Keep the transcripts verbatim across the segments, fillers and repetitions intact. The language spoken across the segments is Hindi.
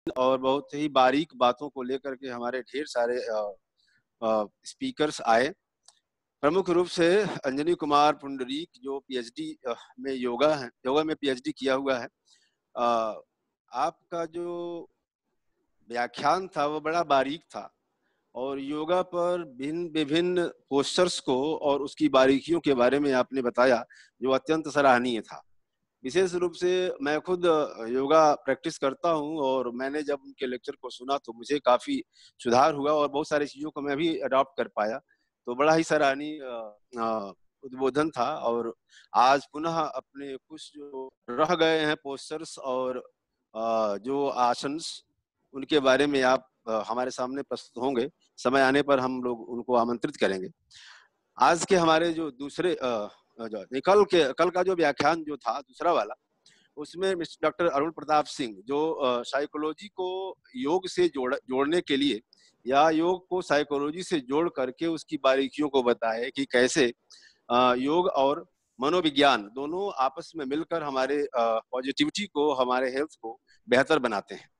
और बहुत ही बारीक बातों को लेकर के हमारे ढेर सारे स्पीकर्स आए। प्रमुख रूप से अंजनी कुमार पुंडरीक जो पीएचडी में योगा है योगा में पीएचडी किया हुआ है। आ, आपका जो व्याख्यान था वो बड़ा बारीक था और योगा पर भिन्न विभिन्न पोस्चर्स को और उसकी बारीकियों के बारे में आपने बताया जो अत्यंत सराहनीय था। विशेष रूप से मैं खुद योगा प्रैक्टिस करता हूं और मैंने जब उनके लेक्चर को सुना तो मुझे काफी सुधार हुआ और बहुत सारी चीजों को मैं भी अडॉप्ट कर पाया। तो बड़ा ही सराहनीय उद्बोधन था। और आज पुनः अपने कुछ जो रह गए हैं पोस्टर्स और जो आसन्स उनके बारे में आप हमारे सामने प्रस्तुत होंगे। समय आने पर हम लोग उनको आमंत्रित करेंगे। आज के हमारे जो दूसरे कल के कल का जो व्याख्यान जो था दूसरा वाला, उसमें मिस्टर डॉक्टर अरुण प्रताप सिंह जो साइकोलॉजी को योग से जोड़ जोड़ने के लिए या योग को साइकोलॉजी से जोड़ करके उसकी बारीकियों को बताए कि कैसे योग और मनोविज्ञान दोनों आपस में मिलकर हमारे पॉजिटिविटी को, हमारे हेल्थ को बेहतर बनाते हैं।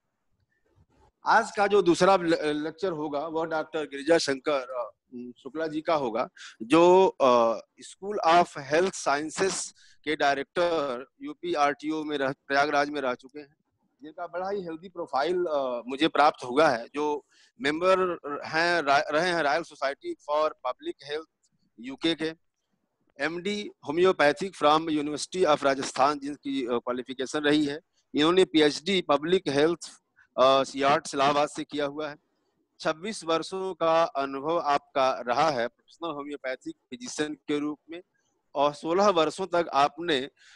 आज का जो दूसरा लेक्चर होगा वह डॉक्टर गिरिजा शंकर शुक्ला जी का होगा, जो स्कूल ऑफ हेल्थ साइंसेस के डायरेक्टर यूपीआरटीओ में रह, प्रयागराज में रह चुके हैं, जिनका बड़ा ही हेल्दी प्रोफाइल मुझे प्राप्त हुआ है। जो मेंबर हैं रहे हैं royal society for public health UK के, MD homeopathic from university of Rajasthan जिनकी क्वालिफिकेशन रही है। इन्होंने पीएचडी पब्लिक हेल्थ सियाट इलाहाबाद से किया हुआ है। छब्बीस वर्षों का अनुभव आपका रहा है प्रोफेशनल होम्योपैथिक फिजिशियन के रूप में और सोलह वर्षों तक आपने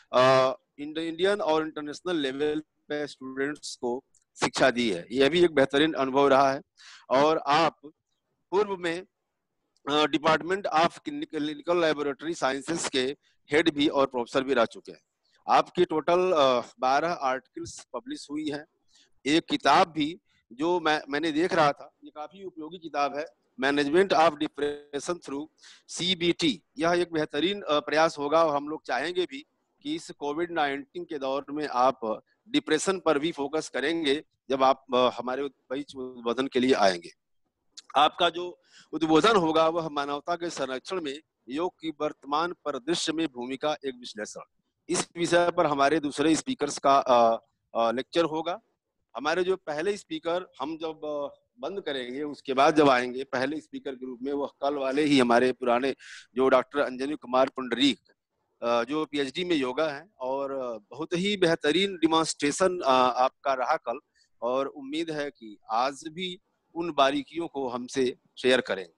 इंडियन और इंटरनेशनल लेवल पे स्टूडेंट्स को शिक्षा दी है। यह भी एक बेहतरीन अनुभव रहा है। और आप पूर्व में department of clinical laboratory sciences के हेड भी और प्रोफेसर भी रह चुके हैं। आपकी टोटल बारह आर्टिकल्स पब्लिश हुई हैं। एक किताब भी जो मैं मैंने देख रहा था, ये काफी उपयोगी किताब है, management of depression through CBT. यह एक बेहतरीन प्रयास होगा और हम लोग चाहेंगे भी कि इस कोविड नाइन्टीन के दौर में आप डिप्रेशन पर भी फोकस करेंगे जब आप हमारे उद्बोधन के लिए आएंगे। आपका जो उद्बोधन होगा वह मानवता के संरक्षण में योग की वर्तमान परिदृश्य में भूमिका एक विश्लेषण, इस विषय पर हमारे दूसरे स्पीकर्स का लेक्चर होगा। हमारे जो पहले स्पीकर हम जब बंद करेंगे उसके बाद जब आएंगे पहले स्पीकर के रूप में, वह कल वाले ही हमारे पुराने जो डॉक्टर अंजनी कुमार पुंडरीक जो पीएचडी में योगा है और बहुत ही बेहतरीन डिमॉन्स्ट्रेशन आपका रहा कल, और उम्मीद है कि आज भी उन बारीकियों को हमसे शेयर करें।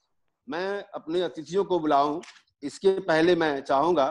मैं अपने अतिथियों को बुलाऊं इसके पहले मैं चाहूंगा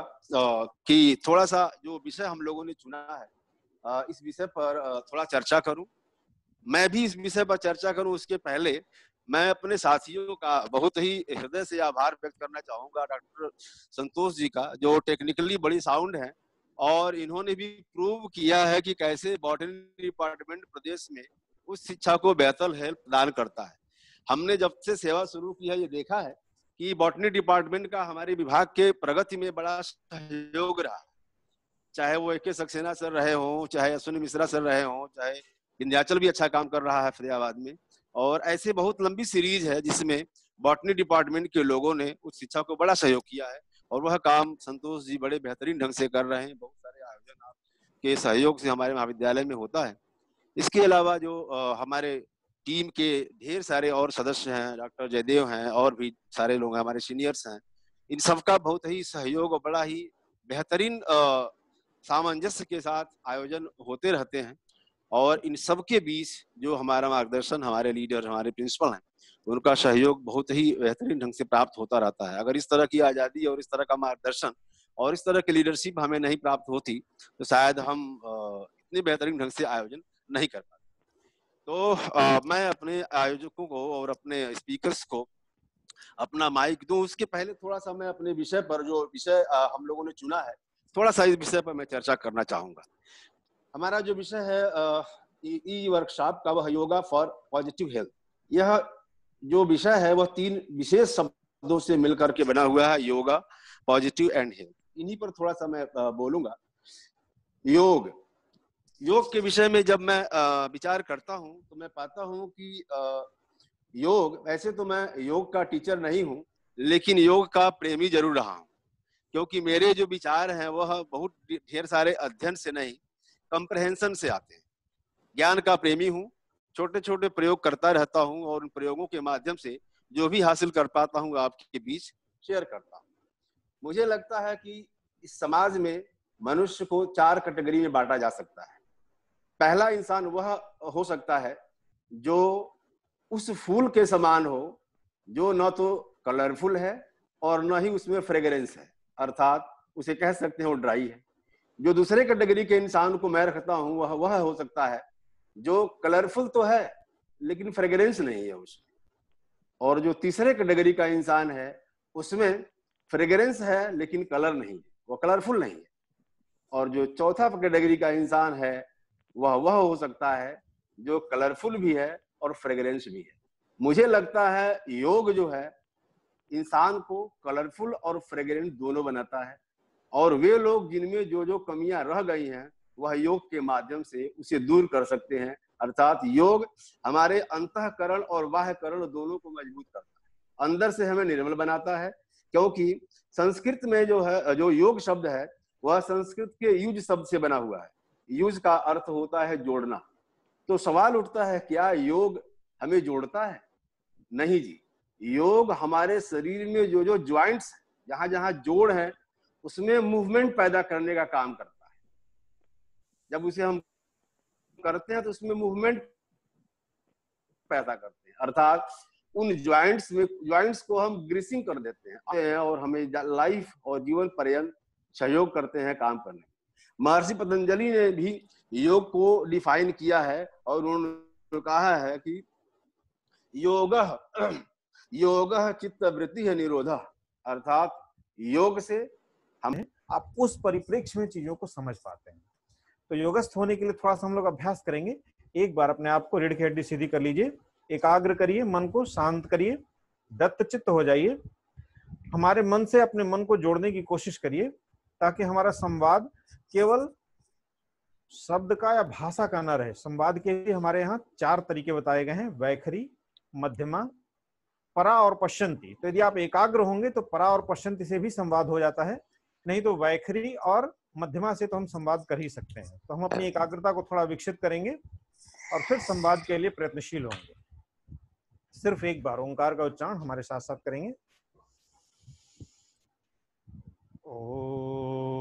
कि थोड़ा सा जो विषय हम लोगों ने चुना है इस विषय पर थोड़ा चर्चा करूं। मैं भी इस विषय पर चर्चा करूं उसके पहले मैं अपने साथियों का बहुत ही हृदय से आभार व्यक्त करना चाहूंगा, डॉक्टर संतोष जी का, जो टेक्निकली बड़ी साउंड है और इन्होंने भी प्रूव किया है कि कैसे बॉटनी डिपार्टमेंट प्रदेश में उस शिक्षा को बेहतर हेल्प प्रदान करता है। हमने जब से सेवा शुरू की है ये देखा है कि बॉटनी डिपार्टमेंट का हमारे विभाग के प्रगति में बड़ा सहयोग रहा, चाहे वो ए के सक्सेना सर रहे हों, चाहे अश्विनी मिश्रा सर रहे हों, चाहे विंध्याचल भी अच्छा काम कर रहा है फरीदाबाद में, और ऐसे बहुत लंबी सीरीज है जिसमें बॉटनी डिपार्टमेंट के लोगों ने उस शिक्षा को बड़ा सहयोग किया है और वह काम संतोष जी बड़े बेहतरीन ढंग से कर रहे हैं। बहुत सारे आयोजन आपके सहयोग से हमारे महाविद्यालय में होता है। इसके अलावा जो आ, हमारे टीम के ढेर सारे और सदस्य हैं, डॉक्टर जयदेव हैं और भी सारे लोग हमारे सीनियर्स हैं, इन सबका बहुत ही सहयोग और बड़ा ही बेहतरीन सामंजस्य के साथ आयोजन होते रहते हैं। और इन सब के बीच जो हमारा मार्गदर्शन, हमारे लीडर, हमारे प्रिंसिपल हैं, उनका सहयोग बहुत ही बेहतरीन ढंग से प्राप्त होता रहता है। अगर इस तरह की आज़ादी और इस तरह का मार्गदर्शन और इस तरह की लीडरशिप हमें नहीं प्राप्त होती तो शायद हम इतने बेहतरीन ढंग से आयोजन नहीं कर पाते। तो आ, मैं अपने आयोजकों को और अपने स्पीकर्स को अपना माइक दूं उसके पहले थोड़ा सा मैं अपने विषय पर, जो विषय हम लोगों ने चुना है, थोड़ा सा इस विषय पर मैं चर्चा करना चाहूंगा। हमारा जो विषय है ई वर्कशॉप का वह योगा फॉर पॉजिटिव हेल्थ। यह जो विषय है वह तीन विशेष शब्दों से मिलकर के बना हुआ है, योगा, पॉजिटिव एंड हेल्थ। इन्हीं पर थोड़ा सा मैं बोलूंगा। योग योग के विषय में जब मैं विचार करता हूं तो मैं पाता हूं कि योग, वैसे तो मैं योग का टीचर नहीं हूं, लेकिन योग का प्रेमी जरूर रहा हूं, क्योंकि मेरे जो विचार हैं वह बहुत ढेर सारे अध्ययन से नहीं, कंप्रहेंशन से आते हैं। ज्ञान का प्रेमी हूं, छोटे छोटे प्रयोग करता रहता हूं और उन प्रयोगों के माध्यम से जो भी हासिल कर पाता हूं आपके बीच शेयर करता हूं। मुझे लगता है कि इस समाज में मनुष्य को चार कैटेगरी में बांटा जा सकता है। पहला इंसान वह हो सकता है जो उस फूल के समान हो, जो न तो कलरफुल है और न ही उसमें फ्रेग्रेंस है, अर्थात उसे कह सकते हैं वो ड्राई है। जो दूसरे कैटेगरी के इंसान को मैं रखता हूं वह वह हो सकता है जो कलरफुल तो है लेकिन फ्रेग्रेंस नहीं है उसमें, और जो तीसरे कैटेगरी का इंसान है उसमें फ्रेग्रेंस है लेकिन कलर नहीं है, वो कलरफुल नहीं है। और जो चौथा कैटेगरी का इंसान है वह वह हो सकता है जो कलरफुल भी है और फ्रेग्रेंस भी है। मुझे लगता है योग जो है इंसान को कलरफुल और फ्रेग्रेंस दोनों बनाता है, और वे लोग जिनमें जो जो कमियां रह गई हैं वह योग के माध्यम से उसे दूर कर सकते हैं। अर्थात योग हमारे अंतःकरण और बाह्यकरण दोनों को मजबूत करता है, अंदर से हमें निर्मल बनाता है। क्योंकि संस्कृत में जो है, जो योग शब्द है वह संस्कृत के युज शब्द से बना हुआ है। युज का अर्थ होता है जोड़ना। तो सवाल उठता है, क्या योग हमें जोड़ता है? नहीं जी, योग हमारे शरीर में जो जो ज्वाइंट्स, जहां जहां जोड़ है, उसमें मूवमेंट पैदा करने का काम करता है। जब उसे हम करते हैं तो उसमें मूवमेंट पैदा करते हैं, अर्थात उन ज्वाइंट्स में ज्वाइंट्स को हम ग्रीसिंग कर देते हैं और हमें लाइफ और जीवन पर्यंत सहयोग करते हैं काम करने। महर्षि पतंजलि ने भी योग को डिफाइन किया है और उन्होंने कहा है कि योगः योगः चित्तवृत्ति है निरोधः, अर्थात योग से हम आप उस परिप्रेक्ष्य में चीजों को समझ पाते हैं। तो योगस्थ होने के लिए थोड़ा सा हम लोग अभ्यास करेंगे। एक बार अपने आप को रीढ़ की हड्डी सीधी कर लीजिए, एकाग्र करिए, मन को शांत करिए, दत्त चित्त हो जाइए। हमारे मन से अपने मन को जोड़ने की कोशिश करिए ताकि हमारा संवाद केवल शब्द का या भाषा का ना रहे। संवाद के लिए हमारे यहाँ चार तरीके बताए गए हैं, वैखरी, मध्यमा, परा और पश्चंती। तो यदि आप एकाग्र होंगे तो परा और पश्चंती से भी संवाद हो जाता है, नहीं तो वैखरी और मध्यमा से तो हम संवाद कर ही सकते हैं। तो हम अपनी एकाग्रता को थोड़ा विकसित करेंगे और फिर संवाद के लिए प्रयत्नशील होंगे। सिर्फ एक बार ओंकार का उच्चारण हमारे साथ साथ करेंगे। ओ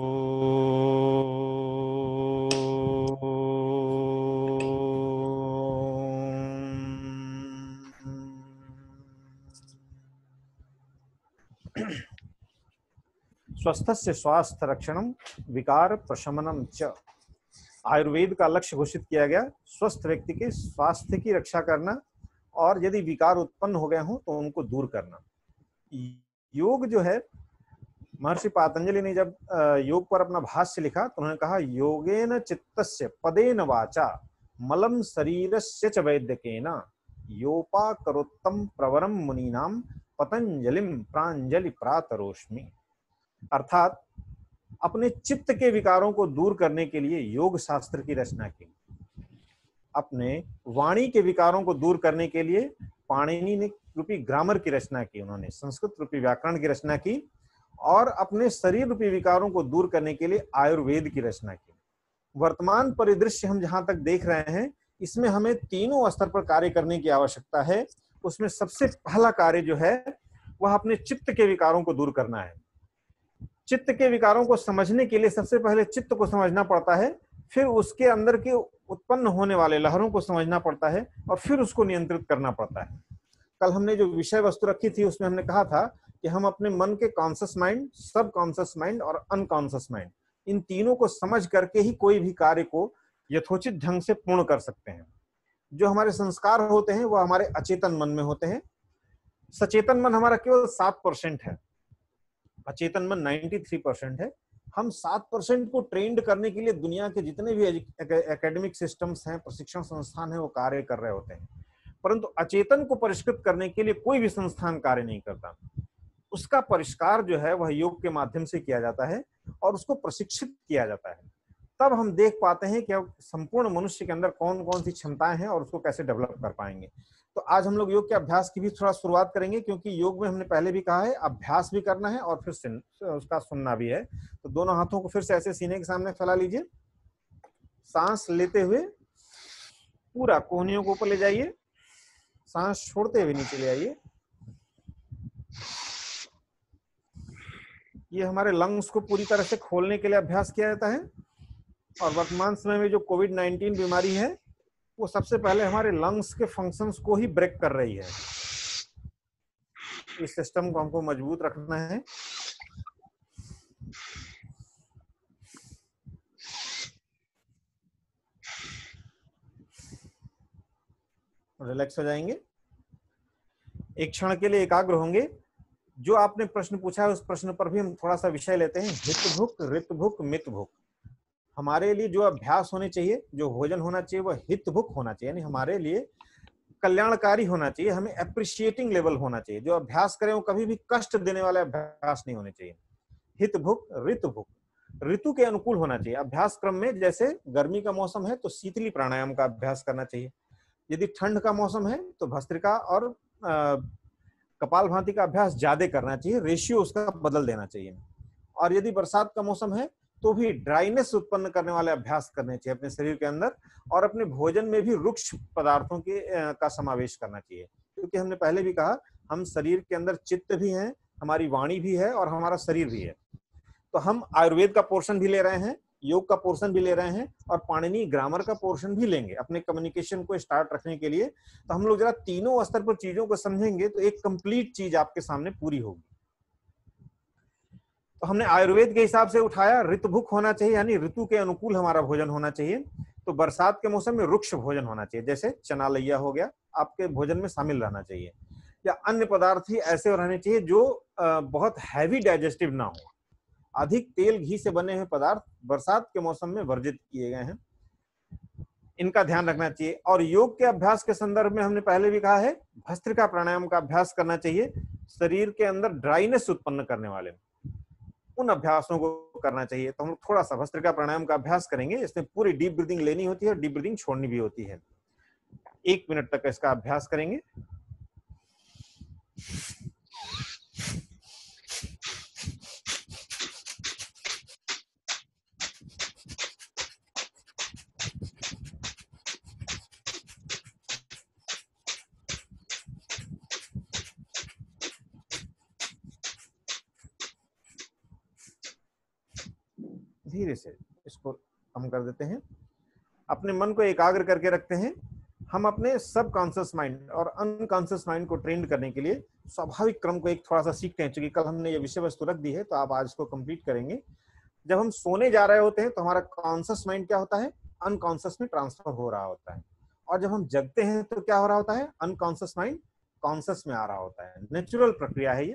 स्वस्थस्य स्वास्थ्य रक्षणम विकार प्रशमनम च। आयुर्वेद का लक्ष्य घोषित किया गया स्वस्थ व्यक्ति के स्वास्थ्य की रक्षा करना और यदि विकार उत्पन्न हो गए हों तो उनको दूर करना। योग जो है, महर्षि पतंजलि ने जब योग पर अपना भाष्य लिखा तो उन्होंने कहा, योगेन चित्तस्य पदेन वाचा मलम शरीरस्य च वैद्यकेन योपाकरोत्तम प्रवरम मुनीनाम पतंजलिम प्रांजलि प्रातरोष्मि। अर्थात अपने चित्त के विकारों को दूर करने के लिए योग शास्त्र की रचना की, अपने वाणी के विकारों को दूर करने के लिए पाणिनि ने रूपी ग्रामर की रचना की, उन्होंने संस्कृत रूपी व्याकरण की रचना की, और अपने शरीर रूपी विकारों को दूर करने के लिए आयुर्वेद की रचना की। वर्तमान परिदृश्य हम जहां तक देख रहे हैं, इसमें हमें तीनों स्तर पर कार्य करने की आवश्यकता है। उसमें सबसे पहला कार्य जो है वह अपने चित्त के विकारों को दूर करना है। चित्त के विकारों को समझने के लिए सबसे पहले चित्त को समझना पड़ता है, फिर उसके अंदर के उत्पन्न होने वाले लहरों को समझना पड़ता है और फिर उसको नियंत्रित करना पड़ता है। कल हमने जो विषय वस्तु रखी थी उसमें हमने कहा था कि हम अपने मन के conscious mind, subconscious mind और अनकॉन्शियस माइंड, इन तीनों को समझ करके ही कोई भी कार्य को यथोचित ढंग से पूर्ण कर सकते हैं। जो हमारे संस्कार होते हैं वह हमारे अचेतन मन में होते हैं। सचेतन मन हमारा केवल सात परसेंट है, अचेतन मन तिरानवे परसेंट है। हम सात परसेंट को ट्रेंड करने के लिए दुनिया के जितने भी एकेडमिक सिस्टम्स हैं, प्रशिक्षण संस्थान है, वो कार्य कर रहे होते हैं, परंतु अचेतन को परिष्कृत करने के लिए कोई भी संस्थान कार्य नहीं करता। उसका परिष्कार जो है वह योग के माध्यम से किया जाता है और उसको प्रशिक्षित किया जाता है। तब हम देख पाते हैं कि अब संपूर्ण मनुष्य के अंदर कौन कौन सी क्षमताएं हैं और उसको कैसे डेवलप कर पाएंगे। तो आज हम लोग योग के अभ्यास की भी थोड़ा शुरुआत करेंगे, क्योंकि योग में हमने पहले भी कहा है अभ्यास भी करना है और फिर उसका सुनना भी है। तो दोनों हाथों को फिर से ऐसे सीने के सामने फैला लीजिए, सांस लेते हुए पूरा कोहनियों को ऊपर ले जाइए, सांस छोड़ते हुए नीचे ले आइए। ये हमारे लंग्स को पूरी तरह से खोलने के लिए अभ्यास किया जाता है। और वर्तमान समय में जो कोविड नाइनटीन बीमारी है वो सबसे पहले हमारे लंग्स के फंक्शंस को ही ब्रेक कर रही है। इस सिस्टम को हमको मजबूत रखना है। रिलैक्स हो जाएंगे, एक क्षण के लिए एकाग्र होंगे। जो आपने प्रश्न पूछा है उस प्रश्न पर भी हम थोड़ा सा विषय लेते हैं। हित भुक, रित भुक, मित भुक। हमारे लिए जो अभ्यास होने चाहिए, जो भोजन होना चाहिए, वह हित भुक होना चाहिए, यानी हमारे लिए कल्याणकारी होना चाहिए, हमें अप्रिशिएटिंग लेवल होना चाहिए। जो अभ्यास करें वो कभी भी कष्ट देने वाले अभ्यास नहीं होने चाहिए। हित भुक, रित भुक, ऋतु के अनुकूल होना चाहिए। अभ्यास क्रम में जैसे गर्मी का मौसम है तो शीतली प्राणायाम का अभ्यास करना चाहिए, यदि ठंड का मौसम है तो भस्त्रिका और कपालभाति का अभ्यास ज्यादा करना चाहिए, रेशियो उसका बदल देना चाहिए। और यदि बरसात का मौसम है तो भी ड्राइनेस उत्पन्न करने वाले अभ्यास करने चाहिए अपने शरीर के अंदर। और अपने भोजन में भी रुक्ष पदार्थों के का समावेश करना चाहिए, क्योंकि हमने पहले भी कहा हम शरीर के अंदर चित्त भी हैं, हमारी वाणी भी है और हमारा शरीर भी है। तो हम आयुर्वेद का पोर्शन भी ले रहे हैं, योग का पोर्शन भी ले रहे हैं और पाणिनी ग्रामर का पोर्शन भी लेंगे अपने कम्युनिकेशन को स्टार्ट रखने के लिए। तो हम लोग जरा तीनों स्तर पर चीजों को समझेंगे तो एक कंप्लीट चीज आपके सामने पूरी होगी। तो हमने आयुर्वेद के हिसाब से उठाया, ऋतुभुक होना चाहिए, यानी ऋतु के अनुकूल हमारा भोजन होना चाहिए। तो बरसात के मौसम में रुक्ष भोजन होना चाहिए, जैसे चना लैया हो गया, आपके भोजन में शामिल रहना चाहिए। या अन्य पदार्थ ही ऐसे रहने चाहिए जो बहुत हैवी डाइजेस्टिव ना हो। अधिक तेल घी से बने हुए पदार्थ बरसात के मौसम में वर्जित किए गए हैं, इनका ध्यान रखना चाहिए। और योग के अभ्यास के संदर्भ में हमने पहले भी कहा है भस्त्रिका प्राणायाम का अभ्यास करना चाहिए। शरीर के अंदर ड्राइनेस उत्पन्न करने वाले उन अभ्यासों को करना चाहिए। तो हम थोड़ा सा भस्त्रिका प्राणायाम का अभ्यास करेंगे। इसमें पूरी डीप ब्रीदिंग लेनी होती है और डीप ब्रीदिंग छोड़नी भी होती है। एक मिनट तक इसका अभ्यास करेंगे। धीरे से इसको कम कर देते हैं, अपने मन को एकाग्र करके रखते हैं। हम अपने सब कॉन्शियस माइंड और अनकॉन्शियस माइंड को ट्रेन करने के लिए स्वाभाविक क्रम को एक थोड़ा सा सीखते हैं। चूंकि कल हमने ये विषय वस्तु रख दी है तो आप आज इसको कंप्लीट करेंगे। जब हम सोने जा रहे होते हैं तो हमारा कॉन्शियस माइंड क्या होता है, अनकॉन्शियस में ट्रांसफर हो रहा होता है। और जब हम जगते हैं तो क्या हो रहा होता है, अनकॉन्शियस माइंड कॉन्शियस में आ रहा होता है। नेचुरल प्रक्रिया है ये।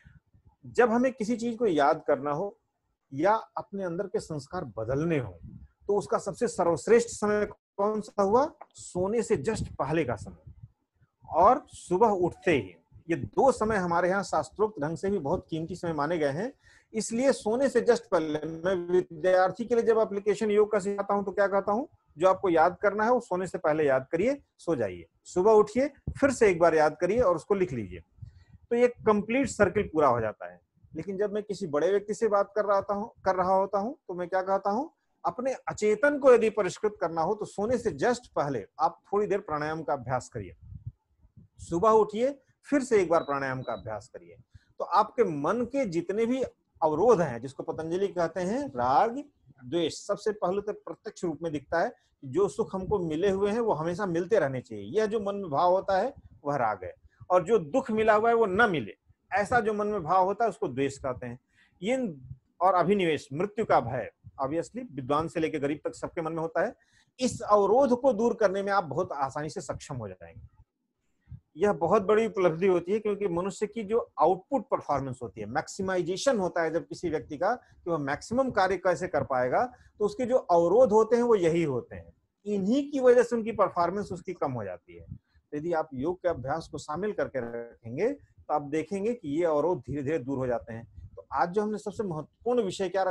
जब हमें किसी चीज को याद करना हो या अपने अंदर के संस्कार बदलने हो तो उसका सबसे सर्वश्रेष्ठ समय कौन सा हुआ, सोने से जस्ट पहले का समय और सुबह उठते ही। ये दो समय हमारे यहाँ शास्त्रोक्त ढंग से भी बहुत कीमती समय माने गए हैं। इसलिए सोने से जस्ट पहले मैं विद्यार्थी के लिए जब एप्लीकेशन योग का सिखाता हूं तो क्या कहता हूं, जो आपको याद करना है वो सोने से पहले याद करिए, सो जाइए, सुबह उठिए, फिर से एक बार याद करिए और उसको लिख लीजिए। तो ये कंप्लीट सर्किल पूरा हो जाता है। लेकिन जब मैं किसी बड़े व्यक्ति से बात कर रहा हूं कर रहा होता हूं तो मैं क्या कहता हूं, अपने अचेतन को यदि परिष्कृत करना हो तो सोने से जस्ट पहले आप थोड़ी देर प्राणायाम का अभ्यास करिए, सुबह उठिए, फिर से एक बार प्राणायाम का अभ्यास करिए। तो आपके मन के जितने भी अवरोध हैं, जिसको पतंजलि कहते हैं राग द्वेष, सबसे पहले तो प्रत्यक्ष रूप में दिखता है। जो सुख हमको मिले हुए हैं वो हमेशा मिलते रहने चाहिए, यह जो मन में भाव होता है वह राग है। और जो दुख मिला हुआ है वो न मिले, ऐसा जो मन में भाव होता है उसको द्वेष कहते हैं। ये और अभिनिवेश, मृत्यु का भय, ऑब्वियसली विद्वान से लेकर गरीब तक सबके मन में होता है। इस अवरोध को दूर करने में आप बहुत आसानी से सक्षम हो जाएंगे। यह बहुत बड़ी उपलब्धि होती है, क्योंकि मनुष्य की जो आउटपुट परफॉर्मेंस होती है, मैक्सिमाइजेशन होता है जब किसी व्यक्ति का कि वह मैक्सिमम कार्य कैसे कर पाएगा, तो उसके जो अवरोध होते हैं वो यही होते हैं। इन्हीं की वजह से उनकी परफॉर्मेंस उसकी कम हो जाती है। तो यदि आप योग के अभ्यास को शामिल करके रखेंगे तो आप देखेंगे कि ये अवरोध धीरे धीरे दूर हो जाते हैं। तो आज जो हमने सबसे महत्वपूर्ण विषय क्या रखा,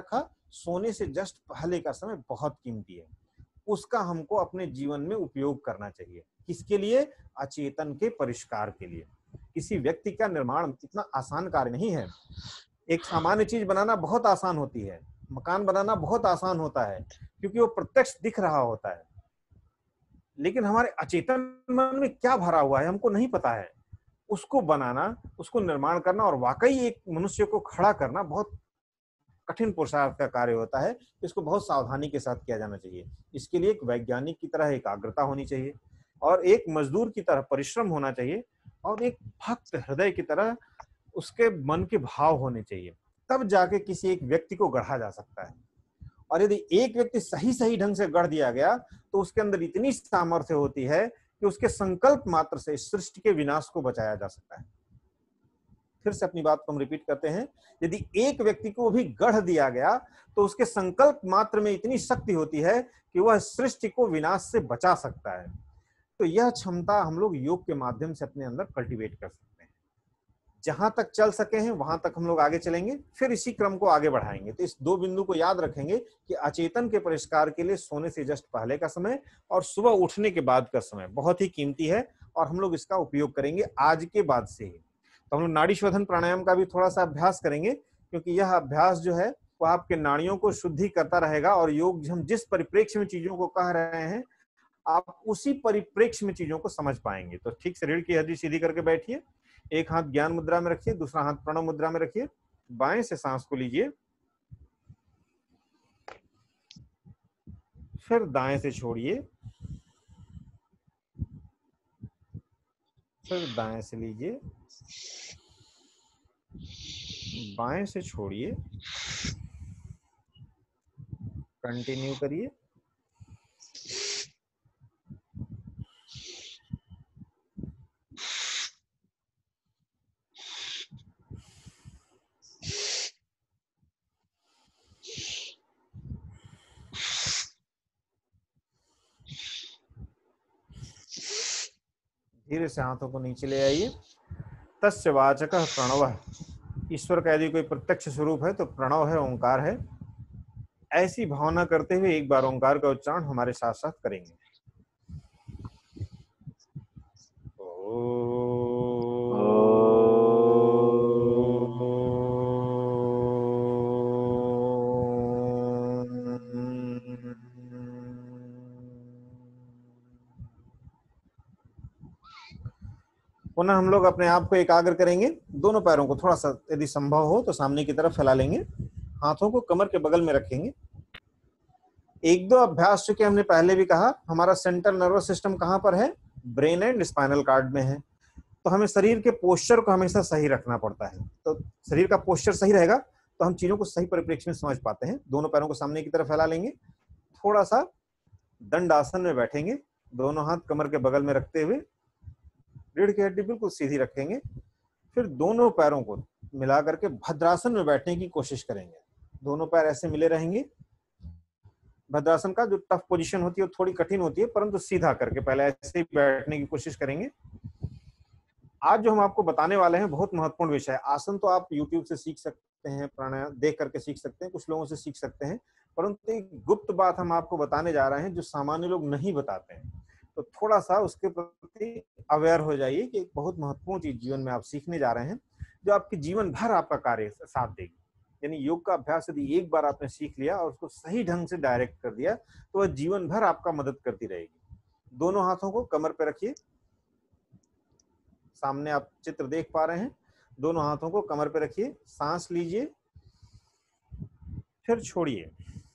सोने से जस्ट पहले का समय बहुत कीमती है, उसका हमको अपने जीवन में उपयोग करना चाहिए। किसके लिए? अचेतन के परिष्कार के लिए। किसी व्यक्ति का निर्माण इतना आसान कार्य नहीं है। एक सामान्य चीज बनाना बहुत आसान होती है, मकान बनाना बहुत आसान होता है, क्योंकि वो प्रत्यक्ष दिख रहा होता है, लेकिन हमारे अचेतन मन में क्या भरा हुआ है हमको नहीं पता है। उसको बनाना, उसको निर्माण करना और वाकई एक मनुष्य को खड़ा करना बहुत कठिन पुरुषार्थ का कार्य होता है। इसको बहुत सावधानी के साथ किया जाना चाहिए। इसके लिए एक वैज्ञानिक की तरह एकाग्रता होनी चाहिए, और एक मजदूर की तरह परिश्रम होना चाहिए, और एक भक्त हृदय की तरह उसके मन के भाव होने चाहिए। तब जाके किसी एक व्यक्ति को गढ़ा जा सकता है। और यदि एक व्यक्ति सही सही ढंग से गढ़ दिया गया तो उसके अंदर इतनी सामर्थ्य होती है कि उसके संकल्प मात्र से सृष्टि के विनाश को बचाया जा सकता है। फिर से अपनी बात को हम रिपीट करते हैं, यदि एक व्यक्ति को भी गढ़ दिया गया तो उसके संकल्प मात्र में इतनी शक्ति होती है कि वह सृष्टि को विनाश से बचा सकता है। तो यह क्षमता हम लोग योग के माध्यम से अपने अंदर कल्टीवेट कर सकते हैं। जहां तक चल सके हैं वहां तक हम लोग आगे चलेंगे, फिर इसी क्रम को आगे बढ़ाएंगे। तो इस दो बिंदु को याद रखेंगे कि अचेतन के परिष्कार के लिए सोने से जस्ट पहले का समय और सुबह उठने के बाद का समय बहुत ही कीमती है, और हम लोग इसका उपयोग करेंगे आज के बाद से ही। तो हम लोग नाड़ी शोधन प्राणायाम का भी थोड़ा सा अभ्यास करेंगे, क्योंकि यह अभ्यास जो है वो आपके नाड़ियों को शुद्धि करता रहेगा, और योग हम जिस परिप्रेक्ष्य में चीजों को कह रहे हैं आप उसी परिप्रेक्ष्य में चीजों को समझ पाएंगे। तो ठीक से रीढ़ की हड्डी सीधी करके बैठिए, एक हाथ ज्ञान मुद्रा में रखिए, दूसरा हाथ प्रणव मुद्रा में रखिए, बाएं से सांस को लीजिए, फिर दाएं से छोड़िए, फिर दाएं से लीजिए, बाएं से छोड़िए, कंटिन्यू करिए। धीरे से हाथों को नीचे ले आइए। तस्य वाचकः प्रणवः, ईश्वर का यदि कोई प्रत्यक्ष स्वरूप है तो प्रणव है, ओंकार है। ऐसी भावना करते हुए एक बार ओंकार का उच्चारण हमारे साथ साथ करेंगे। पुनः हम लोग अपने आप को एकाग्र करेंगे। दोनों पैरों को थोड़ा सा यदि संभव हो तो सामने की तरफ फैला लेंगे, हाथों को कमर के बगल में रखेंगे। एक दो अभ्यास चुके हमने पहले भी कहा, हमारा सेंट्रल नर्वस सिस्टम कहाँ पर है? ब्रेन एंड स्पाइनल कार्ड में है। तो हमें शरीर के पोस्चर को हमेशा सही रखना पड़ता है। तो शरीर का पोस्चर सही रहेगा तो हम चीजों को सही परिप्रेक्ष्य में समझ पाते हैं। दोनों पैरों को सामने की तरफ फैला लेंगे, थोड़ा सा दंड आसन में बैठेंगे, दोनों हाथ कमर के बगल में रखते हुए रीढ़ की हड्डी बिल्कुल सीधी रखेंगे। फिर दोनों पैरों को मिला करके भद्रासन में बैठने की कोशिश करेंगे। दोनों पैर ऐसे मिले रहेंगे। भद्रासन का जो टफ पोजीशन होती है वो थोड़ी कठिन होती है, परंतु सीधा करके पहले ऐसे ही बैठने की कोशिश करेंगे। आज जो हम आपको बताने वाले हैं बहुत महत्वपूर्ण विषय है। आसन तो आप यूट्यूब से सीख सकते हैं, प्राणायाम देख करके सीख सकते हैं, कुछ लोगों से सीख सकते हैं, परंतु एक गुप्त बात हम आपको बताने जा रहे हैं जो सामान्य लोग नहीं बताते हैं। तो थोड़ा सा उसके प्रति अवेयर हो जाइए कि एक बहुत महत्वपूर्ण चीज जीवन में आप सीखने जा रहे हैं जो आपके जीवन भर आपका कार्य साथ देगी। यानी योग का अभ्यास यदि एक बार आपने सीख लिया और उसको सही ढंग से डायरेक्ट कर दिया तो वह जीवन भर आपका मदद करती रहेगी। दोनों हाथों को कमर पे रखिए, सामने आप चित्र देख पा रहे हैं। दोनों हाथों को कमर पे रखिए, सांस लीजिए, फिर छोड़िए,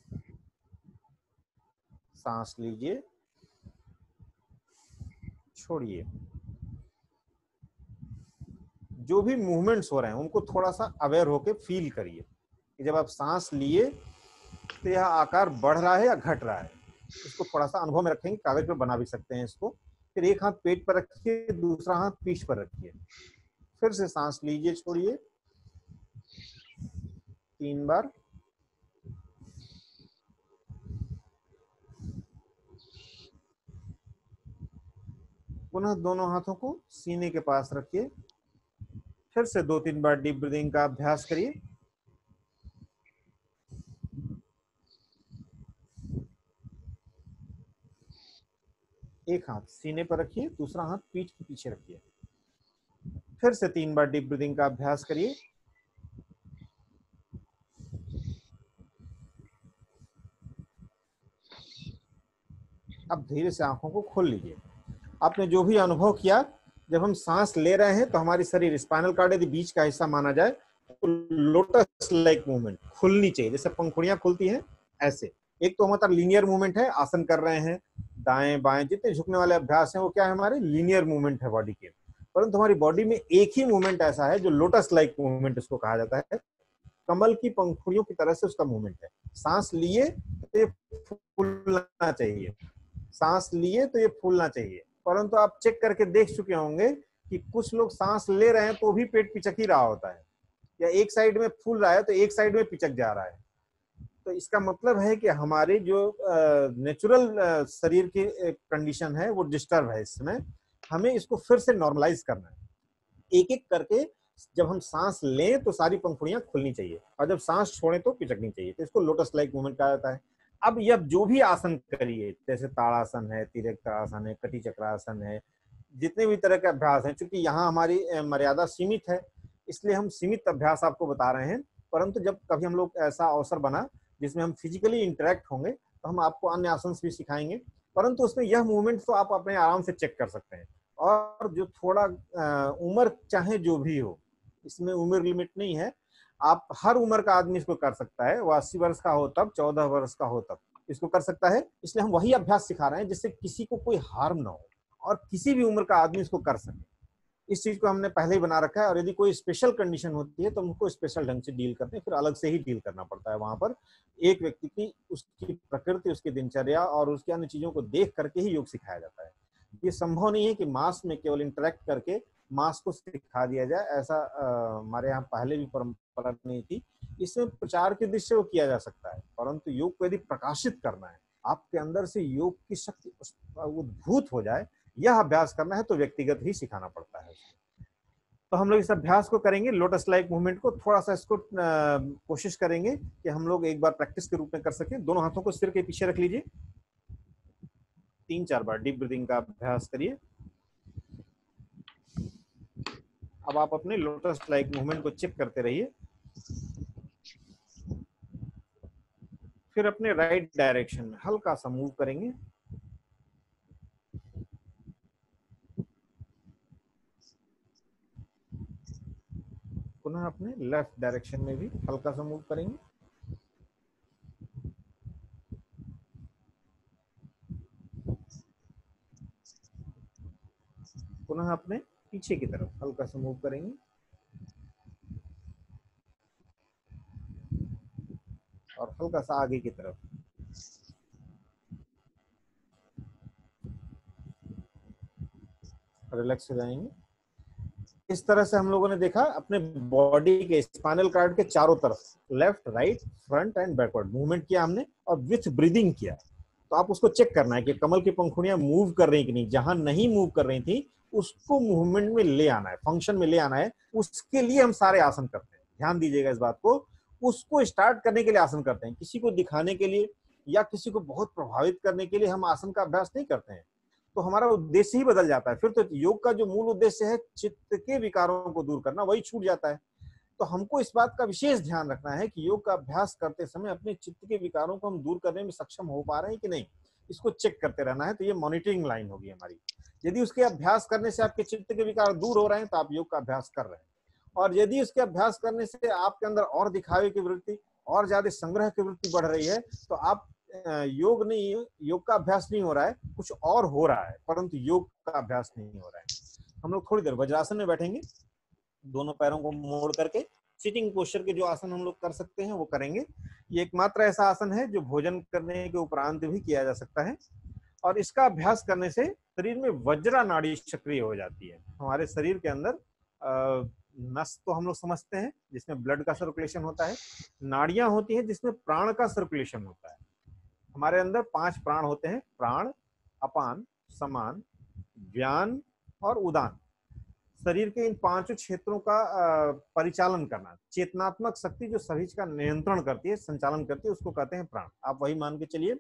सांस लीजिए, छोड़िए। जो भी मूवमेंट्स हो रहे हैं उनको थोड़ा सा अवेयर होके फील करिए कि जब आप सांस लिए तो यह आकार बढ़ रहा है या घट रहा है। इसको थोड़ा सा अनुभव में रखेंगे, कागज पर बना भी सकते हैं इसको। फिर एक हाथ पेट पर रखिए, दूसरा हाथ पीठ पर रखिए, फिर से सांस लीजिए, छोड़िए तीन बार। पुनः दोनों हाथों को सीने के पास रखिए, फिर से दो तीन बार डीप ब्रीदिंग का अभ्यास करिए। एक हाथ सीने पर रखिए, दूसरा हाथ पीठ के पीछे रखिए। फिर से तीन बार डीप ब्रीदिंग का अभ्यास करिए। अब धीरे से आंखों को खोल लीजिए। आपने जो भी अनुभव किया, जब हम सांस ले रहे हैं तो हमारी शरीर स्पाइनल कॉर्ड यदि बीच का हिस्सा माना जाए तो लोटस लाइक मूवमेंट खुलनी चाहिए, जैसे पंखुड़ियां खुलती हैं ऐसे। एक तो हमारा लीनियर मूवमेंट है, आसन कर रहे हैं, दाएं बाएं जितने झुकने वाले अभ्यास हैं वो क्या है, हमारे लीनियर मूवमेंट है बॉडी के। परंतु हमारी बॉडी में एक ही मूवमेंट ऐसा है जो लोटस लाइक मूवमेंट उसको कहा जाता है, कमल की पंखुड़ियों की तरह से उसका मूवमेंट है। सांस लिए तो ये फूलना चाहिए, सांस लिए तो ये फूलना चाहिए। परंतु आप चेक करके देख चुके होंगे कि कुछ लोग सांस ले रहे हैं तो भी पेट पिचक ही रहा होता है, या एक साइड में फूल रहा है तो एक साइड में पिचक जा रहा है। तो इसका मतलब है कि हमारे जो नेचुरल शरीर की कंडीशन है वो डिस्टर्ब है। इसमें हमें इसको फिर से नॉर्मलाइज करना है। एक एक करके जब हम सांस लें तो सारी पंखुड़ियां खुलनी चाहिए, और जब सांस छोड़ें तो पिचकनी चाहिए। तो इसको लोटस लाइक मूवमेंट कहा जाता है। अब यह जो भी आसन करिए, जैसे ताड़ासन है, तिर्यक है, कटी चक्रासन है, जितने भी तरह के अभ्यास हैं, क्योंकि यहाँ हमारी मर्यादा सीमित है इसलिए हम सीमित अभ्यास आपको बता रहे हैं। परंतु जब कभी हम लोग ऐसा अवसर बना जिसमें हम फिजिकली इंटरेक्ट होंगे तो हम आपको अन्य आसन भी सिखाएंगे। परंतु उसमें यह मूवमेंट तो आप अपने आराम से चेक कर सकते हैं। और जो थोड़ा उम्र चाहे जो भी हो, इसमें उम्र लिमिट नहीं है, आप हर उम्र का आदमी इसको कर सकता है। वो अस्सी वर्ष का हो तब, चौदह वर्ष का हो तब इसको कर सकता है। इसलिए हम वही अभ्यास सिखा रहे हैं जिससे किसी को कोई हार्म ना हो और किसी भी उम्र का आदमी इसको कर सके। इस चीज को हमने पहले ही बना रखा है। और यदि कोई स्पेशल कंडीशन होती है तो हमको स्पेशल ढंग से डील करते हैं, फिर अलग से ही डील करना पड़ता है। वहां पर एक व्यक्ति की उसकी प्रकृति, उसकी दिनचर्या और उसकी अन्य चीजों को देख करके ही योग सिखाया जाता है। ये संभव नहीं है कि मास में केवल इंटरेक्ट करके मास को सिखा दिया जाए, ऐसा हमारे यहाँ पहले भी परंपरा नहीं थी। इसमें प्रचार के दृष्टि से वो किया जा सकता है, परंतु योग को यदि प्रकाशित करना है, आपके अंदर से योग की शक्ति उद्भूत हो जाए, यह अभ्यास करना है तो व्यक्तिगत ही सिखाना पड़ता है। तो हम लोग इस अभ्यास को करेंगे, लोटस लाइक मूवमेंट को थोड़ा सा इसको कोशिश करेंगे कि हम लोग एक बार प्रैक्टिस के रूप में कर सकें। दोनों हाथों को सिर के पीछे रख लीजिए, तीन चार बार डीप ब्रीदिंग का अभ्यास करिए। अब आप अपने लोटस लाइक मूवमेंट को चेक करते रहिए। फिर अपने राइट डायरेक्शन में हल्का सा मूव करेंगे। पुनः अपने लेफ्ट डायरेक्शन में भी हल्का सा मूव करेंगे। पुनः अपने पीछे की तरफ हल्का सा मूव करेंगे और हल्का सा आगे की तरफ। रिलैक्स हो जाएंगे। इस तरह से हम लोगों ने देखा अपने बॉडी के स्पाइनल कॉर्ड के चारों तरफ, left, right, front and backward movement किया हमने और विथ ब्रीदिंग किया। तो आप उसको चेक करना है कि कमल की पंखुड़ियां मूव कर रही कि नहीं। जहां नहीं मूव कर रही थी उसको मूवमेंट में ले आना है, फंक्शन में ले आना है। उसके लिए हम सारे आसन करते हैं, ध्यान दीजिएगा इस बात को। उसको स्टार्ट करने के लिए आसन करते हैं, किसी को दिखाने के लिए या किसी को बहुत प्रभावित करने के लिए हम आसन का अभ्यास नहीं करते हैं। तो हमारा उद्देश्य ही बदल जाता है। फिर तो योग का जो मूल उद्देश्य है चित्त के विकारों को दूर करना, वही छूट जाता है। तो हमको इस बात का विशेष ध्यान रखना है कि योग का अभ्यास करते समय अपने चित्त के विकारों को हम दूर करने में सक्षम हो पा रहे हैं कि नहीं, इसको चेक करते रहना है। तो ये मॉनिटरिंग लाइन होगी हमारी। यदि उसके अभ्यास करने से आपके चित्त के विकार दूर हो रहे हैं तो आप योग का अभ्यास कर रहे हैं। और यदि उसके अभ्यास करने से आपके अंदर और दिखावे की वृत्ति और ज्यादा संग्रह की वृत्ति बढ़ रही है तो आप योग नहीं, योग का अभ्यास नहीं हो रहा है, कुछ और हो रहा है, परंतु योग का अभ्यास नहीं हो रहा है। हम लोग थोड़ी देर वज्रासन में बैठेंगे, दोनों पैरों को मोड़ करके सिटिंग पोस्चर के जो आसन हम लोग कर सकते हैं वो करेंगे। ये एकमात्र ऐसा आसन है जो भोजन करने के उपरांत भी किया जा सकता है। और इसका अभ्यास करने से शरीर में वज्रा नाड़ी सक्रिय हो जाती है। हमारे शरीर के अंदर आ, नस तो हम लोग समझते हैं जिसमें ब्लड का सर्कुलेशन होता है, नाड़ियां होती हैं जिसमें प्राण का सर्कुलेशन होता है। हमारे अंदर पांच प्राण होते हैं, प्राण, अपान, समान, व्यान और उदान। शरीर के इन पांचों क्षेत्रों का परिचालन करना, चेतनात्मक शक्ति जो सभी का नियंत्रण करती है, संचालन करती है, उसको कहते हैं प्राण। आप वही मान के चलिए।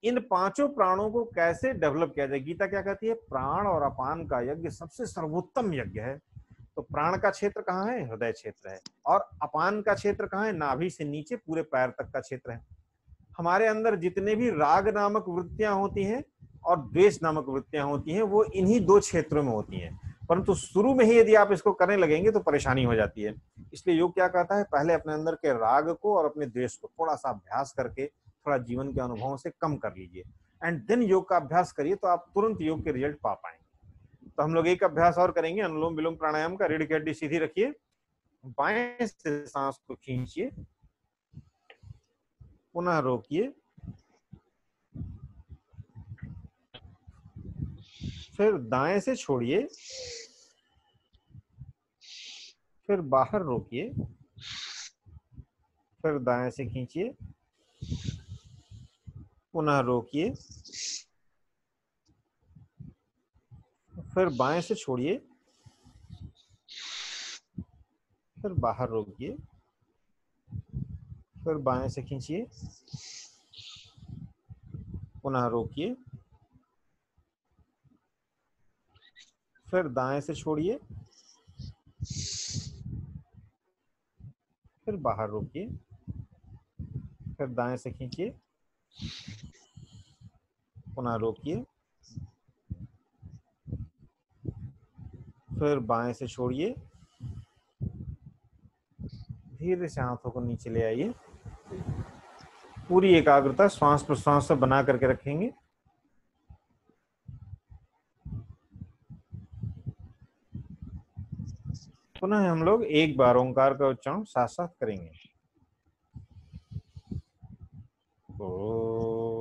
इन पांचों प्राणों को कैसे डेवलप किया जाए। गीता क्या कहती है, प्राण और अपान का यज्ञ सबसे सर्वोत्तम यज्ञ है। तो प्राण का क्षेत्र कहाँ है, हृदय क्षेत्र है, और अपान का क्षेत्र कहाँ है, नाभि से नीचे पूरे पैर तक का क्षेत्र है। हमारे अंदर जितने भी राग नामक वृत्तियां होती हैं और द्वेष नामक वृत्तियां होती हैं वो इन्हीं दो क्षेत्रों में होती हैं, परंतु शुरू में ही यदि आप इसको करने लगेंगे तो परेशानी हो जाती है। इसलिए योग क्या कहता है, पहले अपने अंदर के राग को और अपने द्वेष को थोड़ा सा अभ्यास करके थोड़ा जीवन के अनुभवों से कम कर लीजिए, एंड देन योग का अभ्यास करिए, तो आप तुरंत योग के रिजल्ट पा पाएंगे। तो हम लोग एक अभ्यास और करेंगे, अनुलोम विलोम प्राणायाम का। रीढ़ की हड्डी सीधी रखिए, बाएं से सांस को खींचिए, पुनः रोकिए, फिर दाएं से छोड़िए, फिर बाहर रोकिए, फिर दाएं से खींचिए, पुनः रोकिए, फिर बाएं से छोड़िए, फिर बाहर रोकिए, फिर बाएं से खींचिए, पुनः रोकिए, फिर दाएं से छोड़िए, फिर बाहर रोकिए, फिर दाएं से खींचिए, पुनः रोकिए, फिर बाएं से छोड़िए, धीरे से हाथों को नीचे ले आइए। पूरी एकाग्रता श्वास प्रश्वास से बना करके रखेंगे। पुनः हम लोग एक बार ओंकार का उच्चारण साथ साथ करेंगे। ओ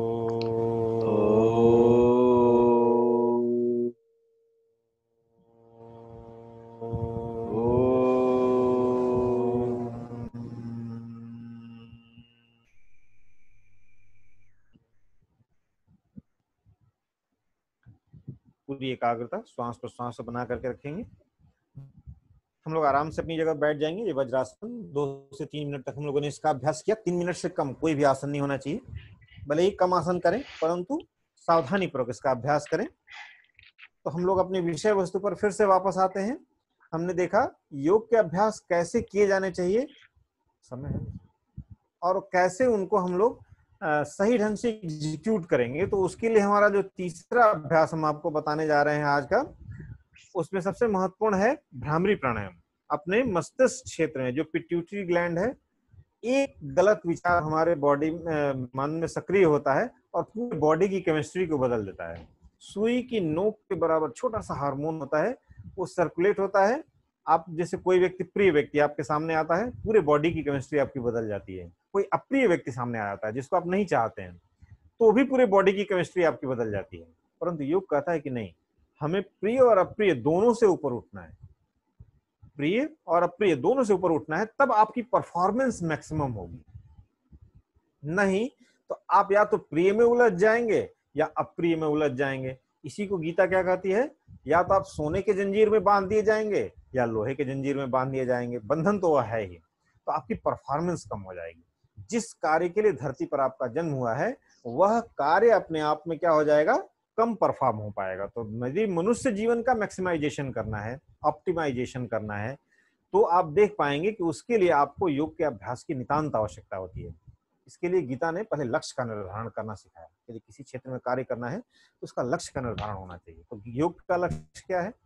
पूरी एकाग्रता श्वास प्रश्वास से बना करके रखेंगे। हम लोग आराम से अपनी जगह बैठ जाएंगे। ये वज्रासन दो से तीन मिनट तक हम लोगों ने इसका अभ्यास किया। तीन मिनट से कम कोई भी आसन नहीं होना चाहिए, भले ही कम आसन करें परंतु सावधानी पूर्वक इसका अभ्यास करें। तो हम लोग अपने विषय वस्तु पर फिर से वापस आते हैं। हमने देखा योग के अभ्यास कैसे किए जाने चाहिए, समय है, और कैसे उनको हम लोग सही ढंग से एग्जीक्यूट करेंगे। तो उसके लिए हमारा जो तीसरा अभ्यास हम आपको बताने जा रहे हैं आज का, उसमें सबसे महत्वपूर्ण है भ्रामरी प्राणायाम। अपने मस्तिष्क क्षेत्र में जो पिट्यूटरी ग्लैंड है, एक गलत विचार हमारे बॉडी मन में सक्रिय होता है और पूरी बॉडी की केमिस्ट्री को बदल देता है। सुई की नोक के बराबर छोटा सा हार्मोन होता है, वो सर्कुलेट होता है। आप जैसे कोई व्यक्ति, प्रिय व्यक्ति आपके सामने आता है, पूरे बॉडी की केमिस्ट्री आपकी बदल जाती है। कोई अप्रिय व्यक्ति सामने आ जाता है जिसको आप नहीं चाहते हैं, तो भी पूरे बॉडी की केमिस्ट्री आपकी बदल जाती है। परंतु योग कहता है कि नहीं, हमें प्रिय और अप्रिय दोनों से ऊपर उठना है। प्रिय और अप्रिय दोनों से ऊपर उठना है, तब आपकी परफॉर्मेंस मैक्सिमम होगी। नहीं तो आप या तो प्रिय में उलझ जाएंगे या अप्रिय में उलझ जाएंगे। इसी को गीता क्या कहती है, या तो आप सोने के जंजीर में बांध दिए जाएंगे या लोहे के जंजीर में बांध दिए जाएंगे। बंधन तो वह है ही, तो आपकी परफॉर्मेंस कम हो जाएगी। जिस कार्य के लिए धरती पर आपका जन्म हुआ है वह कार्य अपने आप में क्या हो जाएगा, कम परफॉर्म हो पाएगा। तो यदि मनुष्य जीवन का मैक्सिमाइजेशन करना है, ऑप्टिमाइजेशन करना है, तो आप देख पाएंगे कि उसके लिए आपको योग के अभ्यास की नितांत आवश्यकता होती है। इसके लिए गीता ने पहले लक्ष्य का निर्धारण करना सिखाया। यदि किसी क्षेत्र में कार्य करना है तो उसका लक्ष्य का निर्धारण होना चाहिए। तो योग का लक्ष्य क्या है,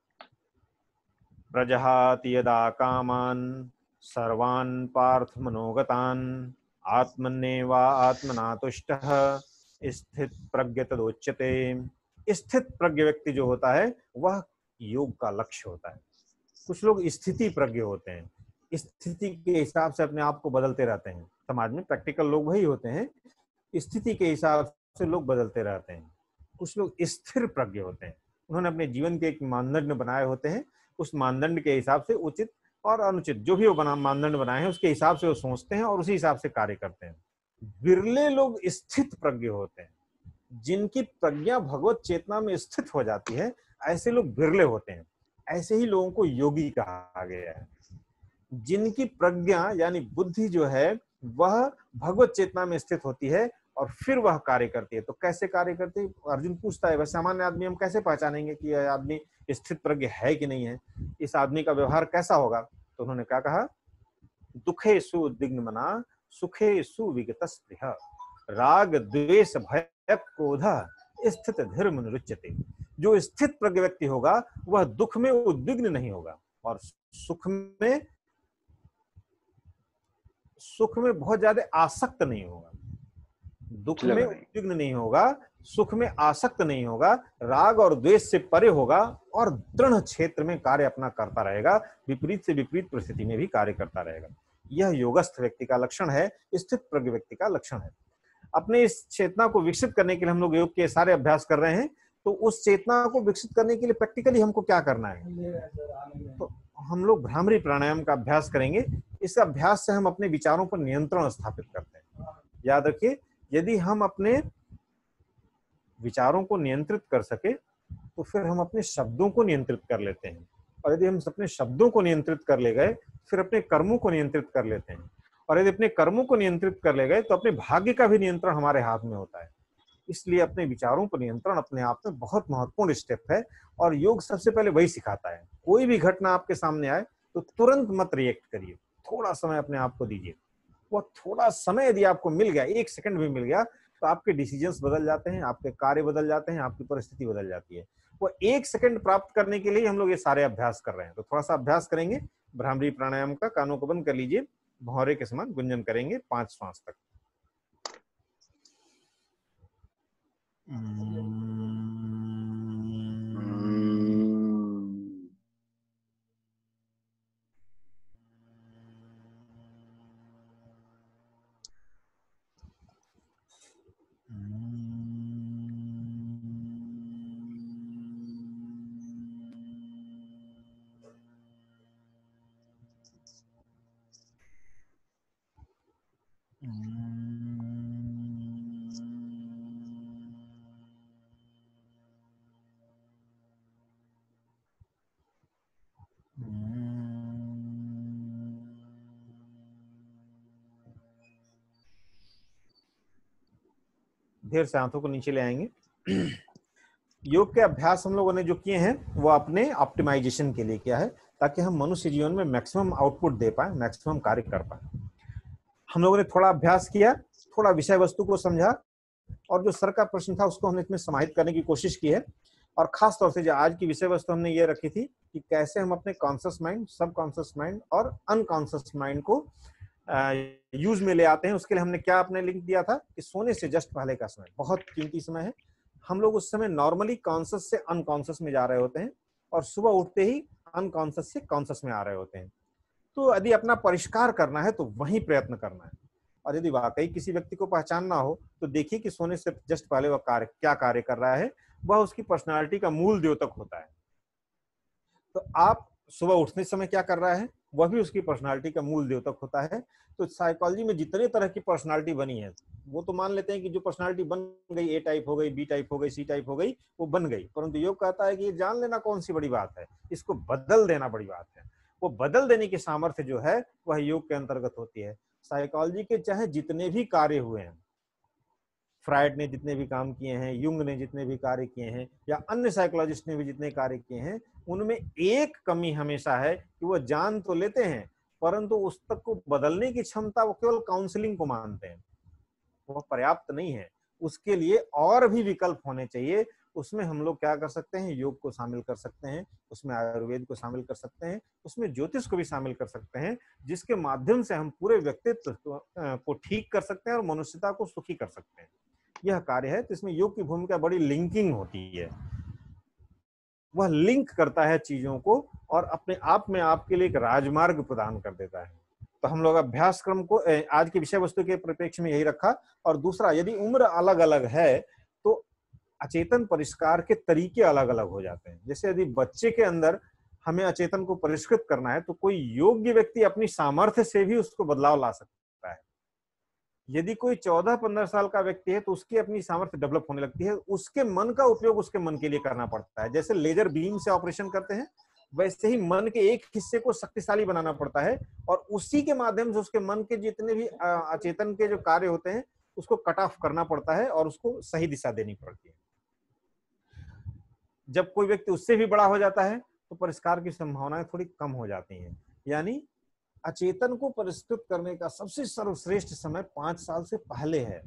प्रजहाति यदा कामान सर्वान् पार्थ मनोगतान् आत्मन्नेवा आत्मना तुष्टः स्थित प्रज्ञ तदोच्यते। स्थित प्रज्ञ व्यक्ति जो होता है वह योग का लक्ष्य होता है। कुछ लोग स्थिति प्रज्ञ होते हैं, स्थिति के हिसाब से अपने आप को बदलते रहते हैं। समाज में प्रैक्टिकल लोग वही होते हैं, स्थिति के हिसाब से लोग बदलते रहते हैं। कुछ लोग स्थिर प्रज्ञ होते हैं, उन्होंने अपने जीवन के एक मानदंड बनाए होते हैं, उस मानदंड के हिसाब से उचित और अनुचित जो भी वो बना मानदंड बनाए हैं उसके हिसाब से वो सोचते हैं और उसी हिसाब से कार्य करते हैं। विरले लोग स्थित प्रज्ञ होते हैं, जिनकी प्रज्ञा भगवत चेतना में स्थित हो जाती है, ऐसे लोग विरले होते हैं। ऐसे ही लोगों को योगी कहा गया है। जिनकी प्रज्ञा यानी बुद्धि जो है वह भगवत चेतना में स्थित होती है, और फिर वह कार्य करती है। तो कैसे कार्य करती है? अर्जुन पूछता है, वह सामान्य आदमी हम कैसे पहचानेंगे कि यह आदमी स्थित प्रज्ञ है कि नहीं है, इस आदमी का व्यवहार कैसा होगा? तो उन्होंने क्या कहा, दुखेषु उद्विग्नमना सुखेषु विगतस्पृह राग द्वेष भय क्रोध स्थित धीर्मुच्यते। जो स्थित प्रज्ञ व्यक्ति होगा वह दुख में उद्विग्न नहीं होगा और सुख में सुख में बहुत ज्यादा आसक्त नहीं होगा, दुख में उद्विग्न नहीं होगा, सुख में आसक्त नहीं होगा, राग और द्वेष से परे होगा और दृढ़ क्षेत्र में कार्य अपना करता रहेगा, विपरीत से विपरीत परिस्थिति में भी कार्य करता रहेगा। यह योगस्थ व्यक्ति का लक्षण है, स्थित प्रज्ञ व्यक्ति का लक्षण है। अपने इस चेतना को विकसित करने के लिए हम लोग योग के सारे अभ्यास कर रहे हैं। तो उस चेतना को विकसित करने के लिए प्रैक्टिकली हमको क्या करना है? तो हम लोग भ्रामरी प्राणायाम का अभ्यास करेंगे। इस अभ्यास से हम अपने विचारों पर नियंत्रण स्थापित करते हैं। याद रखिए, यदि हम अपने विचारों को नियंत्रित कर सके तो फिर हम अपने शब्दों को नियंत्रित कर लेते हैं, और यदि हम अपने शब्दों को नियंत्रित कर ले गए फिर अपने कर्मों को नियंत्रित कर लेते हैं, और यदि अपने कर्मों को नियंत्रित कर ले गए तो अपने भाग्य का भी नियंत्रण हमारे हाथ में होता है। इसलिए अपने विचारों पर नियंत्रण अपने आप में बहुत महत्वपूर्ण स्टेप है, और योग सबसे पहले वही सिखाता है। कोई भी घटना आपके सामने आए तो तुरंत मत रिएक्ट करिए, थोड़ा समय अपने आप को दीजिए। वो थोड़ा समय यदि आपको मिल गया, एक सेकंड भी मिल गया, तो आपके डिसीजंस बदल जाते हैं, आपके कार्य बदल जाते हैं, आपकी परिस्थिति बदल जाती है। वो एक सेकंड प्राप्त करने के लिए हम लोग ये सारे अभ्यास कर रहे हैं। तो थोड़ा सा अभ्यास करेंगे भ्रामरी प्राणायाम का। कानों को बंद कर लीजिए, भौरे के समान गुंजन करेंगे पांच श्वास तक। धीरे से आंखों को नीचे ले आएंगे। योग के अभ्यास हम लोगों ने जो किए हैं वो अपने ऑप्टिमाइजेशन के लिए किया है, ताकि हम मनुष्य जीवन में मैक्सिमम आउटपुट दे पाए, मैक्सिमम कार्य कर पाए। हम लोगों ने थोड़ा अभ्यास किया, थोड़ा विषय वस्तु को समझा, और जो सर का प्रश्न था उसको हमने इसमें समाहित करने की कोशिश की है। और खास तौर से जो आज की विषय वस्तु हमने ये रखी थी कि कैसे हम अपने conscious mind, subconscious mind और अनकॉन्शियस माइंड को यूज में ले आते हैं। उसके लिए हमने क्या अपने लिंक दिया था कि सोने से जस्ट पहले का समय बहुत कीमती समय है। हम लोग उस समय नॉर्मली कॉन्शियस से अनकॉन्शियस में जा रहे होते हैं, और सुबह उठते ही अनकॉन्शियस से कॉन्शियस में आ रहे होते हैं। तो यदि अपना परिष्कार करना है तो वही प्रयत्न करना है। और यदि वाकई किसी व्यक्ति को पहचानना हो तो देखिए कि सोने से जस्ट पहले वह कार्य क्या कार्य कर रहा है, वह उसकी पर्सनालिटी का मूल द्योतक होता है। तो आप सुबह उठने समय क्या कर रहा है, वह भी उसकी पर्सनालिटी का मूल द्योतक होता है। तो साइकोलॉजी में जितने तरह की पर्सनालिटी बनी है, वो तो मान लेते हैं कि जो पर्सनालिटी बन गई, ए टाइप हो गई, बी टाइप हो गई, सी टाइप हो गई, वो बन गई। परंतु योग कहता है कि ये जान लेना कौन सी बड़ी बात है, इसको बदल देना बड़ी बात है। वो बदल देने की सामर्थ्य जो है वह योग के अंतर्गत होती है। साइकोलॉजी के चाहे जितने भी कार्य हुए हैं, फ्राइड ने जितने भी काम किए हैं, युंग ने जितने भी कार्य किए हैं, या अन्य साइकोलॉजिस्ट ने भी जितने कार्य किए हैं, उनमें एक कमी हमेशा है कि वो जान तो लेते हैं परंतु उस तक को बदलने की क्षमता वो केवल काउंसलिंग को मानते हैं, वो पर्याप्त नहीं है। उसके लिए और भी विकल्प होने चाहिए। उसमें हम लोग क्या कर सकते हैं, योग को शामिल कर सकते हैं, उसमें आयुर्वेद को शामिल कर सकते हैं, उसमें ज्योतिष को भी शामिल कर सकते हैं, जिसके माध्यम से हम पूरे व्यक्तित्व को ठीक कर सकते हैं और मनुष्यता को सुखी कर सकते हैं। यह कार्य है। तो इसमें योग की भूमिका बड़ी लिंकिंग होती है, वह लिंक करता है चीजों को और अपने आप में आपके लिए एक राजमार्ग प्रदान कर देता है। तो हम लोग अभ्यास क्रम को आज की विषय वस्तु के परिप्रेक्ष्य में यही रखा। और दूसरा, यदि उम्र अलग अलग है तो अचेतन परिष्कार के तरीके अलग अलग हो जाते हैं। जैसे यदि बच्चे के अंदर हमें अचेतन को परिष्कृत करना है तो कोई योग्य व्यक्ति अपनी सामर्थ्य से भी उसको बदलाव ला सकता है। यदि कोई चौदह पंद्रह साल का व्यक्ति है तो उसकी अपनी सामर्थ्य डेवलप होने लगती है, उसके मन का उपयोग उसके मन के लिए करना पड़ता है। जैसे लेजर बीम से ऑपरेशन करते हैं, वैसे ही मन के एक हिस्से को शक्तिशाली बनाना पड़ता है और उसी के माध्यम से उसके मन के जितने भी अचेतन के जो कार्य होते हैं उसको कट ऑफ करना पड़ता है और उसको सही दिशा देनी पड़ती है। जब कोई व्यक्ति उससे भी बड़ा हो जाता है तो परिष्कार की संभावनाएं थोड़ी कम हो जाती हैं। यानी अचेतन को परिष्कृत करने का सबसे सर्वश्रेष्ठ समय पांच साल से पहले है।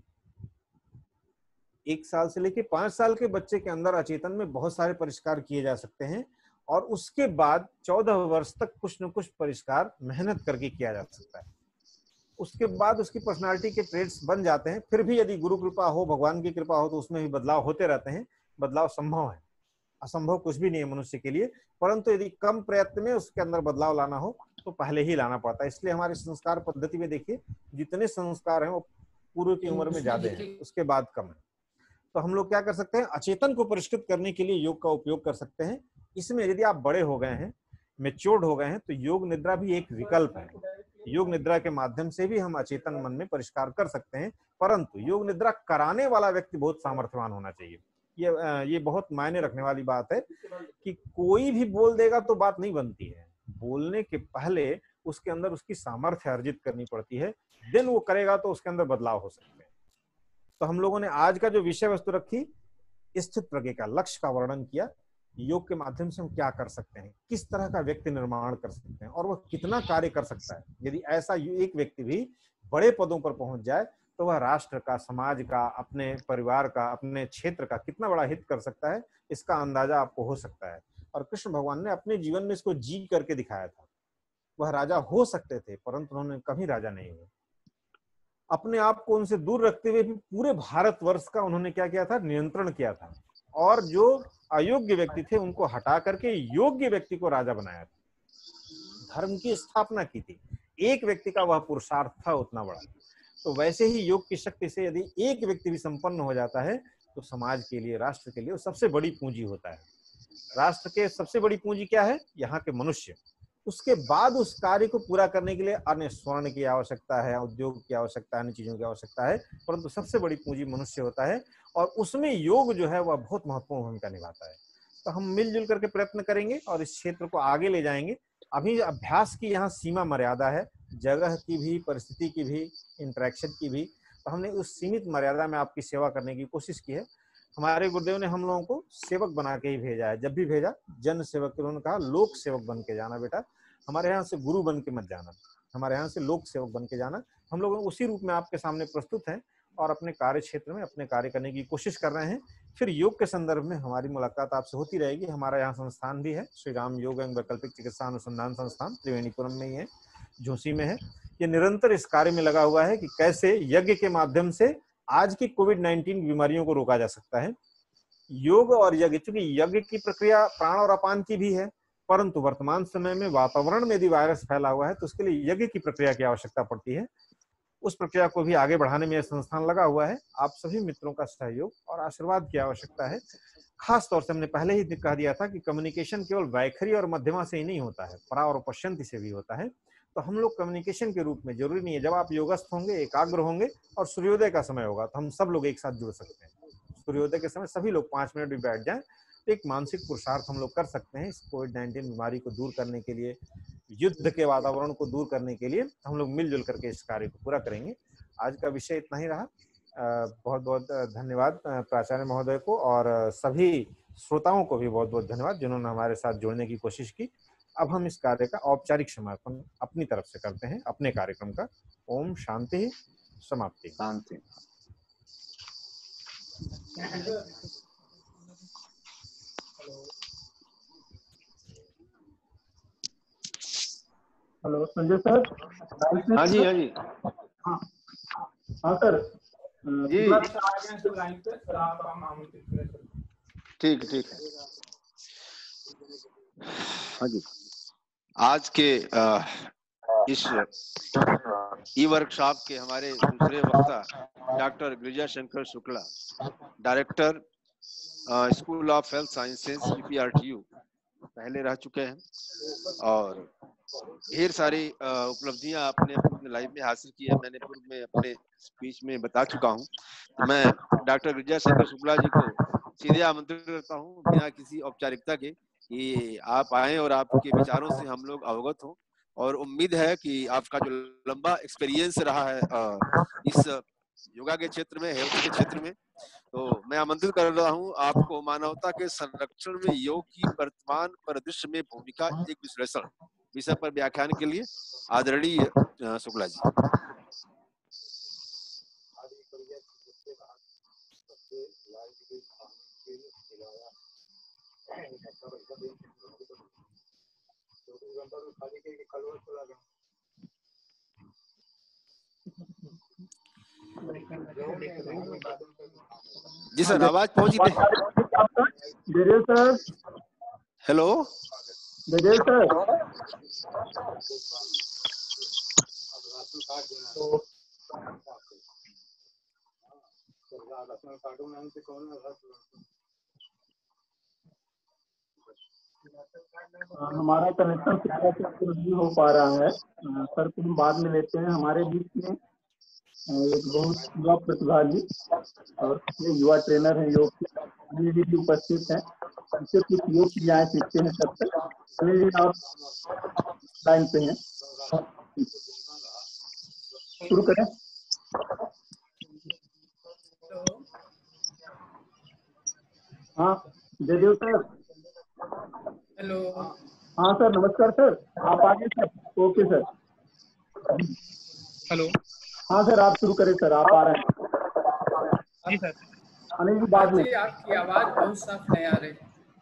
एक साल से लेके पांच साल के बच्चे के अंदर अचेतन में बहुत सारे परिष्कार किए जा सकते हैं और उसके बाद चौदह वर्ष तक कुछ न कुछ परिष्कार मेहनत करके किया जा सकता है। उसके बाद उसकी पर्सनालिटी के ट्रेड्स बन जाते हैं। फिर भी यदि गुरु कृपा हो, भगवान की कृपा हो, तो उसमें भी बदलाव होते रहते हैं। बदलाव संभव है, असंभव कुछ भी नहीं है मनुष्य के लिए, परंतु यदि कम प्रयत्न में उसके अंदर बदलाव लाना हो तो पहले ही लाना पड़ता है। इसलिए हमारी संस्कार पद्धति में देखिए, जितने संस्कार हैं वो पूर्व की उम्र में ज्यादा है, उसके बाद कम है। तो हम लोग क्या कर सकते हैं, अचेतन को परिष्कृत करने के लिए योग का उपयोग कर सकते हैं। इसमें यदि आप बड़े हो गए हैं, मैच्योर्ड हो गए हैं, तो योग निद्रा भी एक विकल्प है। योग निद्रा के माध्यम से भी हम अचेतन मन में परिष्कार कर सकते हैं, परंतु योग निद्रा कराने वाला व्यक्ति बहुत सामर्थ्यवान होना चाहिए। ये ये बहुत मायने रखने वाली बात है कि कोई भी बोल देगा तो बात नहीं बनती है। बोलने के पहले उसके अंदर उसकी सामर्थ्य अर्जित करनी पड़ती है, देन वो करेगा तो उसके अंदर बदलाव हो सकते हैं। तो हम लोगों ने आज का जो विषय वस्तु रखी, स्थित प्रज्ञ का लक्ष्य का वर्णन किया। योग के माध्यम से हम क्या कर सकते हैं, किस तरह का व्यक्ति निर्माण कर सकते हैं और वह कितना कार्य कर सकता है। यदि ऐसा एक व्यक्ति भी बड़े पदों पर पहुंच जाए तो वह राष्ट्र का, समाज का, अपने परिवार का, अपने क्षेत्र का कितना बड़ा हित कर सकता है, इसका अंदाजा आपको हो सकता है। और कृष्ण भगवान ने अपने जीवन में इसको जी करके दिखाया था। वह राजा हो सकते थे परंतु उन्होंने कभी राजा नहीं हुए। अपने आप को उनसे दूर रखते हुए भी पूरे भारतवर्ष का उन्होंने क्या किया था, नियंत्रण किया था। और जो अयोग्य व्यक्ति थे उनको हटा करके योग्य व्यक्ति को राजा बनाया था। धर्म की स्थापना की थी। एक व्यक्ति का वह पुरुषार्थ था उतना बड़ा। तो वैसे ही योग की शक्ति से यदि एक व्यक्ति भी संपन्न हो जाता है तो समाज के लिए, राष्ट्र के लिए वो सबसे बड़ी पूंजी होता है। राष्ट्र के सबसे बड़ी पूंजी क्या है, यहाँ के मनुष्य। उसके बाद उस कार्य को पूरा करने के लिए अन्य स्वर्ण की आवश्यकता है, उद्योग की आवश्यकता है, अन्य चीजों की आवश्यकता है, परंतु सबसे बड़ी पूंजी मनुष्य होता है और उसमें योग जो है वह बहुत महत्वपूर्ण भूमिका निभाता है। तो हम मिलजुल करके प्रयत्न करेंगे और इस क्षेत्र को आगे ले जाएंगे। अभी अभ्यास की यहाँ सीमा मर्यादा है, जगह की भी, परिस्थिति की भी, इंटरेक्शन की भी। तो हमने उस सीमित मर्यादा में आपकी सेवा करने की कोशिश की है। हमारे गुरुदेव ने हम लोगों को सेवक बना के ही भेजा है। जब भी भेजा जन सेवक, उन्होंने कहा लोक सेवक बन के जाना बेटा, हमारे यहाँ से गुरु बन के मत जाना, हमारे यहाँ से लोक सेवक बन के जाना। हम लोग उसी रूप में आपके सामने प्रस्तुत हैं और अपने कार्य क्षेत्र में अपने कार्य करने की कोशिश कर रहे हैं। फिर योग के संदर्भ में हमारी मुलाकात आपसे होती रहेगी। हमारा यहाँ संस्थान भी है, श्री राम योग एवं वैकल्पिक चिकित्सा अनुसंधान संस्थान, त्रिवेणीपुरम में ही है, झूंसी में है। ये निरंतर इस कार्य में लगा हुआ है कि कैसे यज्ञ के माध्यम से आज की कोविड नाइन्टीन बीमारियों को रोका जा सकता है। योग और यज्ञ, चूंकि यज्ञ की प्रक्रिया प्राण और अपान की भी है, परंतु वर्तमान समय में वातावरण में यदि वायरस फैला हुआ है तो उसके लिए यज्ञ की प्रक्रिया की आवश्यकता पड़ती है। उस प्रक्रिया को भी आगे बढ़ाने में यह संस्थान लगा हुआ है। आप सभी मित्रों का सहयोग और आशीर्वाद की आवश्यकता है। खास तौर से हमने पहले ही कह दिया था कि कम्युनिकेशन केवल वैखरी और मध्यमा से ही नहीं होता है, परा और पश्यंती से भी होता है। तो हम लोग कम्युनिकेशन के रूप में, जरूरी नहीं है जब आप योगस्थ होंगे, एकाग्र होंगे और सूर्योदय का समय होगा तो हम सब लोग एक साथ जुड़ सकते हैं। सूर्योदय के समय सभी लोग पांच मिनट भी बैठ जाएं तो एक मानसिक पुरुषार्थ हम लोग कर सकते हैं। इस कोविड नाइन्टीन बीमारी को दूर करने के लिए, युद्ध के वातावरण को दूर करने के लिए हम लोग मिलजुल करके इस कार्य को पूरा करेंगे। आज का विषय इतना ही रहा। बहुत बहुत धन्यवाद प्राचार्य महोदय को और सभी श्रोताओं को भी बहुत बहुत धन्यवाद जिन्होंने हमारे साथ जुड़ने की कोशिश की। अब हम इस कार्य का औपचारिक समापन अपनी तरफ से करते हैं, अपने कार्यक्रम का। ओम शांति, समाप्ति। शांति। Hello Sanjay sir. हाँ जी, हाँ जी, हाँ हाँ सर जी ठीक ठीक है। हाँ जी, आज के आ, इस ई वर्कशॉप के हमारे दूसरे वक्ता doctor Girija Shankar Shukla, director school of health sciences U P R T U पहले रह चुके हैं और ढेर सारी उपलब्धियां आपने अपने लाइफ में हासिल की है। मैंने पूर्व में अपने स्पीच में बता चुका हूं। तो मैं डॉक्टर गिरिजा शंकर शुक्ला जी को सीधे आमंत्रित करता हूं बिना किसी औपचारिकता के कि आप आए और आपके विचारों से हम लोग अवगत हों। और उम्मीद है कि आपका जो लंबा एक्सपीरियंस रहा है इस योगा के क्षेत्र में, हेल्थ के क्षेत्र में। तो मैं आमंत्रित कर रहा हूं आपको मानवता के संरक्षण में योग की वर्तमान परिदृश्य में भूमिका एक विश्लेषण विषय पर व्याख्यान के लिए आदरणीय शुक्ला जी। जी सर, आवाज पहुंची थी? Girija sir, hello Girija sir, हमारा कनेक्शन नहीं हो पा रहा है सर, को हम बाद में लेते हैं। हमारे बीच में एक बहुत युवा प्रतिभागी और युवा ट्रेनर है योग के, अनिल जी भी उपस्थित हैं। इससे कुछ योग क्रियाएं सीखते हैं। तब तक अनिल जी आप लाइन पे हैं, शुरू करें। हाँ जयदेव सर। हेलो। हाँ सर, नमस्कार सर, आप आगे सर। Okay sir. हेलो। हाँ सर, आप शुरू करें सर, आप आ रहे हैं। जी सर। अनिल जी बाद में। आपकी आवाज बहुत साफ नहीं आ रही।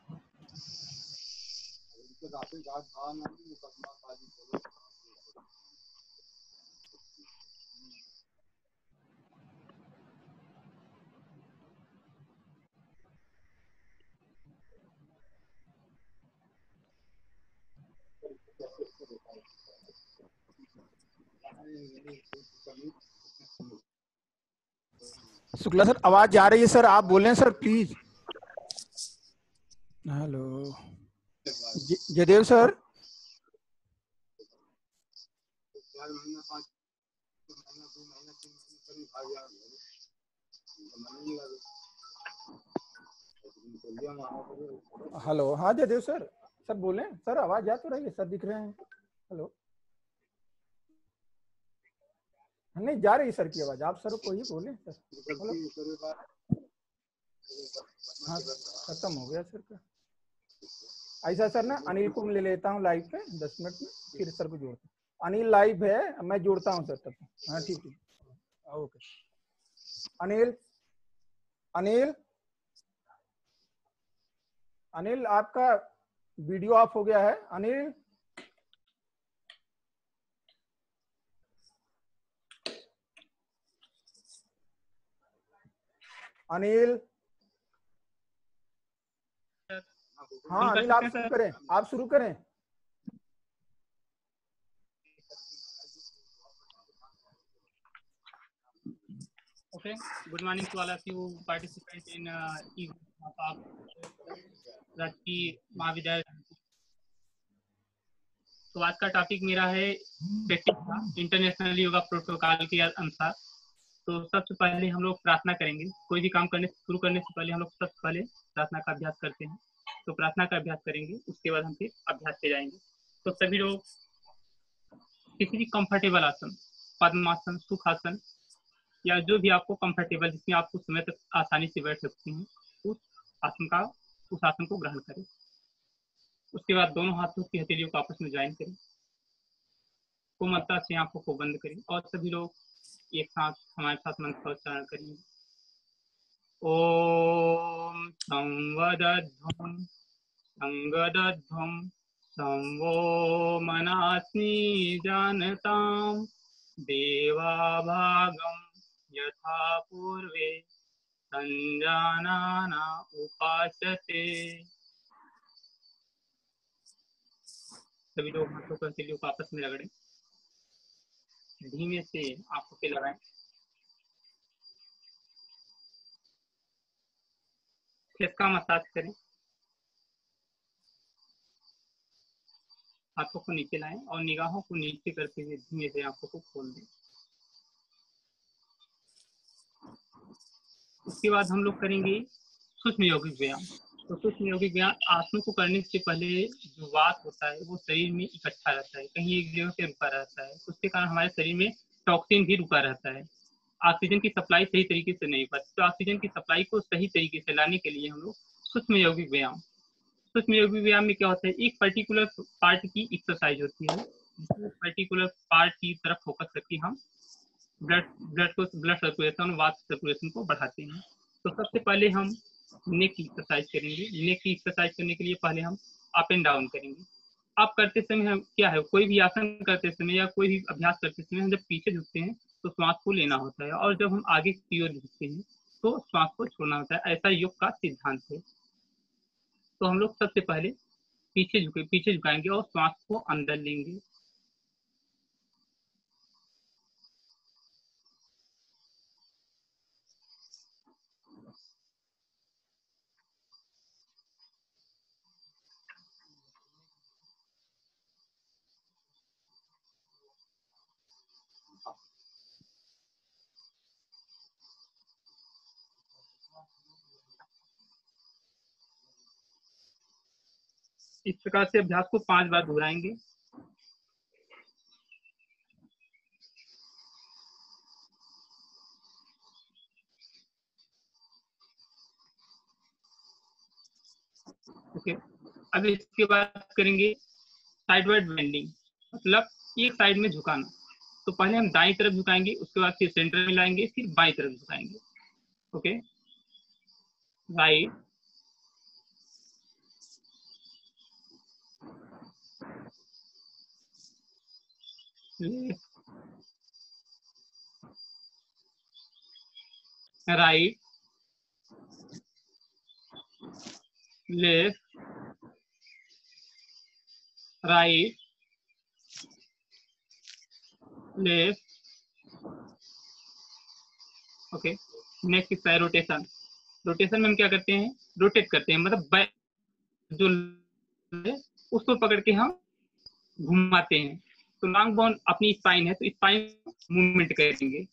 शुक्ला सर, आवाज जा रही है सर, आप बोलें sir please. Hello Jaidev sir. Hello, हाँ जयदेव सर, सर बोलें सर, आवाज जा तो रही है सर, दिख रहे हैं। हेलो, नहीं जा रही सर की आवाज, आप सर को ही बोले सर। हेलो, हाँ खत्म हो गया सर का। ऐसा सर ना, अनिल को ले लेता हूँ लाइव पे दस मिनट में, फिर सर को जोड़ता हूँ। अनिल लाइव है, मैं जोड़ता हूँ सर तब। हाँ ठीक है, ओके। अनिल, अनिल, अनिल आपका वीडियो ऑफ हो गया है। अनिल, अनिल, हाँ अनिल आप शुरू करें, आप शुरू करें। Okay, good morning to all of you participants in uh, of राजकीय महाविद्यालय। तो आज का टॉपिक मेरा है प्रैक्टिस इंटरनेशनल योगा प्रोटोकॉल के अनुसार। तो सबसे पहले हम लोग प्रार्थना करेंगे। कोई भी काम करने शुरू करने से पहले हम लोग सबसे पहले प्रार्थना का अभ्यास करते हैं। तो प्रार्थना का अभ्यास करेंगे, उसके बाद हम फिर अभ्यास पे जाएंगे। तो सभी लोग किसी भी कंफर्टेबल आसन, पद्मासन, सुखासन या जो भी आपको कंफर्टेबल, जिसमें आप कुछ समय तक आसानी से बैठ सकते हैं, उस आसन का उस आसन को ग्रहण करें। उसके बाद दोनों हाथों की हथेलियों को आपस में ज्वाइन करें। कोमलता से आंखों को बंद करें और सभी लोग एक साथ हमारे साथ मंत्र का उच्चारण करेंगे। ओम संवदध्वं संगदध्वं संवो मनास्मि जानतां देवाभागं यथा पूर्वे संजानाना उपासते। सभी लोग हाथों को हथेलियों को आपस में रगड़ें, धीमे से आंखों पे लगाएं। फेस का मसाज करें। हाथों को नीचे लाएं और निगाहों को नीचे करते हुए धीमे से आंखों को खोल दें। उसके बाद हम लोग करेंगे सूक्ष्म यौगिक व्यायाम। तो सूक्ष्म यौगिक व्यायाम आसनों को करने से पहले जो वात होता है वो शरीर में इकट्ठा रहता है, कहीं एक जगह पे रुका रहता है। उसके कारण हमारे शरीर में टॉक्सिन भी रुका रहता है। ऑक्सीजन की सप्लाई सही तरीके से नहीं पाती। तो ऑक्सीजन की सप्लाई को सही तरीके से लाने के लिए हम लोग सूक्ष्म यौगिक व्यायाम, सूक्ष्म यौगिक व्यायाम में क्या होता है, एक पर्टिकुलर पार्ट की एक्सरसाइज होती है, जिसमें पर्टिकुलर पार्ट की तरफ फोकस करके हम ब्लड ब्लड को ब्लड सर्कुलेशन, वात सर्कुलेशन को बढ़ाते हैं। तो सबसे पहले हम नेक की एक्सरसाइज करेंगे। नेक की एक्सरसाइज करने के लिए पहले हम अप एंड डाउन करेंगे। अप करते समय हम क्या है, कोई भी आसन करते समय या कोई भी अभ्यास करते समय हम जब पीछे झुकते हैं तो श्वास को लेना होता है, और जब हम आगे की ओर झुकते हैं तो श्वास को छोड़ना होता है। ऐसा योग का सिद्धांत है। तो हम लोग सबसे पहले पीछे झुके पीछे झुकाएंगे और श्वास को अंदर लेंगे। इस प्रकार से अभ्यास को पांच बार दोहराएंगे। ओके, अब इसके बाद करेंगे साइडवर्ड बेंडिंग, मतलब एक साइड में झुकाना। तो पहले हम दाईं तरफ झुकाएंगे, उसके बाद फिर सेंटर में लाएंगे, फिर बाईं तरफ झुकाएंगे। Okay, right, left, right, left, right, left. Okay, next है रोटेशन। रोटेशन में हम क्या करते हैं, रोटेट करते हैं, मतलब बैक जो उसको पकड़ के हम घुमाते हैं। तो लॉन्ग बोन अपनी स्पाइन है, तो स्पाइन मूवमेंट करेंगे।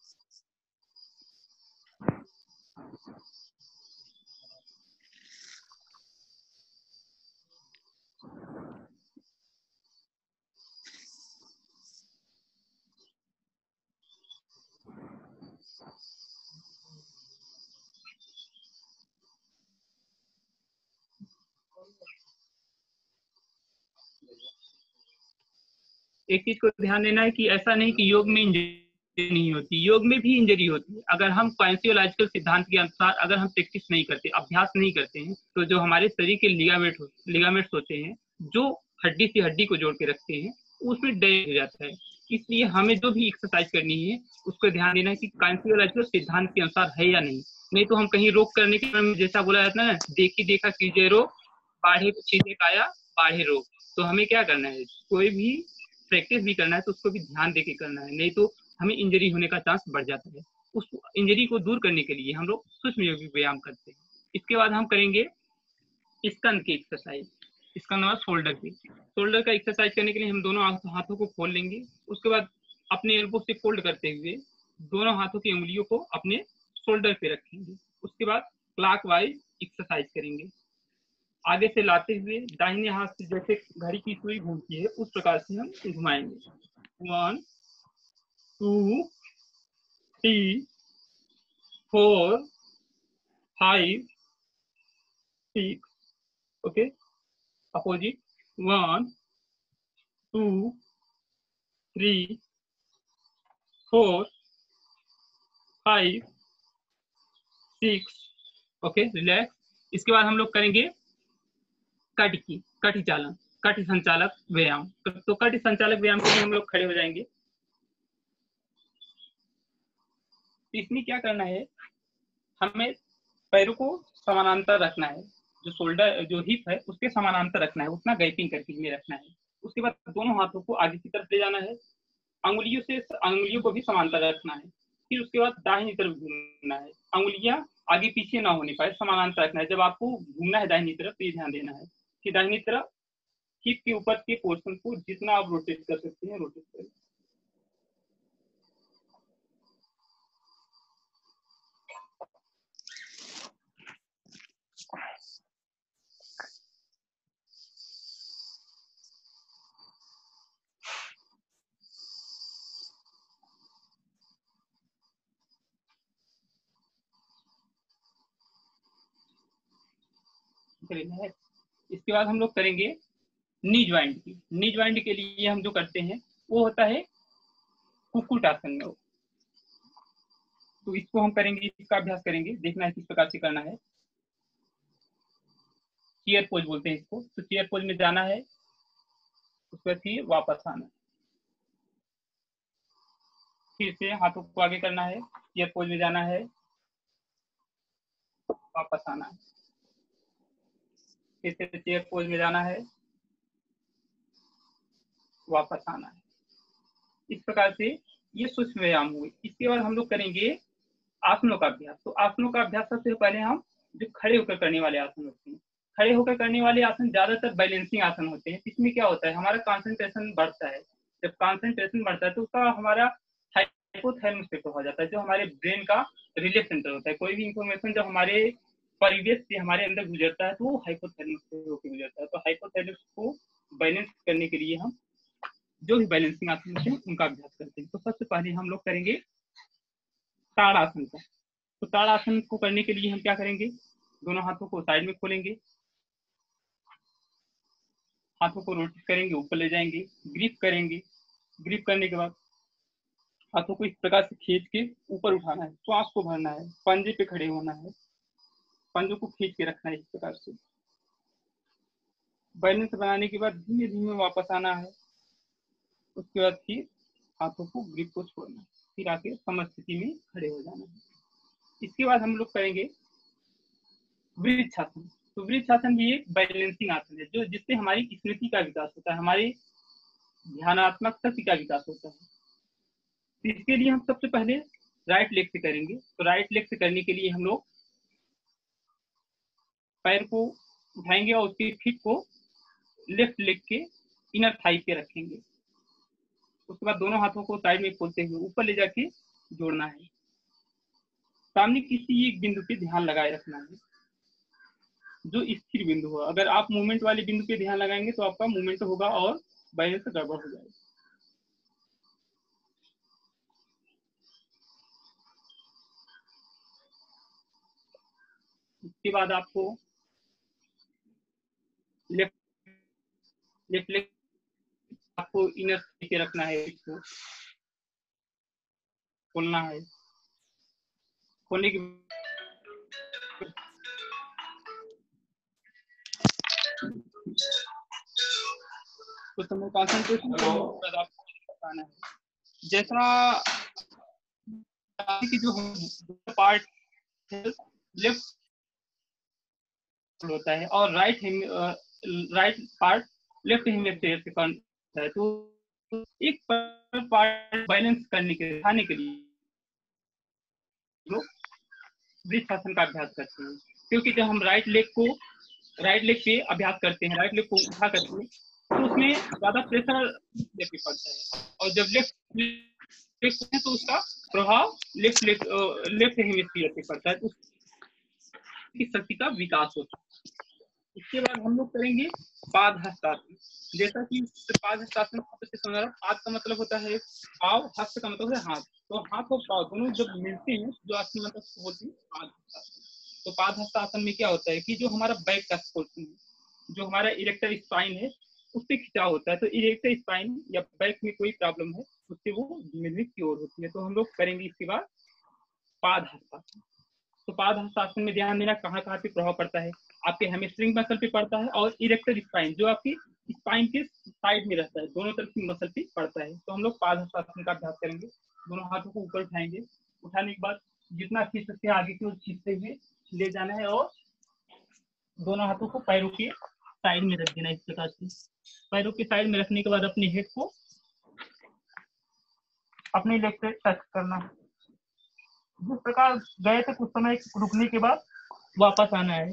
एक चीज को ध्यान देना है कि ऐसा नहीं कि योग में इंजरी नहीं होती, योग में भी इंजरी होती है। अगर हम काइनेसियोलॉजिकल सिद्धांत के अनुसार अगर हम प्रैक्टिस नहीं करते, अभ्यास नहीं करते हैं, तो जो हमारे शरीर के लिगामेंट लिगामेंट्स होते हैं जो हड्डी से हड्डी को जोड़ के रखते हैं, उसमें डैमेज हो जाता है। इसलिए हमें जो भी एक्सरसाइज करनी है उसको ध्यान देना है कि काइनेसियोलॉजिकल सिद्धांत के अनुसार है या नहीं। नहीं तो हम कहीं रोक करने के, जैसा बोला जाता है ना, देखी देखा कीजिए रोग, बाढ़े सीधे काया बाढ़े रोग। तो हमें क्या करना है, कोई भी प्रैक्टिस भी करना है तो उसको भी ध्यान देके करना है, नहीं तो हमें इंजरी होने का चांस बढ़ जाता है। उस इंजरी को दूर करने के लिए हम लोग सूक्ष्म यौगिक व्यायाम करते हैं। इसके बाद हम करेंगे स्कंद की एक्सरसाइज। स्कंद और शोल्डर की। शोल्डर का एक्सरसाइज करने के लिए हम दोनों हाथों को खोल लेंगे। उसके बाद अपने एल्बो से फोल्ड करते हुए दोनों हाथों की उंगलियों को अपने शोल्डर पे रखेंगे। उसके बाद क्लॉकवाइज एक्सरसाइज करेंगे, आगे से लाते हुए दाहिने हाथ से जैसे घड़ी की सुई घूमती है उस प्रकार से हम घुमाएंगे। One, two, three, four, five, six. Okay, opposite. One, two, three, four, five, six. Okay, relax. इसके बाद हम लोग करेंगे कट की कटी चालन, कटी संचालक व्यायाम। तो कटी संचालक व्यायाम के लिए हम लोग खड़े हो जाएंगे। इसमें क्या करना है, हमें पैरों को समानांतर रखना है, जो शोल्डर जो हिप है उसके समानांतर रखना है, उतना गैपिंग करके में रखना है। उसके बाद दोनों हाथों को आगे की तरफ ले जाना है, अंगुलियों से अंगुलियों को भी समांतर रखना है। फिर उसके बाद दाहिनी तरफ घूमना है, अंगुलियां आगे पीछे ना होने पाए, समानांतर रखना है। जब आपको घूमना है दाहिनी तरफ तो ये ध्यान देना है कि दाहिनी तरफ हिप के ऊपर के पोर्शन को जितना आप रोटेट कर सकते हैं रोटेट करें। लेना है। इसके बाद हम लोग करेंगे नी ज्वाइंट की। नी ज्वाइंट के लिए हम जो करते हैं वो होता है कुक्कुट आसन में। तो इसको हम करेंगे, इसका अभ्यास करेंगे, देखना है किस प्रकार से करना है। चेयर पोज बोलते हैं इसको। तो चेयर पोज में जाना है, उसके बाद फिर वापस आना, फिर से हाथों को आगे करना है, चेयर पोज में जाना है, वापस आना है, फिर से चेयर पोज में जाना है, वापस आना है। इस प्रकार से ये सूक्ष्म व्यायाम हुए। इसके बाद हम लोग करेंगे आसनों का अभ्यास। तो आसनों का अभ्यास सबसे पहले हम जो खड़े होकर करने वाले आसन होते हैं, खड़े होकर करने वाले आसन ज्यादातर बैलेंसिंग आसन होते हैं। इसमें क्या होता है, हमारा कंसंट्रेशन बढ़ता है। जब कंसंट्रेशन बढ़ता है तो उसका हमारा हाइपोथैलेमस पे हो जाता है, जो हमारे ब्रेन का रिले सेंटर होता है। कोई भी इंफॉर्मेशन जब हमारे परिवेश से हमारे अंदर गुजरता है तो वो हाइपोथैलेमस से होकर गुजरता है। तो हाइपोथैलेमस को बैलेंस करने के लिए हम जो भी बैलेंसिंग आसन होते हैं उनका अभ्यास करते हैं। तो सबसे पहले हम लोग करेंगे ताड़ासन का। तो ताड़ासन को करने के लिए हम क्या करेंगे, दोनों हाथों को साइड में खोलेंगे, हाथों को रोटेट करेंगे, ऊपर ले जाएंगे, ग्रिप करेंगे। ग्रिप करने के बाद हाथों को इस प्रकार से खींच के ऊपर उठाना है, श्वास को भरना है, पंजे पे खड़े होना है, पंजों को खींच के रखना है इस प्रकार से। बैलेंस बनाने के बाद धीमे धीमे वापस आना है। उसके बाद फिर हाथों को ग्रिप को छोड़ना है, फिर आके समस्थिति में खड़े हो जाना है। इसके बाद हम लोग करेंगे वृक्षासन। तो वृक्षासन भी एक बैलेंसिंग आसन है, जो जिससे हमारी स्मृति का विकास होता है, हमारी ध्यानात्मक शक्ति का विकास होता है। तो इसके लिए हम सबसे पहले राइट लेग से करेंगे। तो राइट लेग से करने के लिए हम लोग पैर को उठाएंगे और उसके फीट को लेफ्ट लेग के इनर थाई पे रखेंगे। उसके बाद दोनों हाथों को साइड में खोलते हुए ऊपर ले जाके जोड़ना है। सामने किसी एक बिंदु पे ध्यान लगाए रखना है, जो स्थिर बिंदु हो। अगर आप मूवमेंट वाले बिंदु पे ध्यान लगाएंगे तो आपका मूवमेंट होगा और बैलेंस गड़बड़ हो जाएगा। इसके बाद आपको लेफ्ट लेफ्ट लेग आपको इनर के रखना है, इसको खोलना है। खोलने के तो समय कंसंट्रेशन आपको बताना है। जैसा कि जो पार्ट लेफ्ट होता है और right right part left hemisphere से करता है, तो एक पार्ट बैलेंस करने के दिखाने के लिए लोग वृक्षासन का अभ्यास करते हैं। क्योंकि जब हम राइट लेग को राइट लेग पे अभ्यास करते हैं, राइट लेग को उठा करते हैं, तो उसमें ज्यादा प्रेशर लेग पे पड़ता है, और जब लेफ्ट लेग है तो उसका प्रभाव लेफ्ट लेग लेफ्ट हेमिस्फीयर पे पड़ता है, तो उसकी शक्ति का विकास होता है। इसके बाद हम लोग करेंगे पाद हस्तासन। जैसा कि पाद हस्तासन से समझ, पाद का मतलब होता है पाव, हस्त का मतलब है हाथ। तो हाथ और पाव दोनों जब मिलते हैं जो आसन मतलब होती है पाद हस्तासन। तो पाद हस्तासन में क्या होता है कि जो हमारा बैक का पोर्शन है, जो हमारा इरेक्टर स्पाइन है, उससे खिंचाव होता है। तो इरेक्टर स्पाइन या बैक में कोई प्रॉब्लम है उससे वो मिलने की ओर होती है। तो हम लोग करेंगे इसके बाद पाद हस्तासन। तो पाद हस्तासन में ध्यान देना कहाँ कहाँ पे प्रभाव पड़ता है, आपके हैमस्ट्रिंग मसल पे पड़ता है और इरेक्टर स्पाइन जो आपकी स्पाइन के साइड में रहता है, दोनों तरफ की मसल पे पड़ता है। तो हम लोग पाद हस्तासन का अभ्यास करेंगे। दोनों हाथों को ऊपर उठाएंगे, उठाने के बाद जितना खींच सकते हैं आगे की ओर खींचते हुए ले जाना है, और दोनों हाथों को पैरों के साइड में रख देना। इस प्रकार से पैरों के साइड में रखने के बाद अपने हेड को अपने लेग से टच करना है। जिस प्रकार गए थे कुछ समय रुकने के बाद वापस आना है,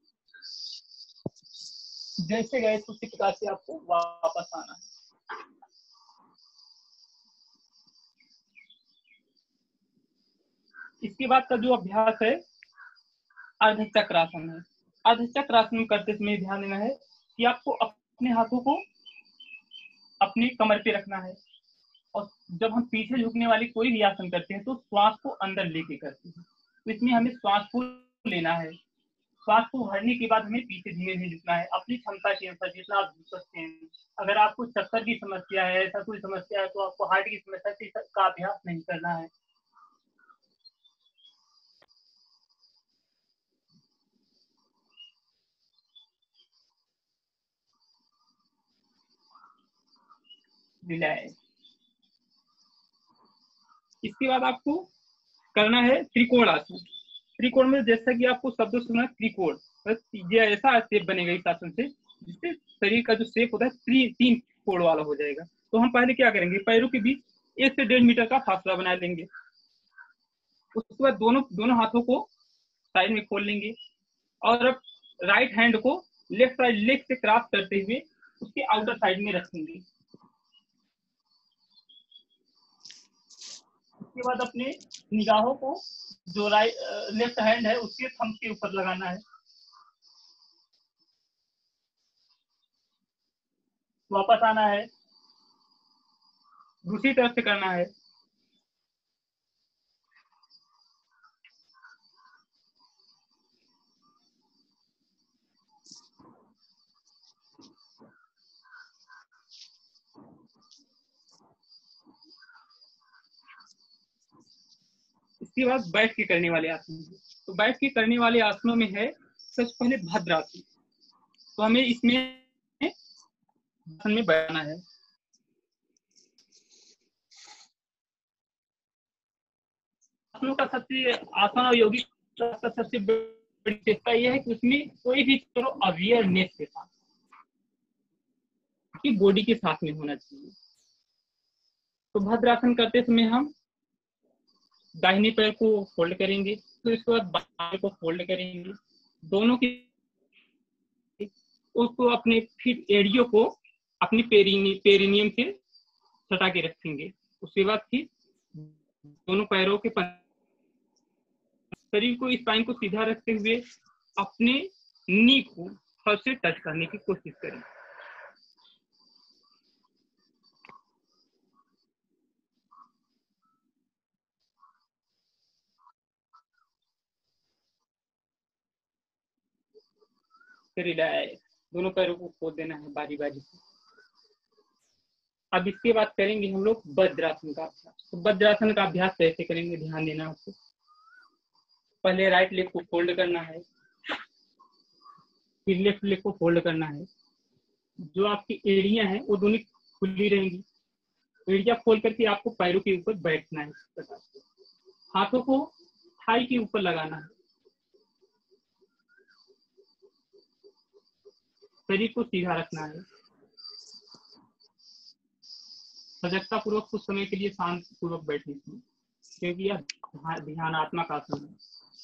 जैसे गए तो उसी प्रकार से आपको वापस आना है। इसके बाद का जो अभ्यास है अर्धचक्रासन है। अर्धचक्रासन करते समय ध्यान देना है कि आपको अपने हाथों को अपने कमर पे रखना है, और जब हम पीछे झुकने वाली कोई भी आसन करते हैं तो श्वास को अंदर लेके करते हैं। तो इसमें हमें श्वास को लेना है, श्वास को भरने के बाद हमें पीछे धीमे धीमे झुकना है, अपनी क्षमता के अनुसार जितना आप झुक सकते हैं। अगर आपको चक्कर की समस्या है, ऐसा कोई समस्या है, तो आपको हार्ट की समस्या का अभ्यास नहीं करना है। रिलैक्स। इसके बाद आपको करना है त्रिकोण आसन। त्रिकोण में जैसा कि आपको शब्द सुना त्रिकोण, ये ऐसा शेप बनेगा इस आसन से जिससे शरीर का जो शेप होता है ती, तीन कोण वाला हो जाएगा। तो हम पहले क्या करेंगे, पैरों के बीच एक से डेढ़ मीटर का फासला बना लेंगे। उसके बाद दोनों दोनों हाथों को साइड में खोल लेंगे और अब राइट हैंड को लेफ्ट साइड लेग से क्रॉस करते हुए उसके आउटर साइड में रखेंगे। उसके बाद अपने निगाहों को जो राइट लेफ्ट हैंड है उसके थंब के ऊपर लगाना है। वापस आना है, दूसरी तरफ से करना है। इसके बाद बैठ के करने वाले आसन। तो बैठ के करने वाले आसनों में है सबसे पहले भद्रासन। तो हमें इसमें आसन में बैठना है। आसनों का सबसे आसन और योगी का सबसे बड़ी विशेषता यह है कि उसमें कोई भी करो अवेयरनेस के साथ, कि बॉडी के साथ में होना चाहिए। तो भद्रासन करते समय हम दाहिने पैर को फोल्ड करेंगे, तो इसके बाद बाएं पैर को फोल्ड करेंगे, दोनों की उसको अपने फिर एड़ियों को अपनी पेरिनी पेरिनियम से सटा के रखेंगे। उसके बाद फिर दोनों पैरों के शरीर को स्पाइन को सीधा रखते हुए अपने नी को फर्श से टच करने की कोशिश करें। रिलैक्स, दोनों पैरों को खोल देना है बारी बारी से। अब इसके बाद करेंगे हम लोग वज्रासन का अभ्यास। तो वज्रासन का अभ्यास कैसे करेंगे, ध्यान देना आपको। पहले राइट लेग को फोल्ड करना है, फिर लेफ्ट लेग को फोल्ड करना है। जो आपकी एड़ियां हैं वो दोनों खुली रहेंगी। एड़ियां खोल करके आपको पैरों के ऊपर बैठना है। हाथों को थाई के ऊपर लगाना है, शरीर को सीधा रखना है। सजगता पूर्वक कुछ समय के लिए शांत पूर्वक बैठने की, क्योंकि यह ध्यानात्मक आसन है।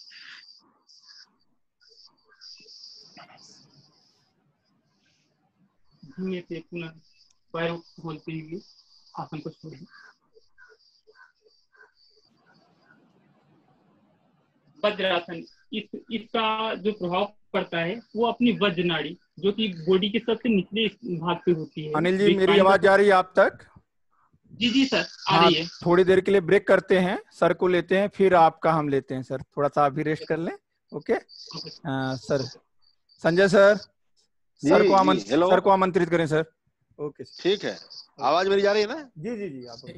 धीमे से पुनः पैरों को खोलते हुए आसन को छोड़ें। वज्रासन, इस इसका जो प्रभाव पड़ता है वो अपनी वज्र नाड़ी जो कि बॉडी के सबसे निचले भाग पे होती है। अनिल जी, मेरी आवाज जा रही है आप तक? जी जी सर, आ हाँ, रही है। थोड़ी देर के लिए ब्रेक करते हैं, सर को लेते हैं, फिर आपका हम लेते हैं। सर थोड़ा सा आप भी रेस्ट कर लें। Okay ah, sir Sanjay sir, sir को आमंत्रित सर को आमंत्रित करें सर। ओके ठीक है, आवाज मेरी जा रही है ना? जी जी जी आप।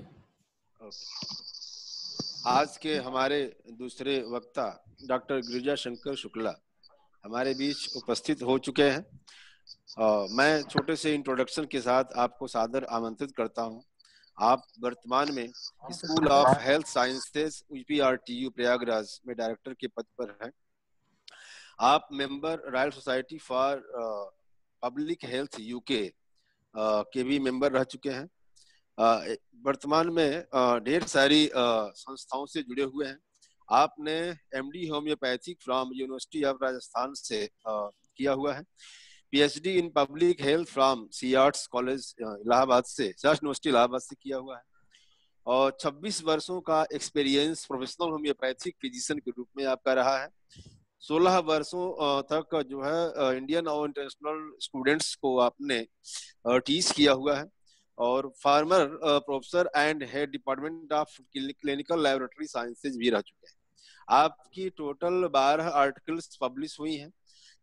आज के हमारे दूसरे वक्ता डॉक्टर गिरिजा शंकर शुक्ला हमारे बीच उपस्थित हो चुके हैं। आ, मैं छोटे से इंट्रोडक्शन के साथ आपको सादर आमंत्रित करता हूं। आप वर्तमान में school of health sciences UPRTU Prayagraj में डायरेक्टर के पद पर हैं। आप member royal society for public health UK के भी मेंबर रह चुके हैं। वर्तमान में ढेर सारी संस्थाओं से जुड़े हुए हैं। आपने MD homeopathic from university of Rajasthan से किया हुआ है। PhD in public health from C arts college Allahabad से, सर्च यूनिवर्सिटी इलाहाबाद से किया हुआ है। और छब्बीस वर्षों का एक्सपीरियंस प्रोफेशनल होम्योपैथिक फिजिशियन के रूप में आपका रहा है। सोलह वर्षों तक जो है इंडियन और इंटरनेशनल स्टूडेंट्स को आपने टीच किया हुआ है। और former professor and head department of clinical laboratory sciences भी रह चुके हैं। आपकी टोटल बारह आर्टिकल्स पब्लिश हुई हैं।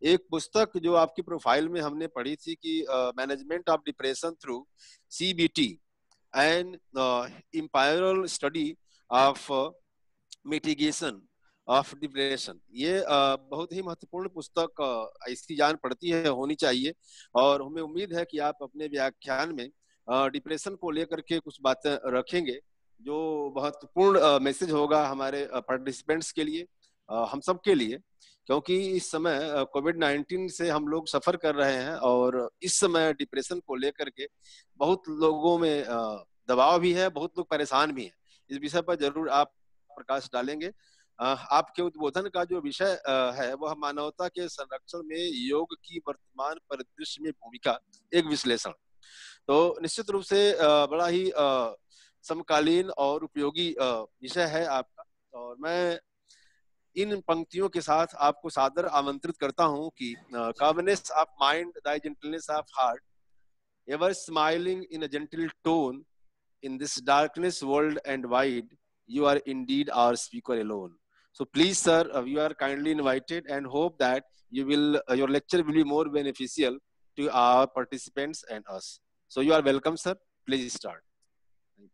एक पुस्तक जो आपकी प्रोफाइल में हमने पढ़ी थी कि management of depression through CBT and empirical study of mitigation of depression, ये uh, बहुत ही महत्वपूर्ण पुस्तक uh, ऐसी जान पड़ती है, होनी चाहिए। और हमें उम्मीद है कि आप अपने व्याख्यान में डिप्रेशन uh, को लेकर के कुछ बातें रखेंगे जो महत्वपूर्ण मैसेज uh, होगा हमारे पार्टिसिपेंट्स uh, के लिए, uh, हम सब के लिए, क्योंकि इस समय कोविड नाइन्टीन से हम लोग सफर कर रहे हैं और इस समय डिप्रेशन को लेकर के बहुत लोगों में uh, दबाव भी है, बहुत लोग परेशान भी हैं। इस विषय पर जरूर आप प्रकाश डालेंगे। आपके उद्बोधन का जो विषय है वह मानवता के संरक्षण में योग की वर्तमान परिदृश्य में भूमिका, एक विश्लेषण। तो निश्चित रूप से बड़ा ही समकालीन और उपयोगी विषय है आपका, और मैं इन पंक्तियों के साथ आपको सादर आमंत्रित करता हूं कि calmness of mind, thy gentleness of heart, ever smiling in a gentle tone, in this darkness world and wide, you are indeed our speaker alone. So please, sir, uh, you are kindly invited, and hope that you will, uh, your lecture will be more beneficial to our participants and us. So you are welcome, sir. Please start. Thank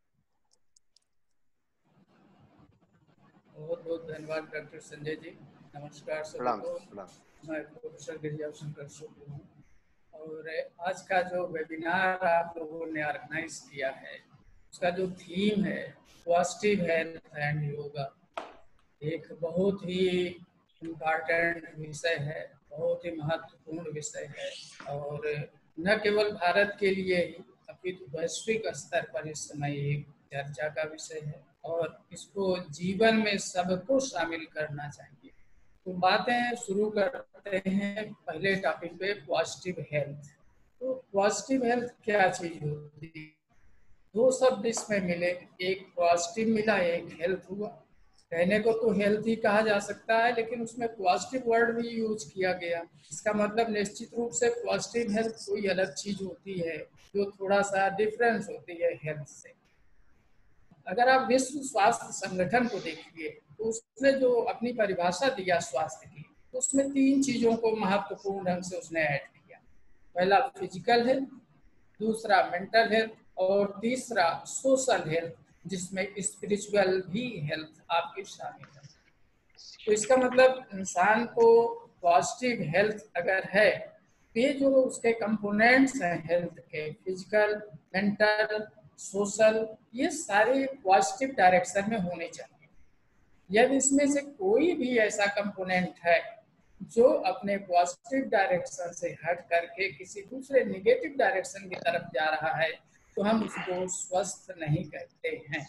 you. बहुत बहुत धन्यवाद डॉक्टर संजय जी। नमस्कार सभी को। मैं प्रोफेसर गिरिजा शंकर शुक्ला हूँ, और आज का जो वेबिनार आप लोगों ने ऑर्गेनाइज किया है उसका जो थीम है पॉजिटिव हेल्थ एंड योगा, एक बहुत ही इम्पॉर्टेंट विषय है, बहुत ही महत्वपूर्ण विषय है, और न केवल भारत के लिए ही अपितु वैश्विक स्तर पर इस समय एक चर्चा का विषय है, और इसको जीवन में सबको शामिल करना चाहिए। तो बातें शुरू करते हैं पहले टॉपिक पे, पॉजिटिव हेल्थ। तो पॉजिटिव हेल्थ क्या चीज होती है? दो शब्द इसमें मिले, एक पॉजिटिव मिला, एक हेल्थ हुआ। कहने को तो हेल्थ ही कहा जा सकता है, लेकिन उसमें पॉजिटिव वर्ड भी यूज किया गया। इसका मतलब निश्चित रूप से पॉजिटिव हेल्थ कोई अलग चीज होती है जो थोड़ा सा डिफरेंस होती है हेल्थ से। अगर आप विश्व स्वास्थ्य संगठन को देखिए तो उसने जो अपनी परिभाषा दिया स्वास्थ्य की, तो उसमें तीन चीजों को महत्वपूर्ण ढंग से उसने ऐड किया। पहला फिजिकल हेल्थ, दूसरा मेंटल हेल्थ, और तीसरा सोशल हेल्थ, जिसमें स्पिरिचुअल भी हेल्थ आपकी शामिल है। तो इसका मतलब इंसान को पॉजिटिव हेल्थ अगर है, ये जो उसके कंपोनेंट्स हैं हेल्थ के, फिजिकल, मेंटल, सोशल, ये सारे पॉजिटिव डायरेक्शन में होने चाहिए। यदि इसमें से कोई भी ऐसा कंपोनेंट है जो अपने पॉजिटिव डायरेक्शन से हट करके किसी दूसरे नेगेटिव डायरेक्शन की तरफ जा रहा है, तो हम उसको स्वस्थ नहीं कहते हैं।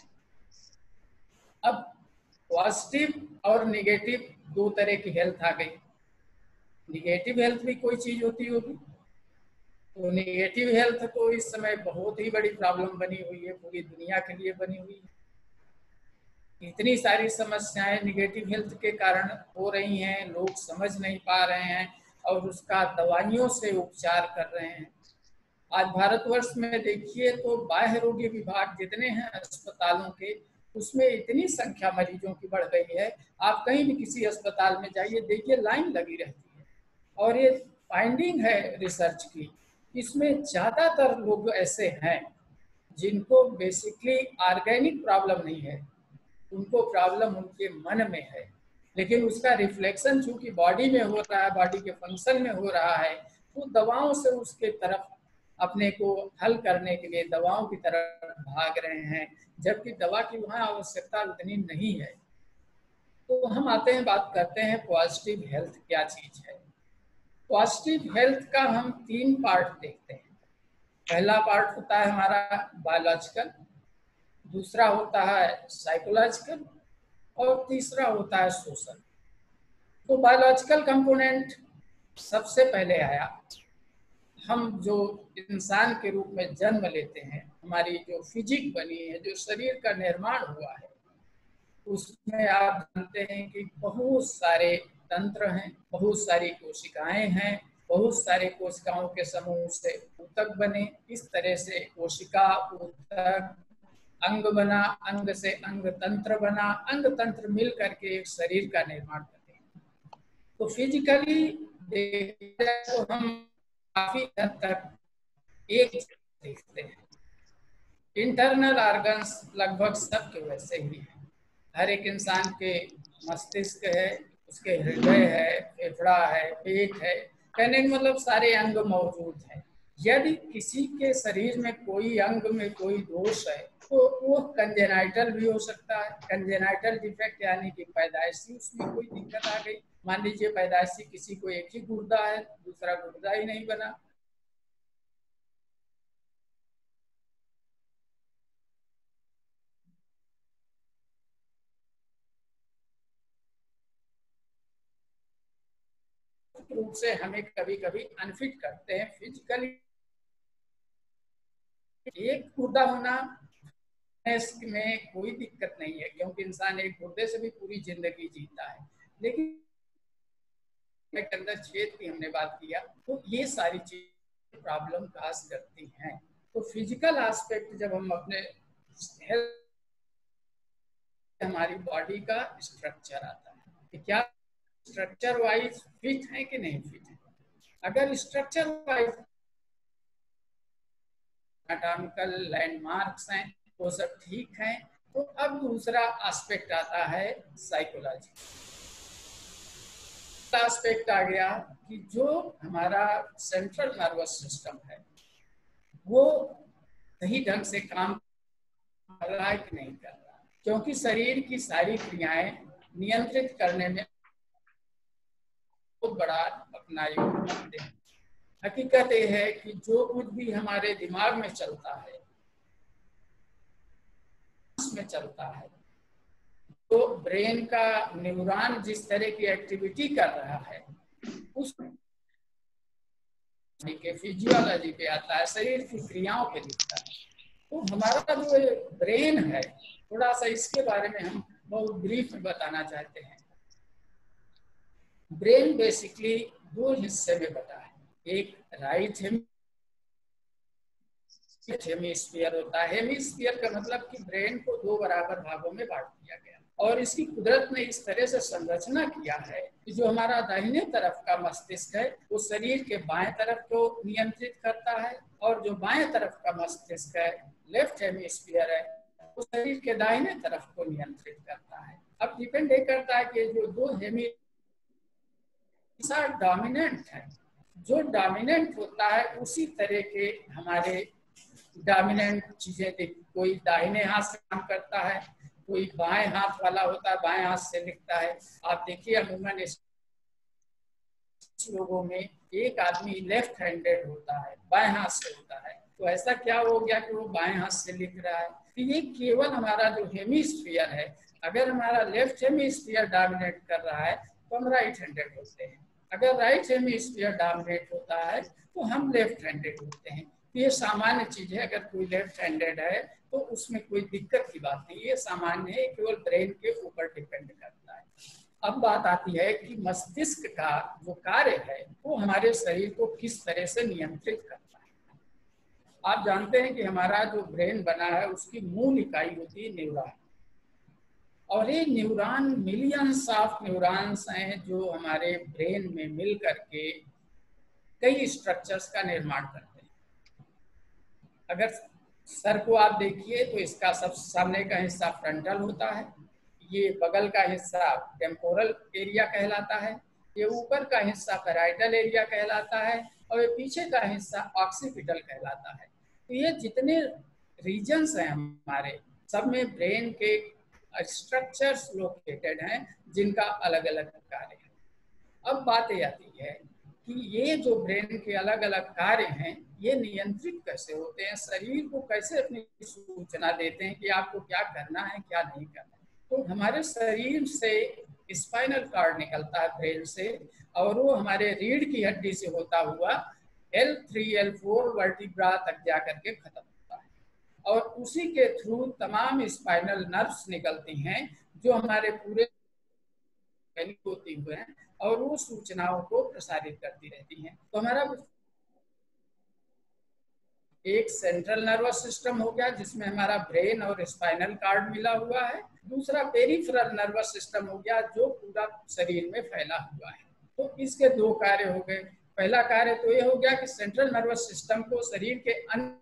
अब पॉजिटिव और नेगेटिव दो तरह की हेल्थ आ गई। नेगेटिव हेल्थ भी कोई चीज होती होगी, तो नेगेटिव हेल्थ तो इस समय बहुत ही बड़ी प्रॉब्लम बनी हुई है, पूरी दुनिया के लिए बनी हुई है। इतनी सारी समस्याएं नेगेटिव हेल्थ के कारण हो रही हैं, लोग समझ नहीं पा रहे हैं और उसका दवाइयों से उपचार कर रहे हैं। आज भारतवर्ष में देखिए तो बाह्य रोगी विभाग जितने हैं अस्पतालों के, उसमें इतनी संख्या मरीजों की बढ़ गई है। आप कहीं भी किसी अस्पताल में जाइए, देखिए लाइन लगी रहती है। और ये फाइंडिंग है रिसर्च की, इसमें ज्यादातर लोग ऐसे हैं जिनको बेसिकली ऑर्गेनिक प्रॉब्लम नहीं है, उनको प्रॉब्लम उनके मन में है, लेकिन उसका रिफ्लेक्शन चूंकि बॉडी में हो रहा है, बॉडी के फंक्शन में हो रहा है, तो दवाओं से उसके तरफ अपने को हल करने के लिए दवाओं की तरफ भाग रहे हैं, जबकि दवा की वहाँ आवश्यकता उतनी नहीं है। तो हम आते हैं, बात करते हैं पॉजिटिव हेल्थ क्या चीज है। पॉजिटिव हेल्थ का हम तीन पार्ट देखते हैं। पहला पार्ट होता है हमारा बायोलॉजिकल, दूसरा होता है साइकोलॉजिकल, और तीसरा होता है सोशल। तो बायोलॉजिकल कंपोनेंट सबसे पहले आया। हम जो इंसान के रूप में जन्म लेते हैं, हमारी जो फिजिक बनी है, जो शरीर का निर्माण हुआ है, उसमें आप जानते हैं कि बहुत सारे तंत्र हैं, बहुत सारी कोशिकाएं हैं, बहुत सारे कोशिकाओं के समूह से ऊतक बने। इस तरह से कोशिका, ऊतक, अंग बना, अंग से अंग तंत्र बना, अंग तंत्र मिल करके एक शरीर का निर्माण करते हैं। तो फिजिकली देखते तो हम काफी हद तक एक देखते हैं। इंटरनल ऑर्गन्स लगभग सबके वैसे ही है। हर एक इंसान के मस्तिष्क है, उसके हृदय है, फेफड़ा है, पेट है, कहने का मतलब सारे अंग मौजूद है। यदि किसी के शरीर में कोई अंग में कोई दोष है तो वो कंजेनाइटल भी हो सकता है। कंजेनाइटल डिफेक्ट यानी कि पैदाइशी उसमें कोई दिक्कत आ गई। मान लीजिए पैदाइशी किसी को एक ही गुर्दा है, दूसरा गुर्दा ही नहीं बना। रूप से हमें कभी कभी अनफिट करते हैं फिजिकली। एक गुर्दा होना में कोई दिक्कत नहीं है, क्योंकि इंसान एक गुर्दे से भी पूरी जिंदगी जीता है। लेकिन के अंदर छेद की हमने बात किया तो ये सारी चीजें प्रॉब्लम काज करती हैं। तो फिजिकल एस्पेक्ट जब हम अपने हेल्थ, हमारी बॉडी का स्ट्रक्चर आता है कि क्या स्ट्रक्चर वाइज फिट है कि नहीं फिट है। अगर स्ट्रक्चर वाइज एनाटॉमिकल लैंडमार्क्स हैं वो सब ठीक हैं, तो अब दूसरा एस्पेक्ट आता है साइकोलॉजी एस्पेक्ट आ गया कि जो हमारा सेंट्रल नर्वस सिस्टम है वो सही ढंग से काम कर रहा है कि नहीं कर रहा, क्योंकि शरीर की सारी क्रियाएं नियंत्रित करने में बहुत बड़ा अपना योगदान देते हैं। हकीकत ये है कि जो कुछ भी हमारे दिमाग में चलता है में चलता है, तो ब्रेन का न्यूरॉन जिस तरह की एक्टिविटी कर रहा है उस के फिजियोलॉजी पे आता है, शरीर की क्रियाओं पे दिखता है। तो हमारा जो ब्रेन है, थोड़ा सा इसके बारे में हम बहुत ब्रीफ में बताना चाहते हैं। ब्रेन बेसिकली दो हिस्से में बटा है। एक राइट हेमिस्फीयर होता है। हेमिस्फीयर का मतलब कि ब्रेन को दो बराबर भागों में बांट दिया गया, और इसकी कुदरत ने इस तरह से संरचना किया है कि जो हमारा दाहिने तरफ का मस्तिष्क है वो शरीर के बाएं तरफ को नियंत्रित करता है, और जो बाएं तरफ का मस्तिष्क है, लेफ्ट हेमिस्फीयर है, वो शरीर के दाहिने तरफ को नियंत्रित करता है। अब डिपेंड ये करता है कि जो दो हेमी डोमिनेंट है, जो डोमिनेंट होता है उसी तरह के हमारे डोमिनेंट चीजें, कोई दाहिने हाथ से काम करता है, कोई बाएं हाथ वाला होता है, बाएं हाथ से लिखता है। आप देखिए अमूमन इस लोगों में एक आदमी लेफ्ट हैंडेड होता है, बाएं हाथ से होता है, तो ऐसा क्या हो गया कि वो बाएं हाथ से लिख रहा है। तो ये केवल हमारा जो हेमिस्फीयर है, अगर हमारा लेफ्ट हेमिस्फीयर डोमिनेट कर रहा है तो हम राइट हैंडेड होते हैं, अगर राइट हेमिस्फीयर डोमिनेट होता है तो हम लेफ्ट हैंडेड होते हैं। ये सामान्य चीज है, अगर कोई लेफ्ट हैंडेड है तो उसमें कोई दिक्कत की बात नहीं, ये सामान्य है, केवल ब्रेन के ऊपर डिपेंड करता है। अब बात आती है कि मस्तिष्क का जो कार्य है वो हमारे शरीर को किस तरह से नियंत्रित करता है। आप जानते हैं कि हमारा जो ब्रेन बना है उसकी मूल इकाई होती है न्यूरॉन, और ये न्यूरॉन मिलियंस ऑफ न्यूरॉन्स हैं जो हमारे ब्रेन में मिल करके कई स्ट्रक्चर्स का निर्माण करते हैं। अगर सर को आप देखिए तो इसका सब सामने का हिस्सा फ्रंटल होता है, ये बगल का हिस्सा टेम्पोरल एरिया कहलाता है, ये ऊपर का हिस्सा पैराइटल एरिया कहलाता है, और ये पीछे का हिस्सा ऑक्सीपिटल कहलाता है। तो ये जितने रीजन्स हैं हमारे, सब में ब्रेन के स्ट्रक्चर्स लोकेटेड हैं जिनका अलग अलग कार्य है। अब बात ये आती है कि ये जो ब्रेन के अलग अलग कार्य हैं ये नियंत्रित कैसे होते हैं, शरीर को कैसे अपनी सूचना देते हैं कि आपको क्या करना है क्या नहीं करना है। तो हमारे शरीर से स्पाइनल कार्ड निकलता है ब्रेन से, और वो हमारे रीढ़ की हड्डी से होता हुआ L three L four vertebra तक जा करके खत्म होता है, और उसी के थ्रू तमाम स्पाइनल नर्व्स निकलती हैं जो हमारे पूरे होती हुए हैं और वो सूचनाओं को प्रसारित करती रहती हैं। तो हमारा एक सेंट्रल नर्वस सिस्टम हो गया जिसमें हमारा ब्रेन और स्पाइनल कार्ड मिला हुआ है, दूसरा पेरिफेरल नर्वस सिस्टम हो गया जो पूरा शरीर में फैला हुआ है। तो इसके दो कार्य हो गए। पहला कार्य तो ये हो गया कि सेंट्रल नर्वस सिस्टम को शरीर के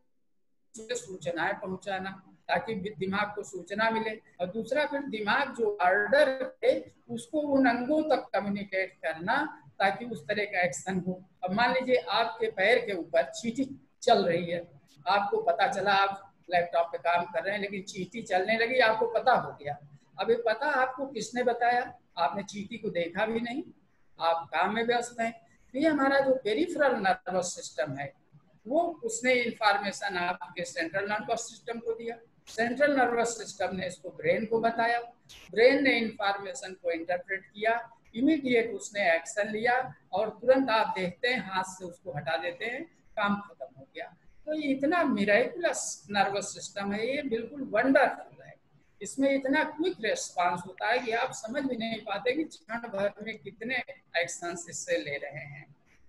अन्य सूचनाएं पहुंचाना ताकि दिमाग को सूचना मिले, और दूसरा फिर दिमाग जो ऑर्डर है उसको उन अंगों तक कम्युनिकेट करना ताकि उस तरह का एक्शन हो। अब मान लीजिए आपके पैर के ऊपर चींटी चल रही है, आपको पता चला, आप लैपटॉप पे काम कर रहे हैं लेकिन चींटी चलने लगी, आपको पता हो गया। अब ये पता आपको किसने बताया? आपने चींटी को देखा भी नहीं, आप काम में व्यस्त हैं। तो ये हमारा जो पेरिफेरल नर्वस सिस्टम है वो उसने इंफॉर्मेशन आपके सेंट्रल नर्वस सिस्टम को दिया, सेंट्रल नर्वस सिस्टम ने इसको ब्रेन को बताया, ब्रेन ने इंफॉर्मेशन को इंटरप्रेट किया, इमीडिएट उसने एक्शन लिया और तुरंत आप देखते हैं हाथ से उसको हटा देते हैं, काम खत्म हो गया। तो ये इतना मिराकुलस नर्वस सिस्टम है, ये बिल्कुल वंडरफुल है। इसमें इतना क्विक रेस्पॉन्स होता है कि आप समझ भी नहीं पाते कि क्षण भर में कितने एक्शंस इससे ले रहे हैं।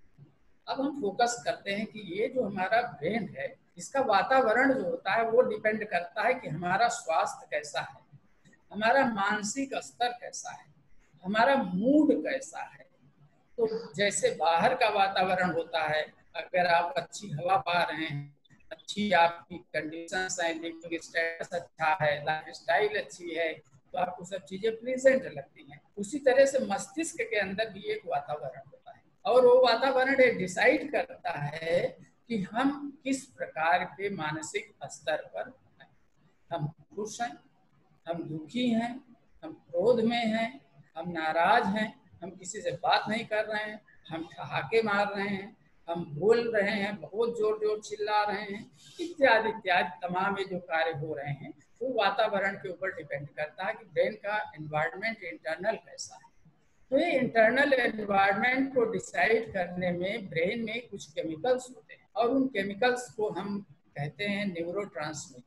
अब हम फोकस करते हैं कि ये जो हमारा ब्रेन है इसका वातावरण जो होता है वो डिपेंड करता है कि हमारा स्वास्थ्य कैसा है, हमारा मानसिक स्तर कैसा है, हमारा मूड कैसा है। तो जैसे बाहर का वातावरण होता है, अगर आप अच्छी हवा पा रहे हैं, अच्छी आपकी कंडीशंस हैं, लिविंग स्टेटस अच्छा है, लाइफ स्टाइल अच्छी है, तो आपको सब चीजें प्लीजेंट लगती हैं। उसी तरह से मस्तिष्क के अंदर भी एक वातावरण होता है और वो वातावरण डिसाइड करता है कि हम किस प्रकार के मानसिक स्तर पर हैं। हम खुश हैं, हम दुखी हैं, हम क्रोध में हैं, हम नाराज हैं, हम किसी से बात नहीं कर रहे हैं, हम ठहाके मार रहे हैं, हम बोल रहे हैं, बहुत जोर जोर चिल्ला रहे हैं, इत्यादि इत्यादि तमाम ये जो कार्य हो रहे हैं वो वातावरण के ऊपर डिपेंड करता है कि ब्रेन का एनवायरनमेंट इंटरनल कैसा है। तो ये इंटरनल एनवायरनमेंट को डिसाइड करने में ब्रेन में कुछ केमिकल्स होते हैं और उन केमिकल्स को हम कहते हैं न्यूरोट्रांसमीटर।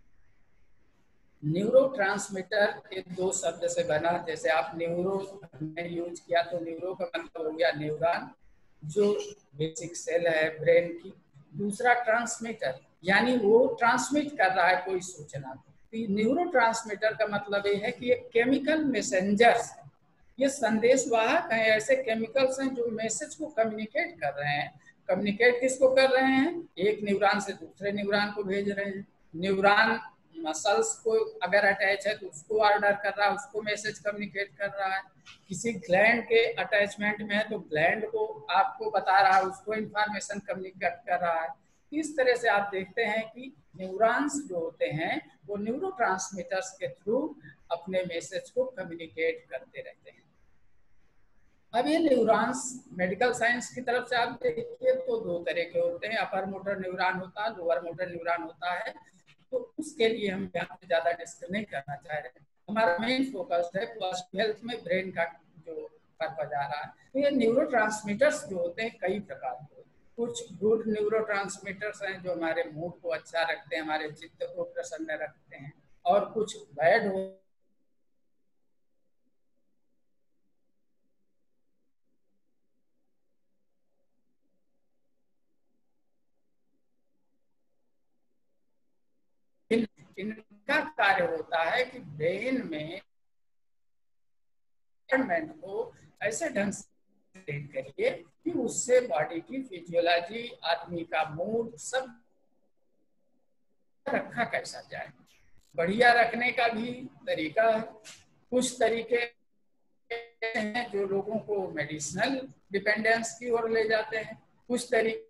न्यूरोट्रांसमीटर के दो शब्द से बना, जैसे आप न्यूरो में यूज किया तो न्यूरो का मतलब हो गया न्यूरॉन जो बेसिक सेल है ब्रेन की, दूसरा ट्रांसमीटर यानी वो ट्रांसमिट कर रहा है कोई सूचना। तो न्यूरोट्रांसमीटर का मतलब ये है कि ये केमिकल मैसेंजर्स है, ये संदेशवाहक हैं, ऐसे केमिकल्स हैं जो मैसेज को कम्युनिकेट कर रहे हैं। कम्युनिकेट किसको कर रहे हैं? एक न्यूरॉन से दूसरे न्यूरॉन को भेज रहे हैं। न्यूरॉन मसल्स को अगर अटैच है तो उसको ऑर्डर कर रहा है, उसको मैसेज कम्युनिकेट कर रहा है। किसी ग्लैंड के अटैचमेंट में है तो ग्लैंड को आपको बता रहा है, उसको इंफॉर्मेशन कम्युनिकेट कर रहा है। इस तरह से आप देखते हैं कि न्यूरॉन्स जो होते हैं वो न्यूरोट्रांसमीटर्स के थ्रू अपने मैसेज को कम्युनिकेट करते रहते हैं। अब ये न्यूरॉन्स मेडिकल साइंस की तरफ से आप देखिए तो दो तरह के होते हैं, अपर मोटर न्यूरॉन होता है, लोअर मोटर न्यूरॉन होता है। तो उसके लिए हम यहाँ पे ज्यादा डिस्कस नहीं करना चाह रहे हैं, हमारा मेन फोकस है पॉजिटिव हेल्थ में ब्रेन का जो पर्पज आ रहा है। तो ये न्यूरोट्रांसमीटर्स जो होते हैं कई प्रकार के, कुछ गुड न्यूरोट्रांसमीटर्स हैं जो हमारे मूड को अच्छा रखते हैं, हमारे चित्त को प्रसन्न रखते हैं, और कुछ बैड हो इनका कार्य होता है कि ब्रेन में एनवायरनमेंट को ऐसे ढंग से करिए कि उससे बॉडी की फिजियोलॉजी, आदमी का मूड सब रखा कैसा जाए। बढ़िया रखने का भी तरीका है, कुछ तरीके हैं जो लोगों को मेडिसिनल डिपेंडेंस की ओर ले जाते हैं, कुछ तरीके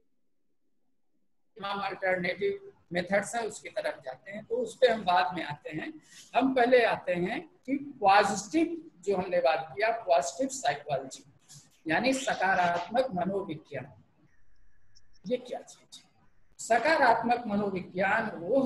अल्टरनेटिव मेथड्स हैं उसकी तरफ जाते हैं, तो उस पर हम बाद में आते हैं। हम पहले आते हैं कि पॉजिटिव जो हमने बात किया, पॉजिटिव साइकोलॉजी यानी सकारात्मक मनोविज्ञान। ये क्या चीज है? सकारात्मक मनोविज्ञान वो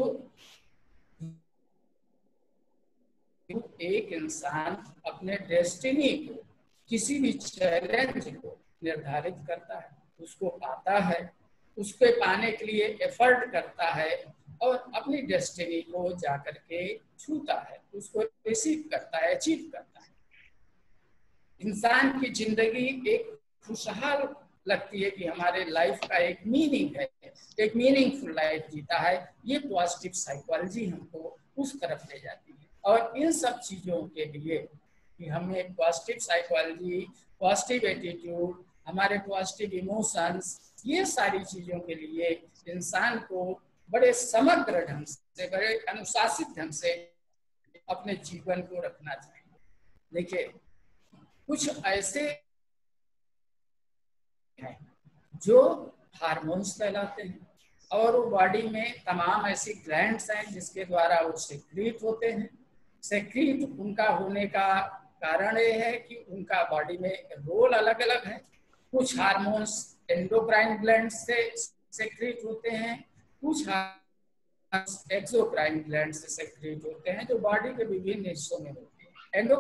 एक इंसान अपने डेस्टिनी को, किसी भी चैलेंज को निर्धारित करता है, उसको पाता है, उसके पाने के लिए एफर्ट करता है और अपनी डेस्टिनी को जाकर के छूता है, उसको रिसीव करता है, अचीव करता है। इंसान की जिंदगी एक खुशहाल लगती है कि हमारे लाइफ का एक मीनिंग है, एक मीनिंगफुल लाइफ जीता है। ये पॉजिटिव साइकोलॉजी हमको उस तरफ ले जाती है। और इन सब चीजों के लिए कि हमें पॉजिटिव साइकोलॉजी, पॉजिटिव एटीट्यूड, हमारे पॉजिटिव इमोशंस, ये सारी चीजों के लिए इंसान को बड़े समग्र ढंग से, बड़े अनुशासित ढंग से अपने जीवन को रखना चाहिए। देखिए, कुछ ऐसे हैं जो हार्मोन्स कहलाते हैं और वो बॉडी में तमाम ऐसी ग्लैंड्स हैं जिसके द्वारा वो सेक्रीट होते हैं। सेक्रीट उनका होने का कारण ये है कि उनका बॉडी में रोल अलग अलग है। कुछ हार्मोन्स एंडोक्राइन ग्लैंड से सेक्रीट होते हैं, कुछ एक्सोक्राइन ग्लैंड से सेक्रीट होते हैं जो बॉडी के विभिन्न हिस्सों में होते हैं। एंडो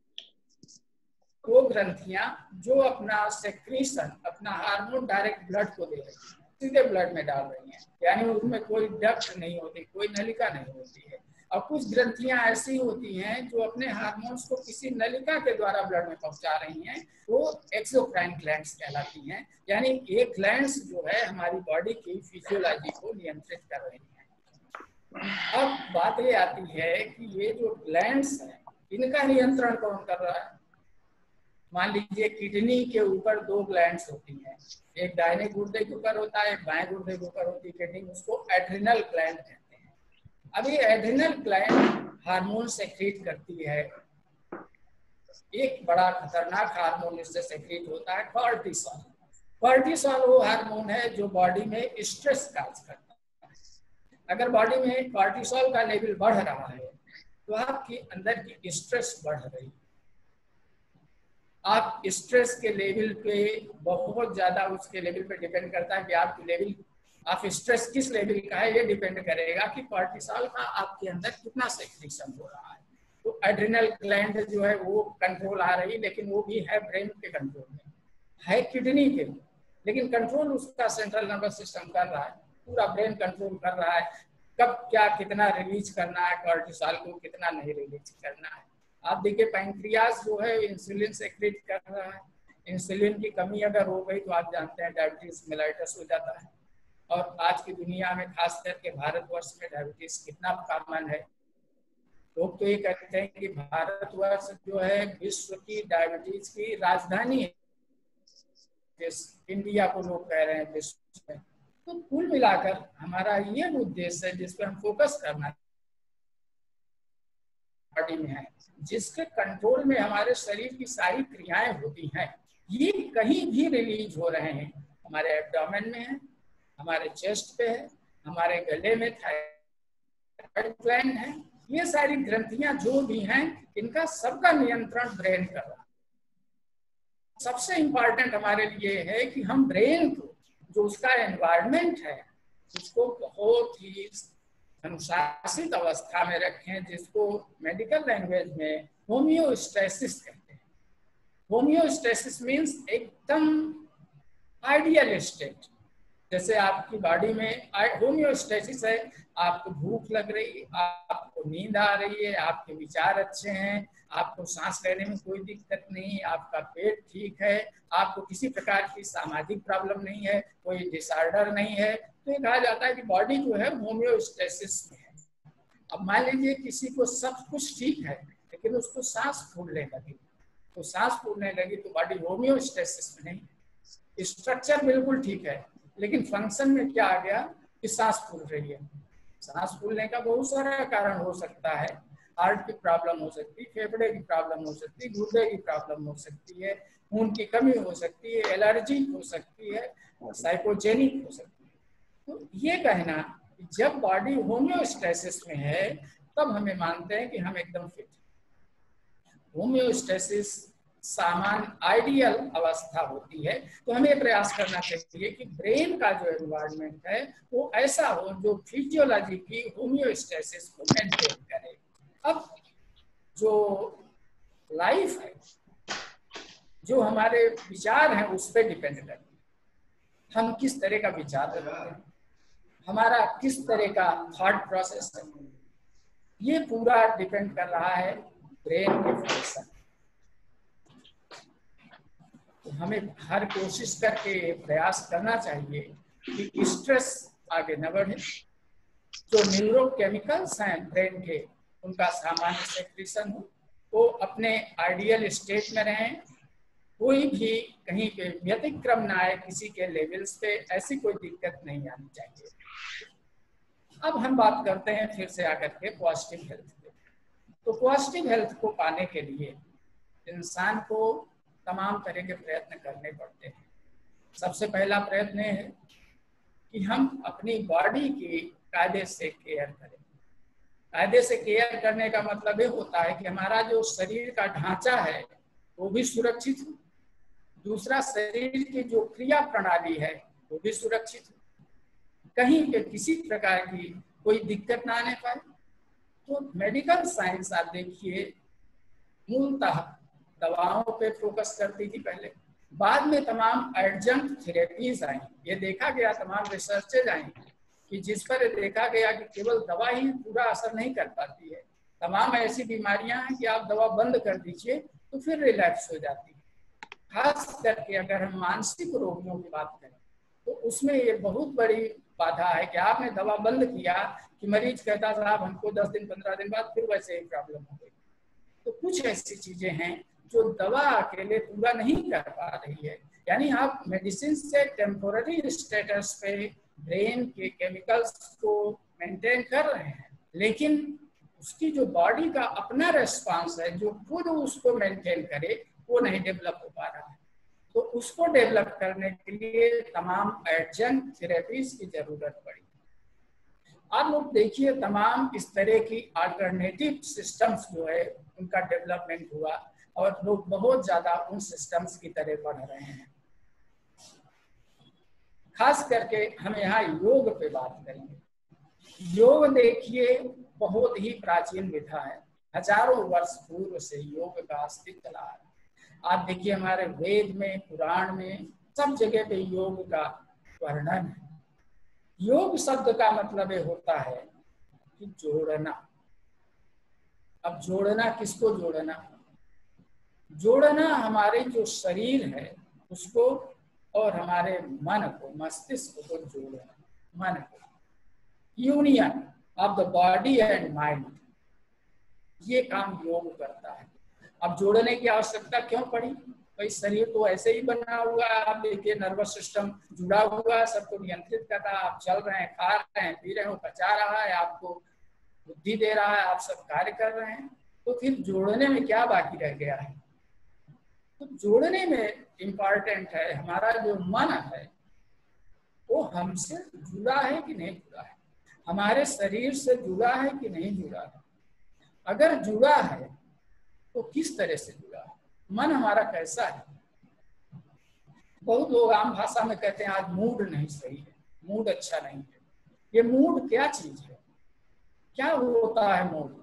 वो ग्रंथियां जो अपना सेक्रीशन, अपना हार्मोन डायरेक्ट ब्लड को दे रही है, सीधे ब्लड में डाल रही हैं, यानी उसमें कोई डक्ट नहीं होती, कोई नलिका नहीं होती है। और कुछ ग्रंथियां ऐसी होती हैं जो अपने हार्मोन्स को किसी नलिका के द्वारा ब्लड में पहुंचा रही हैं, वो एक्सोक्राइन ग्लैंड्स कहलाती हैं। यानी ये ग्लैंड्स जो है हमारी बॉडी की फिजियोलॉजी को नियंत्रित कर रही हैं। अब बात ये आती है कि ये जो ग्लैंड्स हैं इनका नियंत्रण कौन कर रहा है? मान लीजिए किडनी के ऊपर दो ग्लैंड्स होती हैं, एक दाहिने गुर्दे के ऊपर होता है, एक बाएं गुर्दे के ऊपर होती है किडनी, उसको एड्रिनल ग्लैंड कहते हैं। अब ये एड्रिनल ग्लैंड हार्मोन सेक्रीट करती है। एक बड़ा खतरनाक हार्मोन इससे सेक्रीट होता है, कॉर्टिसोल। कॉर्टिसोल वो हार्मोन है जो बॉडी में स्ट्रेस काज करता है। अगर बॉडी में कॉर्टिसोल का लेवल बढ़ रहा है तो आपकी अंदर की स्ट्रेस बढ़ रही है। आप स्ट्रेस के लेवल पे बहुत ज्यादा, उसके लेवल पे डिपेंड करता है कि आपकी लेवल, आप स्ट्रेस किस लेवल का है, ये डिपेंड करेगा कि कॉर्टिसोल का आपके अंदर कितना सेक्रीशन हो रहा है। तो एड्रिनल ग्लैंड जो है वो कंट्रोल आ रही, लेकिन वो भी है ब्रेन के कंट्रोल में, है किडनी के, लेकिन कंट्रोल उसका सेंट्रल नर्वस सिस्टम कर रहा है, पूरा ब्रेन कंट्रोल कर रहा है कब क्या कितना रिलीज करना है, कॉर्टिसोल को कितना नहीं रिलीज करना है। आप देखिए पैंक्रियाज जो है इंसुलिन सेक्रेट कर रहा है। इंसुलिन की कमी अगर हो गई तो आप जानते हैं डायबिटीज मेलाइटस हो जाता है। और आज की दुनिया में खास करके भारतवर्ष में डायबिटीज कितना कॉमन है। लोग तो ये कहते हैं कि भारतवर्ष जो है विश्व की डायबिटीज की राजधानी है, इंडिया को लोग कह रहे हैं विश्व में। तो कुल मिलाकर हमारा ये उद्देश्य है जिस पर हम फोकस करना बॉडी में है, जिसके कंट्रोल में हमारे शरीर की सारी क्रियाएं होती हैं, ये कहीं भी रिलीज हो रहे हैं। हमारे एब्डोमेन में है, हमारे चेस्ट पे है, हमारे गले में थायराइड ग्लैंड है। ये सारी ग्रंथियां जो भी हैं इनका सबका नियंत्रण ब्रेन कर रहा है। सबसे इंपॉर्टेंट हमारे लिए है कि हम ब्रेन को, जो उसका एनवायरनमेंट है, उसको बहुत ही अनुशासित अवस्था में रखें, जिसको मेडिकल लैंग्वेज में होम्योस्टेसिस कहते हैं। होम्योस्टेसिस मीन्स एकदम आइडियल स्टेट। जैसे आपकी बॉडी में होम्योस्टेसिस है, आपको भूख लग रही, आपको नींद आ रही है, आपके विचार अच्छे हैं, आपको सांस लेने में कोई दिक्कत नहीं, आपका पेट ठीक है, आपको किसी प्रकार की सामाजिक प्रॉब्लम नहीं है, कोई डिसऑर्डर नहीं है, तो ये कहा जाता है कि बॉडी जो है होम्योस्टेसिस में है। अब मान लीजिए किसी को सब कुछ ठीक है लेकिन उसको सांस फूलने लगी, तो सांस फूलने लगी तो बॉडी होम्योस्टेसिस में नहीं। स्ट्रक्चर बिल्कुल ठीक है लेकिन फंक्शन में क्या आ गया कि सांस फूल रही है। सांस फूलने का बहुत सारा कारण हो सकता है, हार्ट की प्रॉब्लम हो सकती है, फेफड़े की प्रॉब्लम हो सकती है, गुर्दे की प्रॉब्लम हो सकती है, खून की कमी हो सकती है, एलर्जी हो सकती है, साइकोजेनिक हो सकती है। तो ये कहना कि जब बॉडी होम्योस्टेसिस में है तब हमें मानते हैं कि हम एकदम फिट हैं। होम्योस्टेसिस सामान्य आइडियल अवस्था होती है, तो हमें प्रयास करना चाहिए कि ब्रेन का जो एनवायरनमेंट है वो ऐसा हो जो फिजियोलॉजी की होम्योस्टेसिस को मेंटेन करे। अब जो लाइफ है, जो हमारे विचार हैं उस पर डिपेंड करते हैं, हम किस तरह का विचार रखते हैं, हमारा किस तरह का थॉट प्रोसेस है, ये पूरा डिपेंड कर रहा है ब्रेन के फंक्शन। तो हमें हर कोशिश करके प्रयास करना चाहिए कि स्ट्रेस आगे न बढ़े, जो न्यूरोकेमिकल्स हैं ब्रेन के उनका सामान्य सेक्रेशन हो, वो अपने आइडियल स्टेट में रहें, कोई भी कहीं पे व्यतिक्रम ना आए किसी के लेवल्स पे, ऐसी कोई दिक्कत नहीं आनी चाहिए। अब हम बात करते हैं फिर से आकर के पॉजिटिव हेल्थ पे। तो पॉजिटिव हेल्थ को पाने के लिए इंसान को तमाम तरह के प्रयत्न करने पड़ते हैं। सबसे पहला प्रयत्न है कि हम अपनी बॉडी की कायदे से केयर करें। कायदे से केयर करने का मतलब ये होता है कि हमारा जो शरीर का ढांचा है वो भी सुरक्षित हो, दूसरा शरीर की जो क्रिया प्रणाली है वो भी सुरक्षित हो, कहीं पे किसी प्रकार की कोई दिक्कत ना आने पाए। तो मेडिकल साइंस आप देखिए मूलतः दवाओं पे फोकस करती थी पहले, बाद में तमाम एडजंक्ट थेरेपीज आई। ये देखा गया, तमाम रिसर्चेज आई कि जिस पर देखा गया कि केवल दवा ही पूरा असर नहीं कर पाती है, तमाम ऐसी बीमारियां हैं कि आप दवा बंद कर दीजिए तो फिर रिलैक्स हो जाती है। खास करके अगर हम मानसिक रोगियों की बात करें तो उसमें ये बहुत बड़ी बाधा है कि आपने दवा बंद किया कि मरीज कहता साहब हमको दस दिन पंद्रह दिन बाद फिर वैसे ही प्रॉब्लम हो गई। तो कुछ ऐसी चीजें हैं जो दवा अकेले पूरा नहीं कर पा रही है। यानी आप मेडिसिन से टेम्पोररी स्टेटस पे ब्रेन के केमिकल्स को मेंटेन कर रहे हैं, लेकिन उसकी जो बॉडी का अपना रेस्पॉन्स है जो खुद उसको मेंटेन करे वो नहीं डेवलप हो पा रहा है। तो उसको डेवलप करने के लिए तमाम एडजंक्ट थेरेपीज की जरूरत पड़ी। आप लोग देखिए तमाम इस तरह की अल्टरनेटिव सिस्टम्स जो है उनका डेवलपमेंट हुआ और लोग बहुत ज्यादा उन सिस्टम्स की तरह बढ़ रहे हैं। खास करके हम यहाँ योग पे बात करेंगे। योग देखिए बहुत ही प्राचीन विधा है, हजारों वर्ष पूर्व से योग का अस्तित्व चला है। आप देखिए हमारे वेद में, पुराण में, सब जगह पे योग का वर्णन है। योग शब्द का मतलब ये होता है कि जोड़ना। अब जोड़ना किसको जोड़ना? जोड़ना हमारे जो शरीर है उसको और हमारे मन को, मस्तिष्क को जोड़ना, मन को, union of the body and mind, ये काम योग करता है। अब जोड़ने की आवश्यकता क्यों पड़ी? भाई शरीर तो ऐसे ही बना हुआ है, आप देखिए नर्वस सिस्टम जुड़ा हुआ है, सबको नियंत्रित कर रहा है, आप चल रहे हैं, खा रहे हैं, पी रहे हो, पचा रहा है, आपको बुद्धि दे रहा है, आप सब कार्य कर रहे हैं, तो फिर जोड़ने में क्या बाकी रह गया है? तो जोड़ने में इम्पॉर्टेंट है हमारा जो मन है वो हमसे जुड़ा है कि नहीं जुड़ा है, हमारे शरीर से जुड़ा है कि नहीं जुड़ा है। अगर जुड़ा है तो किस तरह से जुड़ा है, मन हमारा कैसा है? बहुत लोग आम भाषा में कहते हैं आज मूड नहीं सही है, मूड अच्छा नहीं है। ये मूड क्या चीज है? क्या होता है मूड?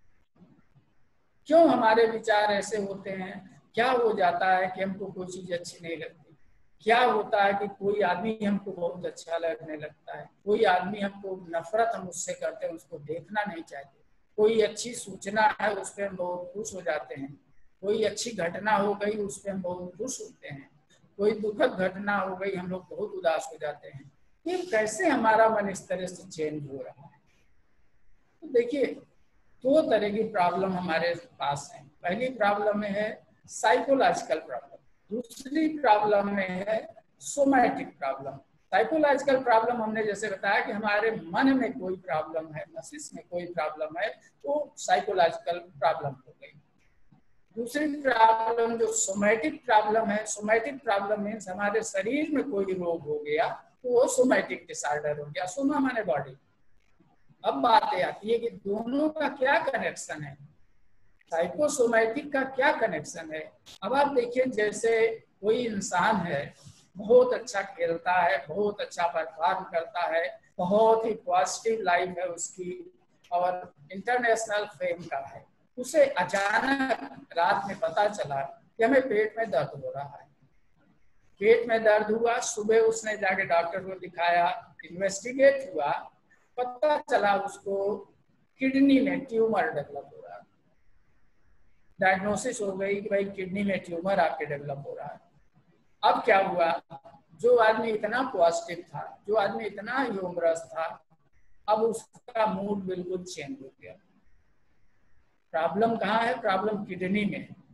क्यों हमारे विचार ऐसे होते हैं? क्या हो जाता है कि हमको कोई चीज अच्छी नहीं लगती? क्या होता है कि कोई आदमी हमको बहुत अच्छा लगने लगता है, कोई आदमी हमको नफरत हम उससे करते हैं, उसको देखना नहीं चाहते। कोई अच्छी सूचना है उस पर हम बहुत खुश हो जाते हैं, कोई अच्छी घटना हो गई उस पर हम बहुत खुश होते हैं, कोई दुखद घटना हो गई हम लोग बहुत उदास हो जाते हैं। ये कैसे हमारा मन इस तरह से चेंज हो रहा है? तो देखिए दो तरह की प्रॉब्लम हमारे पास है। पहली प्रॉब्लम में है साइकोलॉजिकल प्रॉब्लम, दूसरी प्रॉब्लम में है सोमैटिक प्रॉब्लम। साइकोलॉजिकल प्रॉब्लम हमने जैसे बताया कि हमारे मन में कोई प्रॉब्लम है, मस्तिष्क में कोई प्रॉब्लम है, तो साइकोलॉजिकल प्रॉब्लम हो गई। दूसरी प्रॉब्लम जो सोमैटिक प्रॉब्लम है, सोमैटिक प्रॉब्लम मीन्स हमारे शरीर में कोई रोग हो गया तो वो सोमैटिक डिसऑर्डर हो गया। सोमा माने बॉडी। अब बात आती है कि दोनों का क्या कनेक्शन है, साइकोसोमैटिक का क्या कनेक्शन है? अब आप देखिए जैसे कोई इंसान है बहुत अच्छा खेलता है, बहुत अच्छा परफॉर्म करता है, बहुत ही पॉजिटिव लाइफ है उसकी और इंटरनेशनल फेम का है, उसे अचानक रात में पता चला कि हमें पेट में दर्द हो रहा है। पेट में दर्द हुआ, सुबह उसने जाके डॉक्टर को दिखाया, इन्वेस्टिगेट हुआ, पता चला उसको किडनी में ट्यूमर डेवलप हो रहा है। डायग्नोसिस हो गई कि भाई किडनी में ट्यूमर आपके डेवलप हो रहा है। अब क्या हुआ, जो आदमी इतना पॉजिटिव था, जो आदमी इतना ह्यूमरस था, अब उसका मूड बिल्कुल चेंज हो गया। प्रॉब्लम कहाँ है? प्रॉब्लम किडनी में है,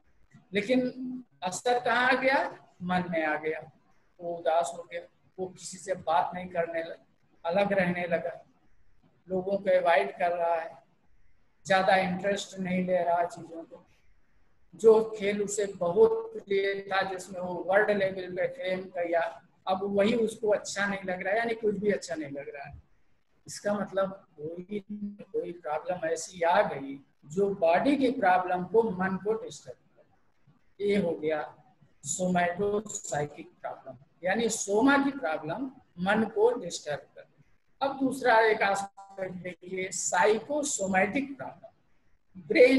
लेकिन असर कहाँ आ गया? मन में आ गया। वो उदास हो गया, वो किसी से बात नहीं करने लगा, अलग रहने लगा, लोगों को अवॉइड कर रहा है, ज्यादा इंटरेस्ट नहीं ले रहा चीजों को। जो खेल उसे बहुत प्रिय था, जिसमें वो वर्ल्ड लेवल पे फेम किया, अब वही उसको अच्छा नहीं लग रहा है, यानी कुछ भी अच्छा नहीं लग रहा है। इसका मतलब कोई कोई प्रॉब्लम ऐसी आ गई जो बॉडी की प्रॉब्लम को मन को डिस्टर्ब कर। ये हो गया सोमैटोसाइकिक प्रॉब्लम, यानी सोमा की प्रॉब्लम मन को डिस्टर्ब कर। अब दूसरा एक एस्पेक्ट देखिए, साइकोसोमैटिक प्रॉब्लम। ब्रेन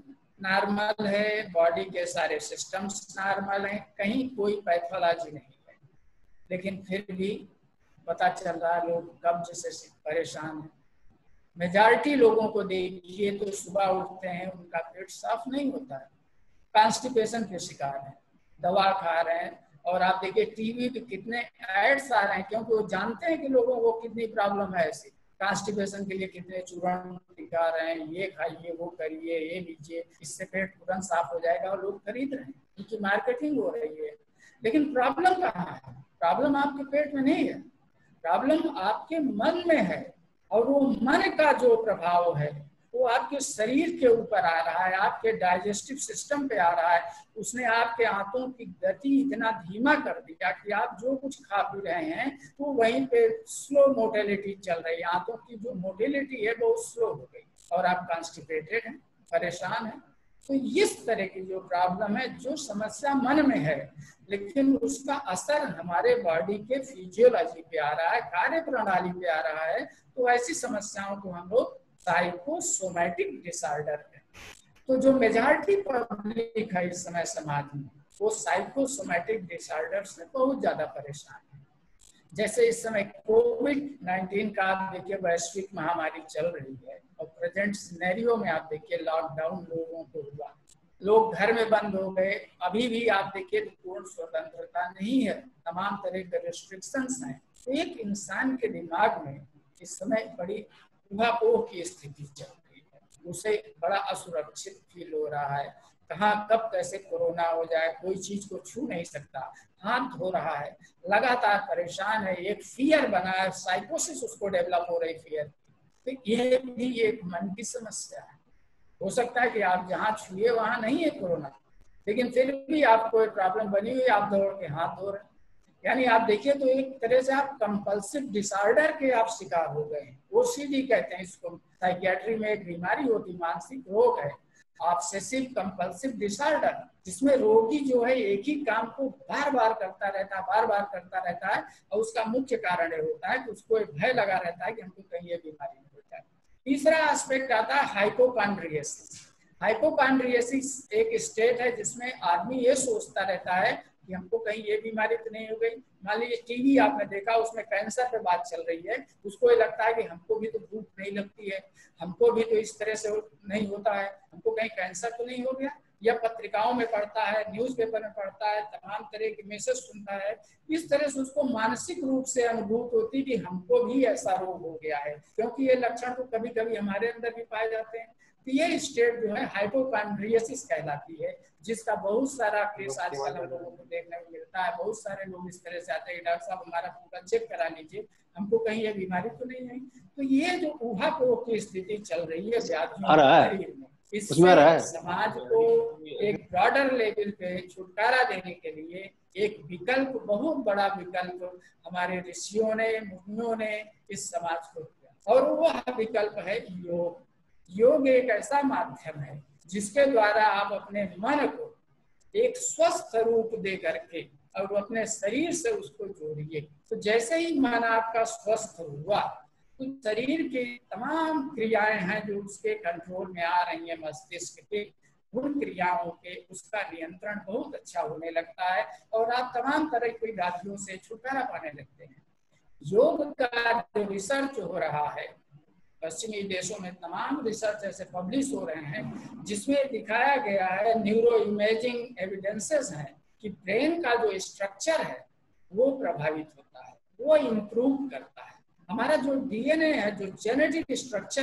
नॉर्मल है, बॉडी के सारे सिस्टम्स नॉर्मल हैं, कहीं कोई पैथोलॉजी नहीं है, लेकिन फिर भी पता चल रहा है लोग कब्ज से परेशान हैं। मेजॉरिटी लोगों को देखिए तो सुबह उठते हैं उनका पेट साफ नहीं होता है, कॉन्स्टिपेशन के शिकार हैं, दवा खा रहे हैं। और आप देखिए टीवी पे कितने एड्स आ रहे हैं, क्योंकि वो जानते हैं कि लोगों को कितनी प्रॉब्लम है ऐसी। कॉन्स्टिपेशन के लिए कितने चूर्ण दिखा रहे हैं, ये खाइए, वो करिए, ये लीजिए, इससे पेट तुरंत साफ हो जाएगा, और लोग खरीद रहे हैं, उनकी मार्केटिंग हो रही है। लेकिन प्रॉब्लम कहाँ है? प्रॉब्लम आपके पेट में नहीं है, प्रॉब्लम आपके मन में है। और वो मन का जो प्रभाव है वो आपके शरीर के ऊपर आ रहा है, आपके डाइजेस्टिव सिस्टम पे आ रहा है। उसने आपके आंतों की गति इतना धीमा कर दिया कि आप जो कुछ खा पी रहे हैं वो वहीं पे स्लो मोटिलिटी चल रही है, आंतों की जो मोटिलिटी है वो स्लो हो गई, और आप कॉन्स्टिपेटेड हैं, परेशान हैं। तो इस तरह की जो प्रॉब्लम है, जो समस्या मन में है, लेकिन उसका असर हमारे बॉडी के फिजियोलॉजी पे आ रहा है, कार्य प्रणाली पे आ रहा है, तो ऐसी समस्याओं को हम लोग साइकोसोमैटिक डिसऑर्डर है। तो जो मेजॉरिटी पब्लिक है इस समय समाज में, वो साइकोसोमैटिक डिसऑर्डर से बहुत ज्यादा परेशान है। जैसे इस समय कोविड नाइन्टीन का आप देखिए वैश्विक महामारी चल रही है, और प्रेजेंट सिनेरियो में आप देखिए लॉकडाउन लोगों को हुआ, लोग घर में बंद हो गए। अभी भी आप देखिए पूर्ण स्वतंत्रता नहीं है, तमाम तरह के रिस्ट्रिक्शंस हैं। तो एक इंसान के दिमाग में इस समय बड़ी ऊहापोह की स्थिति चल रही है, उसे बड़ा असुरक्षित फील हो रहा है। कहाँ कब कैसे कोरोना हो जाए, कोई चीज को छू नहीं सकता, हाथ धो रहा है, लगातार परेशान है, एक फियर बना है, साइकोसिस उसको डेवलप हो रही फियर। तो ये भी एक मन की समस्या है। हो सकता है कि आप जहाँ छुए वहां नहीं है कोरोना, लेकिन फिर भी आपको एक प्रॉब्लम बनी हुई, आप दौड़ के हाथ धो रहे हैं। यानी आप देखिए तो एक तरह से आप कंपल्सिव डिसऑर्डर के आप शिकार हो गए हैं। ओसीडी कहते हैं इसको, साइकियाट्री में एक बीमारी होती, मानसिक रोग है, ऑब्सेसिव कंपल्सिव डिसऑर्डर, जिसमें रोगी जो है एक ही काम को बार बार करता रहता है, बार बार करता रहता है, और उसका मुख्य कारण ये होता है कि उसको एक भय लगा रहता है कि हमको कहीं ये बीमारी हो जाए। तीसरा एस्पेक्ट आता है हाइपोकॉन्ड्रियासिस। हाइपोकॉन्ड्रियासिस एक स्टेट है जिसमें आदमी ये सोचता रहता है कि हमको कहीं ये बीमारी तो नहीं हो गई। मान लीजिए टीवी आपने देखा, उसमें कैंसर पे बात चल रही है, उसको ये लगता है कि हमको भी तो भूख नहीं लगती है, हमको भी तो इस तरह से नहीं होता है, हमको कहीं कैंसर तो नहीं हो गया। या पत्रिकाओं में पढ़ता है, न्यूज़पेपर में पढ़ता है, तमाम तरह के मैसेज सुनता है, इस तरह से उसको मानसिक रूप से अनुभूत होती कि हमको भी ऐसा रोग हो गया है, क्योंकि ये लक्षण तो कभी कभी हमारे अंदर भी पाए जाते हैं। तो ये स्टेट जो है हाइपोकॉन्ड्रियासिस कहलाती है, जिसका बहुत सारा केस आजकल हम लोगों को देखने को मिलता है। बहुत सारे लोग इस तरह से आते हैं, डॉक्टर साहब हमारा पूरा चेक करा लीजिए, हमको कहीं ये बीमारी तो नहीं है। तो ये जो ऊहापोह की स्थिति चल रही है व्याधियों के शरीर में, इससे समाज को एक ब्रॉडर लेवल पे छुटकारा देने के लिए एक विकल्प, बहुत बड़ा विकल्प हमारे ऋषियों ने, मुनियों ने इस समाज को दिया, और वह विकल्प है योग। योग एक ऐसा माध्यम है जिसके द्वारा आप अपने मन को एक स्वस्थ रूप दे करके और अपने शरीर से उसको जोड़िए। तो जैसे ही मन आपका स्वस्थ हुआ तो शरीर की तमाम क्रियाएं हैं जो उसके कंट्रोल में आ रही हैं, मस्तिष्क के उन क्रियाओं के, उसका नियंत्रण बहुत अच्छा होने लगता है, और आप तमाम तरह की व्याधियों से छुटकारा पाने लगते हैं। योग का जो रिसर्च हो रहा है पश्चिमी देशों में, तमाम रिसर्च ऐसे पब्लिश हो रहे हैं जिसमें दिखाया गया है, न्यूरो इमेजिंग एविडेंसेस हैं कि ब्रेन का जो स्ट्रक्चर है वो प्रभावित होता है, वो इम्प्रूव करता है। हमारा जो डीएनए है, जो जेनेटिक स्ट्रक्चर है,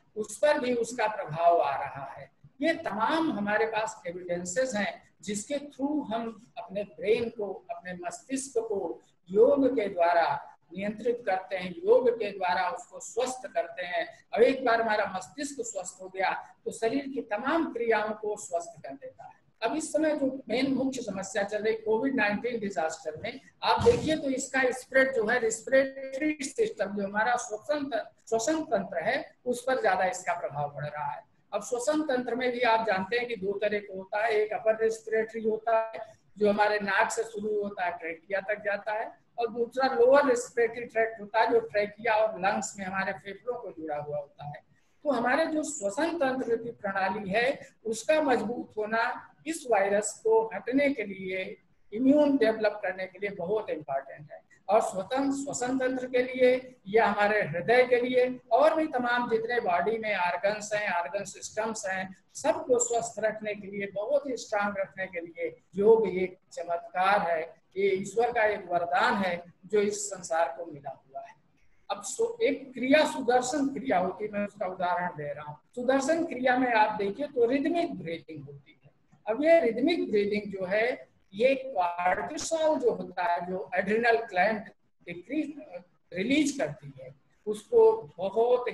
उस पर भी उसका प्रभाव आ रहा है। ये तमाम हमारे पास एविडेंसेस हैं जिसके थ्रू हम अपने ब्रेन को, अपने मस्तिष्क को योग के द्वारा नियंत्रित करते हैं, योग के द्वारा उसको स्वस्थ करते हैं। अब एक बार हमारा मस्तिष्क स्वस्थ हो गया तो शरीर की तमाम क्रियाओं को स्वस्थ कर देता है। अब इस समय जो मेन मुख्य समस्या चल रही कोविड नाइन्टीन डिजास्टर में, आप देखिए तो इसका स्प्रेड जो है रेस्पिरेटरी सिस्टम, जो हमारा श्वसन श्वसन तंत्र है, उस पर ज्यादा इसका प्रभाव पड़ रहा है। अब श्वसन तंत्र में भी आप जानते हैं कि दो तरह का होता है, एक अपर रेस्पिरेटरी होता है जो हमारे नाक से शुरू होता है, ट्रैकिया तक जाता है, और दूसरा लोअर रेस्पिरेटरी ट्रैक्ट होता है जो ट्रैकिया और लंग्स में हमारे फेफड़ों को जुड़ा हुआ होता है। तो हमारे जो श्वसन तंत्र की प्रणाली है उसका मजबूत होना इस वायरस को हटने के लिए, इम्यून डेवलप करने के लिए बहुत इम्पोर्टेंट है। और स्वतंत्र श्वसन तंत्र के लिए या हमारे हृदय के लिए और भी तमाम जितने बॉडी में आर्गन्स हैं, आर्गन सिस्टम्स हैं, सबको स्वस्थ रखने के लिए, बहुत ही स्ट्रांग रखने के लिए योग एक चमत्कार है, ये ईश्वर का एक वरदान है जो इस संसार को मिला हुआ है। अब एक क्रिया सुदर्शन क्रिया होती है, मैं उसका उदाहरण दे रहा हूँ। सुदर्शन क्रिया में आप देखिए तो रिदमिक ब्रीथिंग होती है। अब ये रिदमिक ब्रीथिंग जो है, ये कॉर्टिसोल जो होता है, जो एड्रिनल ग्लैंड डिक्रीज रिलीज करती है, उसको बहुत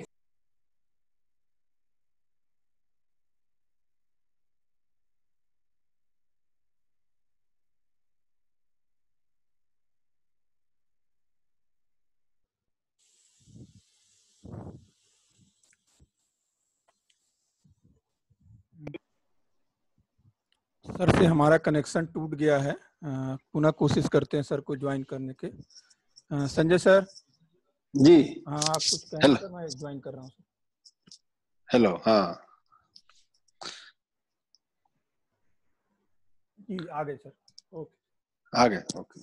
सर से हमारा कनेक्शन टूट गया है, पुनः कोशिश करते हैं सर को ज्वाइन करने के। संजय सर जी, हाँ आप कुछ कहें तो मैं ज्वाइन कर रहा हूँ। हेलो, हाँ जी आ गए सर, ओके आ गए, ओके।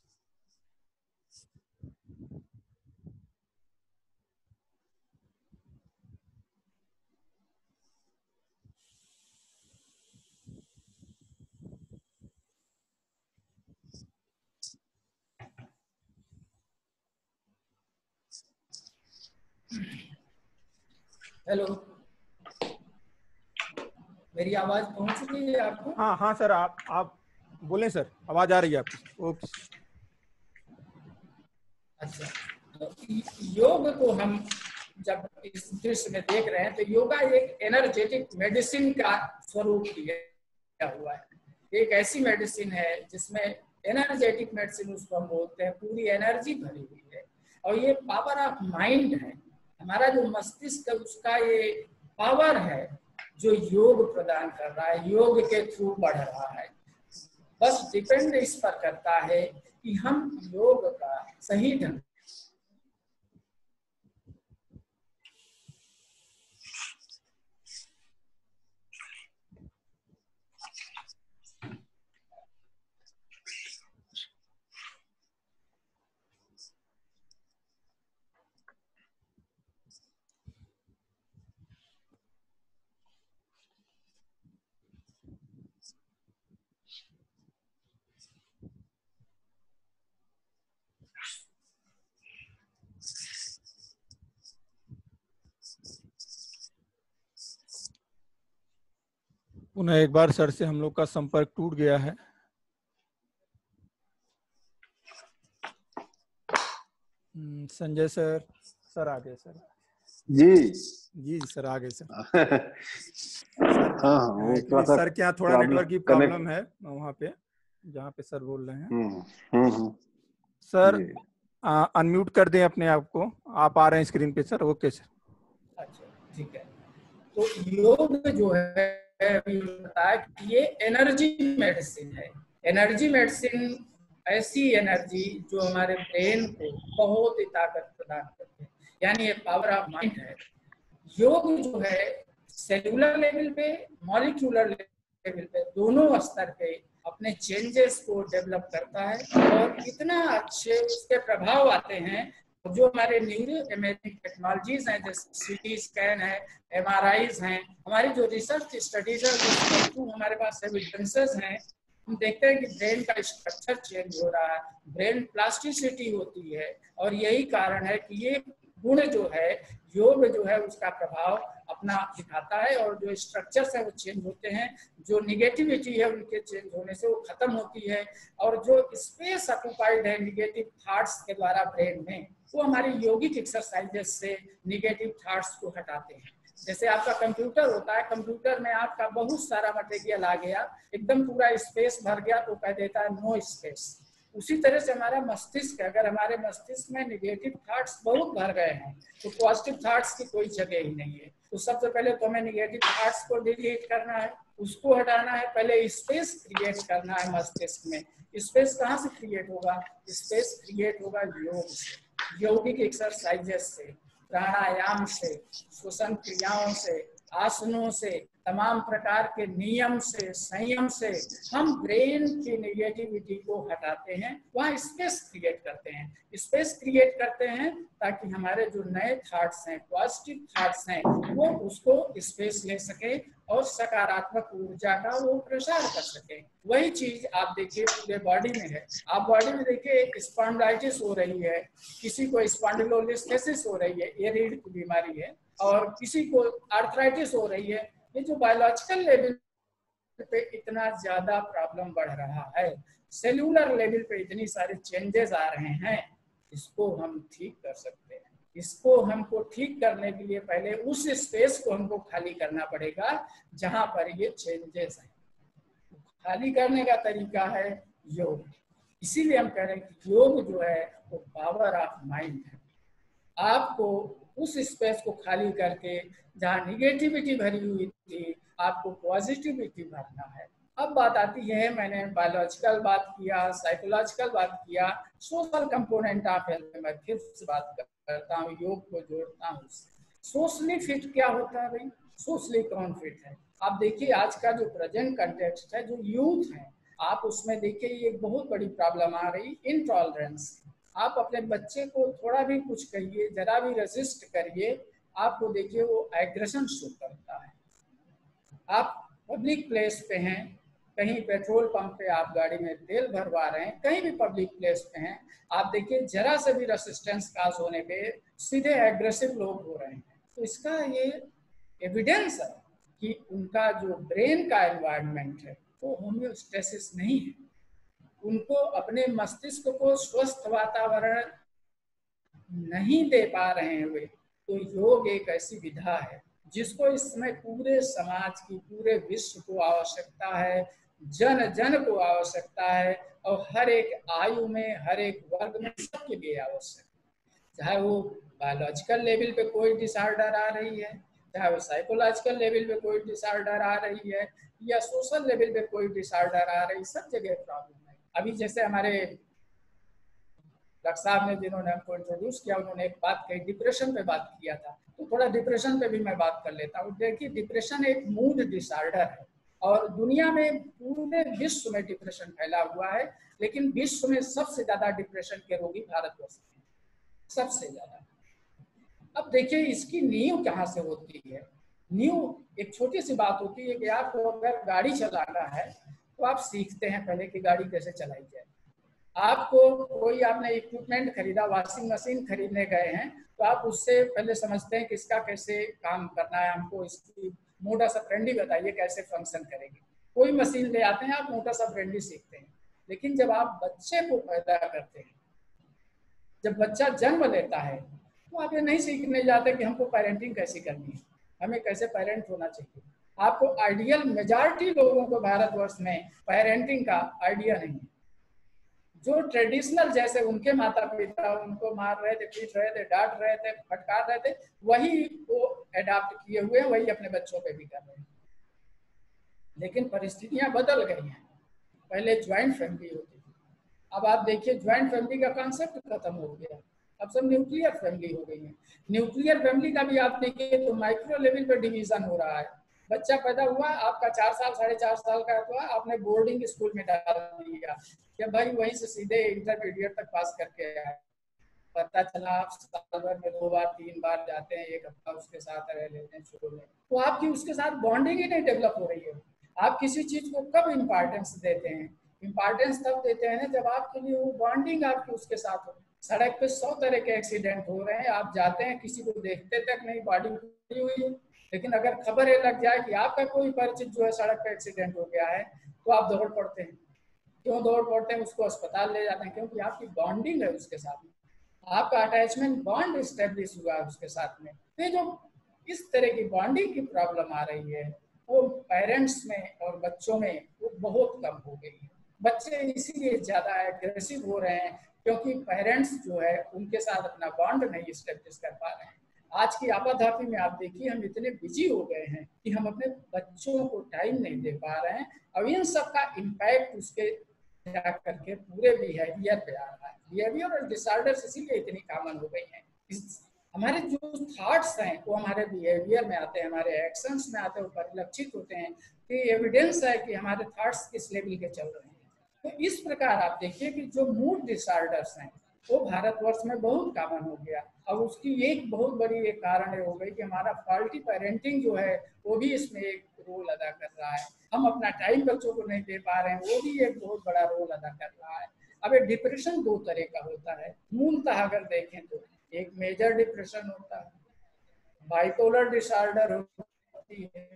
हेलो, मेरी आवाज पहुंच रही है आपको? हाँ हाँ सर, आप आप बोलें सर, आवाज आ रही है आपकी। ओके। अच्छा, तो योग को हम जब इस दृश्य में देख रहे हैं तो योगा एक एनर्जेटिक मेडिसिन का स्वरूप लिया हुआ है। एक ऐसी मेडिसिन है जिसमें एनर्जेटिक मेडिसिन उसको हम बोलते हैं, पूरी एनर्जी भरी हुई है। और ये पावर ऑफ माइंड है, हमारा जो मस्तिष्क है उसका ये पावर है जो योग प्रदान कर रहा है, योग के थ्रू बढ़ रहा है। बस डिपेंड इस पर करता है कि हम योग का सही ढंग पुनः एक बार सर से हम लोग का संपर्क टूट गया है। संजय सर सर आ गए सर। जी जी सर आ गए सर। हाँ हाँ, सर के यहाँ थोड़ा नेटवर्क की प्रॉब्लम है वहाँ पे जहाँ पे सर बोल रहे हैं। सर अनम्यूट कर दें अपने आप को, आप आ रहे हैं स्क्रीन पे सर। Okay sir. अच्छा ठीक है, तो योग जो है बताया कि ये एनर्जी मेडिसिन है। एनर्जी मेडिसिन ऐसी एनर्जी जो हमारे ब्रेन को बहुत ही ताकत प्रदान करती है, यानी ये पावर ऑफ माइंड है। योग जो है सेलुलर लेवल पे, मॉलिक्यूलर लेवल पे, दोनों स्तर पे अपने चेंजेस को डेवलप करता है और इतना अच्छे उसके प्रभाव आते हैं। जो हमारे न्यूरो इमेजिंग टेक्नोलॉजीज हैं जैसे सीटी स्कैन है, एमआरआईज हैं, हमारी जो रिसर्च स्टडीज है उसके थ्रू हमारे पास एविडेंसेस हैं। हम देखते हैं कि ब्रेन का स्ट्रक्चर चेंज हो रहा है, ब्रेन प्लास्टिसिटी होती है, और यही कारण है कि ये गुण जो है योग जो है उसका प्रभाव अपना दिखाता है और जो स्ट्रक्चर्स है वो चेंज होते हैं, जो निगेटिविटी है उनके चेंज होने से वो खत्म होती है, और जो स्पेस ऑक्युपाइड है निगेटिव थॉट्स के द्वारा ब्रेन में, वो हमारी योगिक एक्सरसाइजेस से निगेटिव थॉट्स को हटाते हैं। जैसे आपका कंप्यूटर होता है, कंप्यूटर में आपका बहुत सारा मटेरियल आ गया, एकदम पूरा स्पेस भर गया तो कह देता है नो स्पेस। उसी तरह से हमारा मस्तिष्क, अगर हमारे मस्तिष्क में निगेटिव थॉट्स बहुत भर गए हैं तो पॉजिटिव थॉट्स की कोई जगह ही नहीं है। तो सबसे पहले तो हमें निगेटिव थॉट्स को डिलीट करना है, उसको हटाना है, पहले स्पेस क्रिएट करना है मस्तिष्क में। स्पेस कहाँ से क्रिएट होगा? स्पेस क्रिएट होगा योग से, योगिक एक्सरसाइजेस से, प्राणायाम से, श्वसन क्रियाओं से, आसनों से, तमाम प्रकार के नियम से, संयम से हम ब्रेन की नेगेटिविटी को हटाते हैं, वहाँ स्पेस क्रिएट करते हैं। स्पेस क्रिएट करते हैं ताकि हमारे जो नए थॉट्स हैं, पॉजिटिव थॉट्स हैं, वो उसको स्पेस ले सके और सकारात्मक ऊर्जा का वो प्रसार कर सके। वही चीज आप देखिए पूरे बॉडी में है। आप बॉडी में देखिए एक स्पॉन्डिलाइटिस हो रही है, किसी को स्पॉन्डिलोलिस्थेसिस हो रही है, ये रीढ़ की बीमारी है, और किसी को आर्थराइटिस हो रही है। ये जो बायोलॉजिकल लेवल पे इतना ज्यादा प्रॉब्लम बढ़ रहा है, सेल्यूलर लेवल पे इतनी सारे चेंजेस आ रहे हैं, इसको हम ठीक कर सकते हैं। इसको हमको ठीक करने के लिए पहले उस स्पेस को हमको खाली करना पड़ेगा जहां पर ये चेंजेस हैं। खाली करने का तरीका है योग। इसीलिए हम कह रहे हैं कि योग जो है वो पावर ऑफ माइंड है। आपको उस स्पेस को खाली करके जहाँ निगेटिविटी भरी हुई थी, आपको पॉजिटिविटी भरना है। अब बात आती है, मैंने बायोलॉजिकल बात किया, साइकोलॉजिकल बात किया, सोशल कंपोनेंट ऑफ हेल्थ में मैं फिर से बात करता हूँ, योग को जोड़ता हूँ। सोशली फिट क्या होता है भाई? सोशली कौन फिट है? आप देखिए आज का जो प्रेजेंट कंटेक्स्ट है, जो यूथ है, आप उसमें देखिए ये बहुत बड़ी प्रॉब्लम आ रही, इनटॉलरेंस। आप अपने बच्चे को थोड़ा भी कुछ कहिए, जरा भी रेजिस्ट करिए, आपको देखिए वो एग्रेशन शो करता है। आप पब्लिक प्लेस पे हैं, कहीं पेट्रोल पंप पे आप गाड़ी में तेल भरवा रहे हैं, कहीं भी पब्लिक प्लेस पे हैं, आप देखिए जरा से भी रेसिस्टेंस काज होने पे सीधे एग्रेसिव लोग हो रहे हैं। तो इसका ये एविडेंस है कि उनका जो ब्रेन का एनवायरनमेंट है वो होम्योस्टेसिस नहीं है। उनको अपने मस्तिष्क को स्वस्थ वातावरण नहीं दे पा रहे हैं वे। तो योग एक ऐसी विधा है जिसको इस समय पूरे समाज की, पूरे विश्व को आवश्यकता है, जन जन को आवश्यकता है, और हर एक आयु में, हर एक वर्ग में सबके लिए आवश्यक है। चाहे वो बायोलॉजिकल लेवल पे कोई डिसऑर्डर आ रही है, चाहे वो साइकोलॉजिकल लेवल पे कोई डिसऑर्डर आ रही है, या सोशल लेवल पे कोई डिसऑर्डर आ रही है, सब जगह प्रॉब्लम है। अभी जैसे हमारे डॉक्टर साहब ने, जिन्होंने हमको इंट्रोड्यूस किया, उन्होंने एक बात कही, डिप्रेशन पे बात किया था, तो थोड़ा डिप्रेशन पे भी मैं बात कर लेता हूँ। देखिए डिप्रेशन एक मूड डिसऑर्डर है और दुनिया में, पूरे विश्व में डिप्रेशन फैला हुआ है, लेकिन विश्व में सबसे ज्यादा डिप्रेशन के रोगी भारतवर्ष में, सबसे ज्यादा। अब देखिए इसकी नींव कहाँ से होती है? नींव एक छोटी सी बात होती है कि आपको अगर गाड़ी चलाना है तो आप सीखते हैं पहले कि गाड़ी कैसे चलाई जाए। आपको कोई, आपने इक्विपमेंट खरीदा, वॉशिंग मशीन खरीदने गए हैं, तो आप उससे पहले समझते हैं कि इसका कैसे काम करना है, हमको इसकी मोटा सा फ्रेंडली बताइए कैसे फंक्शन करेगी। कोई मशीन ले आते हैं, आप मोटा सा फ्रेंडली सीखते हैं। लेकिन जब आप बच्चे को पैदा करते हैं, जब बच्चा जन्म लेता है, तो आप ये नहीं सीखने जाते कि हमको पेरेंटिंग कैसे करनी है, हमें कैसे पेरेंट होना चाहिए। आपको आइडियल, मेजॉरिटी लोगों को भारतवर्ष में पेरेंटिंग का आइडिया नहीं है। जो ट्रेडिशनल, जैसे उनके माता पिता उनको मार रहे थे, पीट रहे थे, डांट रहे थे, फटकार रहे थे, वही वो एडाप्ट किए हुए, वही अपने बच्चों पे भी कर रहे हैं। लेकिन परिस्थितियां बदल गई हैं। पहले ज्वाइंट फैमिली होती थी, अब आप देखिए ज्वाइंट फैमिली का कॉन्सेप्ट खत्म हो गया, अब सब न्यूक्लियर फैमिली हो गई है। न्यूक्लियर फैमिली का भी आप देखिए तो माइक्रो लेवल पर डिवीजन हो रहा है। बच्चा पैदा हुआ, आपका चार साल साढ़े चार साल का हुआ, आपने बोर्डिंग स्कूल में डाल दिया, कि भाई वहीं से सीधे इंटरमीडिएट तक पास करके आए। पता चला आप साल भर में दो बार तीन बार जाते हैं, एक हफ्ता उसके साथ रह लेते हैं स्कूल में, तो आपकी उसके साथ बॉन्डिंग ही नहीं डेवलप हो रही है। आप किसी चीज को कब इम्पोर्टेंस देते हैं? इम्पोर्टेंस तब देते हैं जब आपके लिए वो बॉन्डिंग आपकी उसके साथ हो। सड़क पे सौ तरह के एक्सीडेंट हो रहे हैं, आप जाते हैं, किसी को देखते तक नहीं, बॉडी हुई है, लेकिन अगर खबर ये लग जाए कि आपका कोई परिचित जो है सड़क पे एक्सीडेंट हो गया है तो आप दौड़ पड़ते हैं। क्यों दौड़ पड़ते हैं? उसको अस्पताल ले जाते हैं, क्योंकि आपकी बॉन्डिंग है उसके साथ में, आपका अटैचमेंट बॉन्ड स्टेब्लिश हुआ है उसके साथ में। तो जो इस तरह की बॉन्डिंग की प्रॉब्लम आ रही है वो पेरेंट्स में और बच्चों में वो बहुत कम हो गई है। बच्चे इसीलिए ज़्यादा एग्रेसिव हो रहे हैं क्योंकि पेरेंट्स जो है उनके साथ अपना बॉन्ड नहीं स्टेब्लिश कर पा रहे हैं। आज की आपाधापी में आप देखिए हम इतने बिजी हो गए हैं कि हम अपने बच्चों को टाइम नहीं दे पा रहे हैं और इन सब का इम्पैक्ट उसके जा करके पूरे बिहेवियर पे आ रहा है। बिहेवियर और डिसऑर्डर्स इसीलिए इतनी कॉमन हो गई हैं। हमारे जो थॉट्स हैं वो हमारे बिहेवियर में आते हैं, हमारे एक्शंस में आते हैं, वो परिलक्षित होते हैं कि एविडेंस है कि हमारे थॉट्स किस लेवल के चल रहे हैं। तो इस प्रकार आप देखिए कि जो मूड डिसऑर्डर्स हैं वो भारतवर्ष में बहुत कॉमन हो गया। अब उसकी एक बहुत बड़ी एक कारण हो गई कि हमारा फॉल्टी पेरेंटिंग जो है वो भी इसमें एक रोल अदा कर रहा है। हम अपना टाइम बच्चों को नहीं दे पा रहे हैं, वो भी एक बहुत बड़ा रोल अदा कर रहा है। अब ये डिप्रेशन दो तरह का होता है मूलतः अगर देखें तो, एक मेजर डिप्रेशन होता है, बाइपोलर डिसऑर्डर होती है।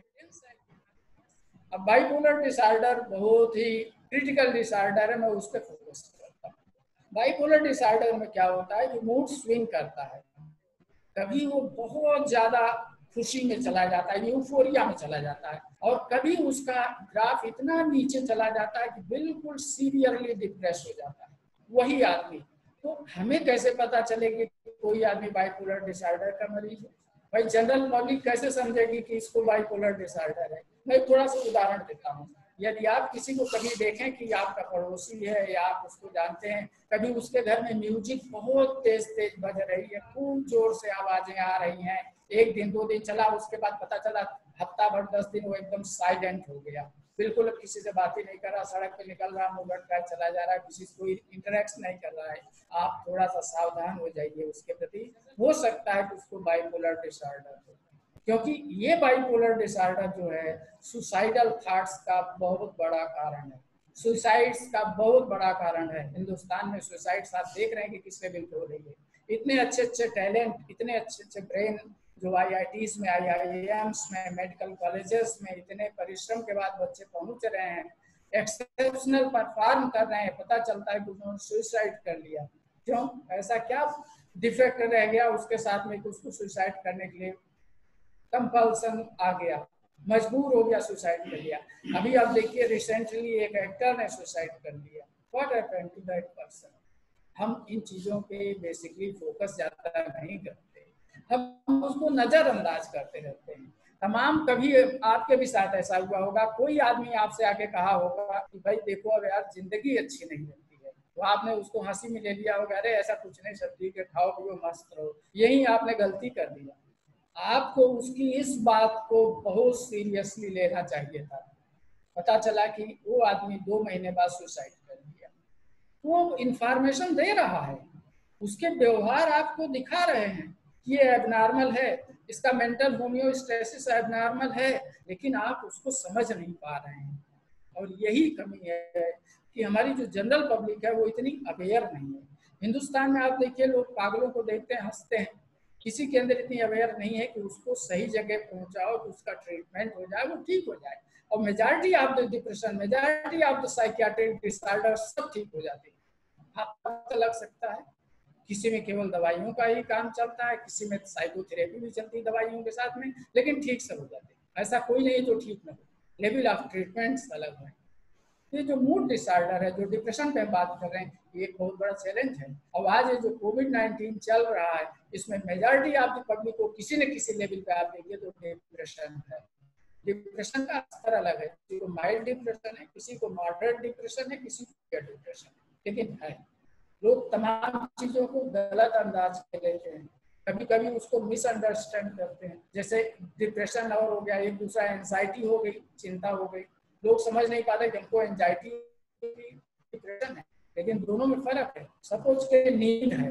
अब बाइपोलर डिसऑर्डर बहुत ही क्रिटिकल डिसऑर्डर है, मैं उस पर फोकस करता हूँ। बाइपोलर डिसऑर्डर में क्या होता है कि मूड स्विंग करता है, कभी वो बहुत ज्यादा खुशी में चला जाता है, यूफोरिया में चला जाता है, और कभी उसका ग्राफ इतना नीचे चला जाता है कि बिल्कुल सीवियरली डिप्रेस हो जाता है वही आदमी। तो हमें कैसे पता चलेगी कि कोई आदमी बाइपोलर डिसऑर्डर का मरीज है? भाई जनरल पब्लिक कैसे समझेगी कि इसको बाइपोलर डिसऑर्डर है? मैं थोड़ा सा उदाहरण देता हूँ। यदि आप किसी को कभी देखें कि आपका पड़ोसी है या आप उसको जानते हैं, कभी उसके घर में म्यूजिक बहुत तेज तेज बज रही है, खूब जोर से आवाजें आ रही हैं, एक दिन दो दिन चला, उसके बाद पता चला हफ्ता भर दस दिन वो एकदम साइलेंट हो गया, बिल्कुल किसी से बात ही नहीं कर रहा, सड़क पे निकल रहा, मुंह लटकाए चला जा रहा है, किसी से कोई इंटरेक्ट नहीं कर रहा है। आप थोड़ा सा सावधान हो जाइए उसके प्रति, हो सकता है कि उसको बाइपोलर डिसऑर्डर हो, क्योंकि ये बाइपोलर डिसऑर्डर जो है सुसाइडल थॉट्स का बहुत बड़ा कारण है, सुसाइड्स का बहुत बड़ा कारण है। हिंदुस्तान में सुसाइड्स आप देख रहे हैं कि किस लेवल पे हो रही है। इतने अच्छे अच्छे टैलेंट, इतने अच्छे अच्छे ब्रेन जो आई आई टीज में, आई आई एम्स में, मेडिकल कॉलेजेस में इतने परिश्रम के बाद बच्चे पहुंच रहे हैं, एक्सेप्शनल परफॉर्म कर रहे हैं, पता चलता है कि उन्होंने सुसाइड कर लिया। क्यों? ऐसा क्या डिफेक्ट रह गया उसके साथ में कि उसको सुसाइड करने के लिए कंपल्सन आ गया, मजबूर हो गया, सुसाइड कर लिया। अभी आप देखिए रिसेंटली एक एक्टर ने सुसाइड कर लिया। What happened to that person? हम इन चीजों पे बेसिकली फोकस ज्यादा नहीं करते, हम उसको नजरअंदाज करते रहते हैं। तमाम, कभी आपके भी साथ ऐसा हुआ होगा, कोई आदमी आपसे आके कहा होगा कि भाई देखो अब यार जिंदगी अच्छी नहीं रहती है, तो आपने उसको हंसी में ले लिया होगा, अरे ऐसा कुछ नहीं, सब ठीक है, खाओ पियो मस्त रहो। यही आपने गलती कर दिया। आपको उसकी इस बात को बहुत सीरियसली लेना चाहिए था। पता चला कि वो आदमी दो महीने बाद सुसाइड कर लिया। वो इंफॉर्मेशन दे रहा है, उसके व्यवहार आपको दिखा रहे हैं कि ये एबनॉर्मल है, इसका मेंटल होमियोस्टेसिस एबनॉर्मल है, लेकिन आप उसको समझ नहीं पा रहे हैं। और यही कमी है कि हमारी जो जनरल पब्लिक है वो इतनी अवेयर नहीं है। हिंदुस्तान में आप देखिए, लोग पागलों को देखते हैं, हंसते हैं, किसी के अंदर इतनी अवेयर नहीं है कि उसको सही जगह पहुंचाओ, कि उसका ट्रीटमेंट हो जाए, वो ठीक हो जाए। और majority of the depression, majority of the psychiatric disorder सब ठीक हो जाते हैं। आपको पता लग सकता है किसी में केवल दवाइयों का ही काम चलता है, किसी में साइकोथेरेपी भी चलती है दवाइयों के साथ में, लेकिन ठीक सब हो जाते हैं। ऐसा कोई नहीं जो ठीक ना हो, लेवल ऑफ ट्रीटमेंट्स अलग है। ये जो मूड डिसऑर्डर है, जो डिप्रेशन पे बात कर रहे हैं, ये एक बहुत बड़ा चैलेंज है। और आज ये जो कोविड नाइन्टीन चल रहा है, इसमें मेजॉरिटी ऑफ द पब्लिक को किसी न किसी लेवल पे आप देखिए तो डिप्रेशन है। डिप्रेशन का स्तर अलग है, किसी को माइल्ड डिप्रेशन है, किसी को मॉडरेट डिप्रेशन है, किसी को डिप्रेशन है, लेकिन है। लोग तमाम चीजों को गलत अंदाज में लेते हैं, कभी कभी उसको मिसअंडरस्टैंड करते हैं। जैसे डिप्रेशन और हो गया, एक दूसरा एंजाइटी हो गई, चिंता हो गई। लोग समझ नहीं पाते कि हमको एंजाइटी डिप्रेशन है, लेकिन दोनों में फर्क है। सपोज के नींद है,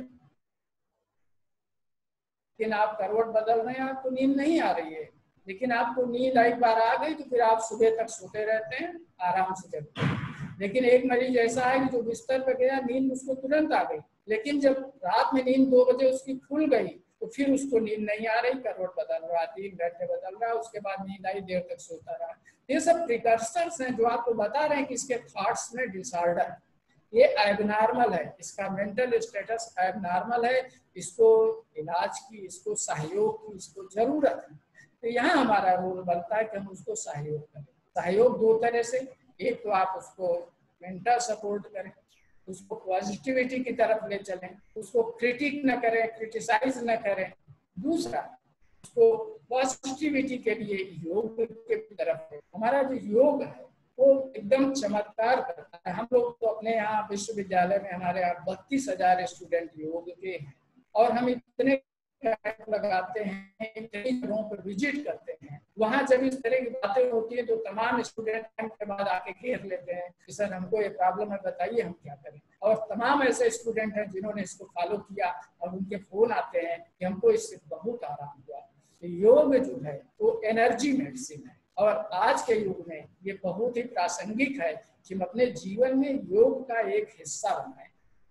लेकिन आप करवट बदल रहे हैं, आपको नींद नहीं आ रही है, लेकिन आपको नींद एक बार आ गई तो फिर आप सुबह तक सोते रहते हैं, आराम से जगते हैं। लेकिन एक मरीज ऐसा है कि जो बिस्तर पर गया, नींद उसको तुरंत आ गई, लेकिन जब रात में नींद दो बजे उसकी खुल गई तो फिर उसको नींद नहीं आ रही, करवट बदल रहा, तीन घंटे बदल रहा, उसके बाद नींद आई, देर तक सोता रहा। ये सब प्रिकर्सर्स हैं जो आपको बता रहे हैं कि इसके थॉट्स में डिसऑर्डर, ये एबनॉर्मल है, इसका मेंटल स्टेटस एबनॉर्मल है, इसको इलाज की, इसको सहयोग की इसको जरूरत है। तो यहाँ हमारा रोल बनता है कि हम उसको सहयोग करें। सहयोग दो तरह से, एक तो आप उसको मेंटल सपोर्ट करें, उसको पॉजिटिविटी की तरफ ले चलें, उसको क्रिटिक न करें, क्रिटिसाइज न करें। दूसरा, उसको पॉजिटिविटी के लिए योग के तरफ है। हमारा जो योग है वो एकदम चमत्कार करता है। हम लोग तो अपने यहाँ विश्वविद्यालय में हमारे यहाँ बत्तीस हजार स्टूडेंट योग के हैं और हम इतने कैंप लगाते हैं, कई जगहों पर विजिट करते हैं। वहाँ जब इस तरह की बातें होती है तो तमाम स्टूडेंट कैंप के बाद आके घेर लेते हैं कि सर हमको ये प्रॉब्लम है, बताइए हम क्या करें। और तमाम ऐसे स्टूडेंट हैं जिन्होंने इसको फॉलो किया और उनके फोन आते हैं कि हमको इससे बहुत आराम हुआ। योग जो है वो एनर्जी मेडिसिन है और आज के युग में ये बहुत ही प्रासंगिक है कि हम अपने जीवन में योग का एक हिस्सा बनाएं,